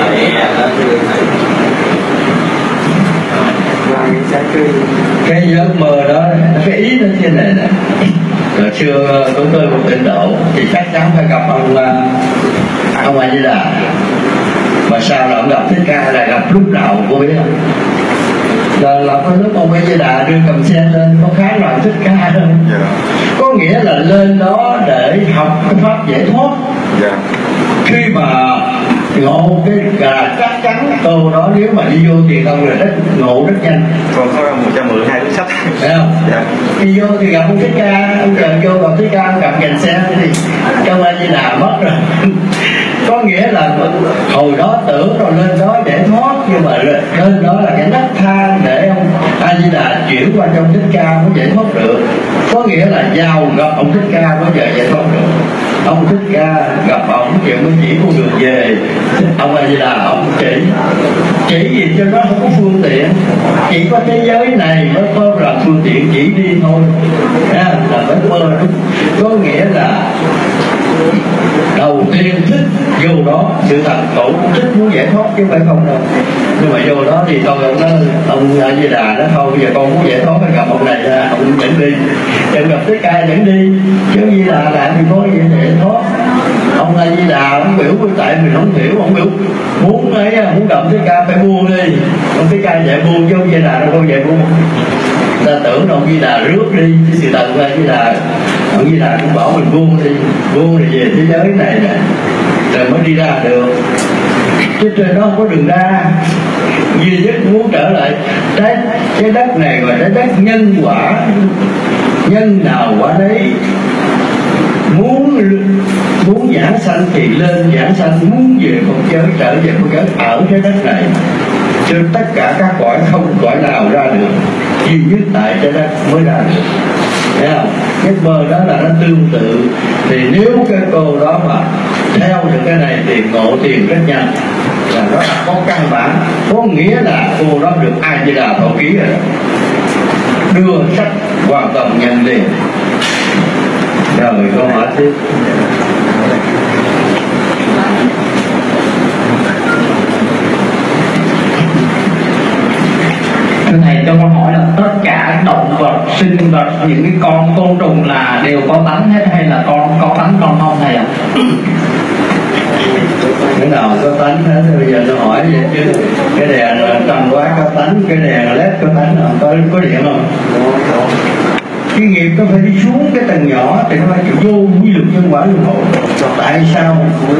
Cái giấc mơ đó, cái ý nó như này nè. Rồi xưa chúng tôi một tịnh độ thì chắc chắn phải gặp ông A Di Đà. Mà sao là ông gặp Thích Ca là gặp lúc nào cô biết không? Là có lúc ông A Di Đà đưa cầm xe lên có kháng loại Thích Ca không? Có nghĩa là lên đó để học cái pháp giải thoát. Khi mà ngộ cái là chắc chắn câu đó, nếu mà đi vô Thiền Tông là rất ngộ rất nhanh. Còn có 112 cuốn sách. Thấy không? Đi vô thì gặp ông Thích Ca, ông chờ vô gặp Thích Ca, gặp gành xe thì trong A Di Đà mất rồi. có nghĩa là hồi đó tưởng rồi lên đó giải thoát, nhưng mà lên đó là cái nấc thang để ông A Di Đà chuyển qua trong Thích Ca mới giải thoát được. Có nghĩa là vào gặp ông Thích Ca mới giải thoát được. Ông Thích Ca gặp ông chuyện mới chỉ con đường về. Ông A Di Đà ông chỉ gì cho nó không có phương tiện, chỉ có thế giới này mới có là phương tiện chỉ đi thôi, là phải mơ đúng. Có nghĩa là đầu tiên thích vô đó, sự thần tổ cũng thích muốn giải thoát chứ phải không đâu. Nhưng mà vô đó thì ông A Di Đà đó thôi, bây giờ con muốn giải thoát phải gặp ông này ra, ông dẫn đi, em gặp Thích Ca dẫn đi, chứ Di Đà làm thì có gì để thoát. Ông A Di Đà ông biểu tại mình không hiểu, ông biểu muốn gặp Thích Ca phải buông đi, ông Thích Ca dạy buông chứ ông Di Đà đâu có dạy buông. Ta tưởng là ông Di Đà rước đi, cái sự thật của A Di Đà, ông Di Đà cũng bảo mình buông thì về thế giới này nè, rồi mới đi ra được. Chứ trên đó không có đường ra, duy nhất muốn trở lại trái đất này và trái đất nhân quả, nhân nào quả đấy. Muốn giảng sanh thì lên giảng sanh, muốn về Phật giới trở về Phật giới ở trái đất này. Chứ tất cả các cõi không cõi nào ra được, duy nhất tại trái đất mới ra được. Thấy không? Cái bờ đó là nó tương tự. Thì nếu cái cô đó mà theo được cái này thì ngộ tiền rất nhanh, là nó là có căn bản, có nghĩa là cô đó được A Di Đà thọ ký rồi, đưa sách hoàn toàn nhận liền. Rồi câu hỏi tiếp. Thưa Thầy, cho con hỏi là tất cả động vật, sinh vật, những cái con côn trùng là đều có tánh hết hay là con có tánh con không Thầy ạ? Cái nào có tánh hết, bây giờ tôi hỏi vậy chứ cái đèn tròn quá có tánh, cái đèn led có tánh không? Có điện không? Cái nghiệp nó phải đi xuống cái tầng nhỏ thì nó phải chịu vô quy luật nhân quả luân hồi. Tại sao?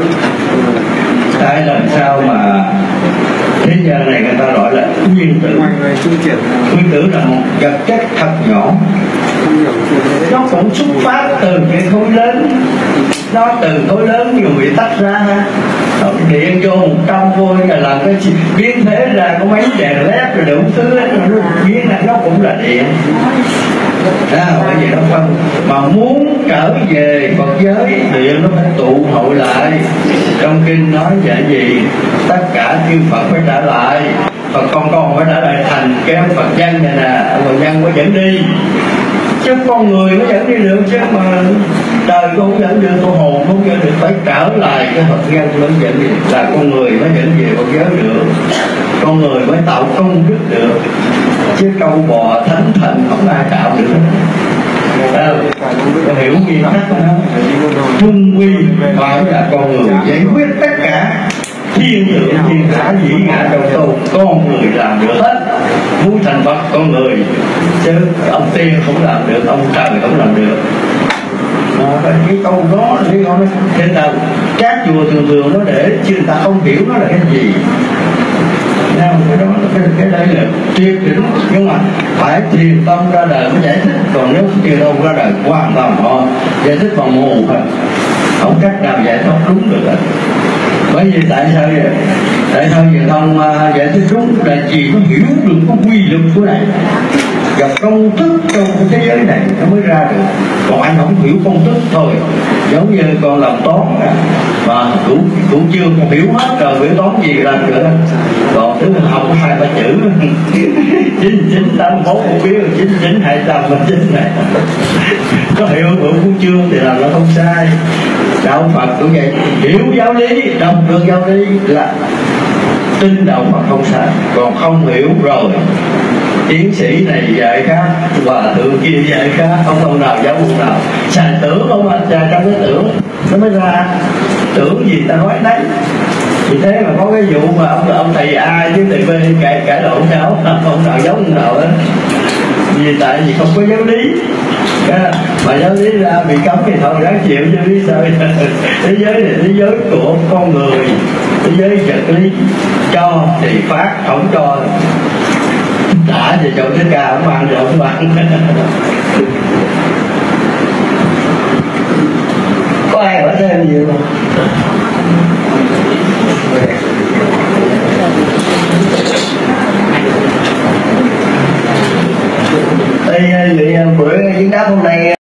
Tại làm sao mà thế gian này người ta gọi là nguyên tử. Nguyên tử là một vật chất thật nhỏ, nó cũng xuất phát từ cái khối lớn, nó từ khối lớn nhiều bị tách ra, điện vô 100 V là làm cái biến thế ra có mấy đèn led rồi đủ thứ ấy, biến này nó cũng là điện. Bởi vì nó phân mà muốn trở về Phật giới điện nó phải tụ hội lại. Trong kinh nói vậy gì tất cả chư Phật phải trở lại, Phật con phải trở lại thành cái Phật nhân này nè, Phật nhân mới dẫn đi, chứ con người mới dẫn đi được, chứ mà đời con không dẫn được, con hồn không dẫn được, phải trở lại cái Phật nhân mới dẫn đi, là con người mới dẫn về Phật giới được, con người mới tạo công đức được, chứ câu bò thánh thần không ai tạo được. Con hiểu gì hết không? Trung quy phải là con người giải quyết tất cả thiên thượng thiên hạ dĩ ngã trong tôn, con người làm được hết. Muốn thành Phật con người, chứ ông tiên không làm được, ông trời không làm được. Cái câu đó là cái con thế nào các chùa thường nó để chứ người ta không hiểu nó là cái gì. Cái đó cái đây là tuyệt đỉnh, nhưng mà phải thiền tông ra đời mới giải thích, còn nếu thiền tông ra đời hoàn toàn họ giải thích bằng mù thôi, không cách nào giải thoát đúng được. Bởi vì tại sao vậy? Tại sao thiền tông giải thích đúng là chỉ có hiểu được cái quy luật của này, gặp công thức trong thế giới này nó mới ra được, còn anh không hiểu công thức thôi. Giống như con làm toán mà cũng chưa còn hiểu hết rồi, biểu toán gì làm được, còn thứ học 2-3 chữ 9984 không biết, 99209 này có hiểu cũng chưa thì làm nó không sai. Đạo Phật cũng vậy, hiểu giáo lý, đọc được giáo lý là tin đạo Phật không sai, còn không hiểu rồi tiến sĩ này dạy khác, hòa thượng kia dạy khác, ông nào giáo ông nào xài tưởng không anh xài trong cái tưởng nó mới ra, tưởng gì ta nói đấy. Vì thế mà có cái vụ mà ông thầy A với thầy B cãi lộn nhau, ông nào giống ông nào đó, vì tại vì không có giáo lý, mà giáo lý ra bị cấm thì thôi ráng chịu, chứ biết sao. Thế giới này thế giới của con người, thế giới vật lý, cho thì phát, không cho đã về chỗ Thích Ca không ăn được, không ăn.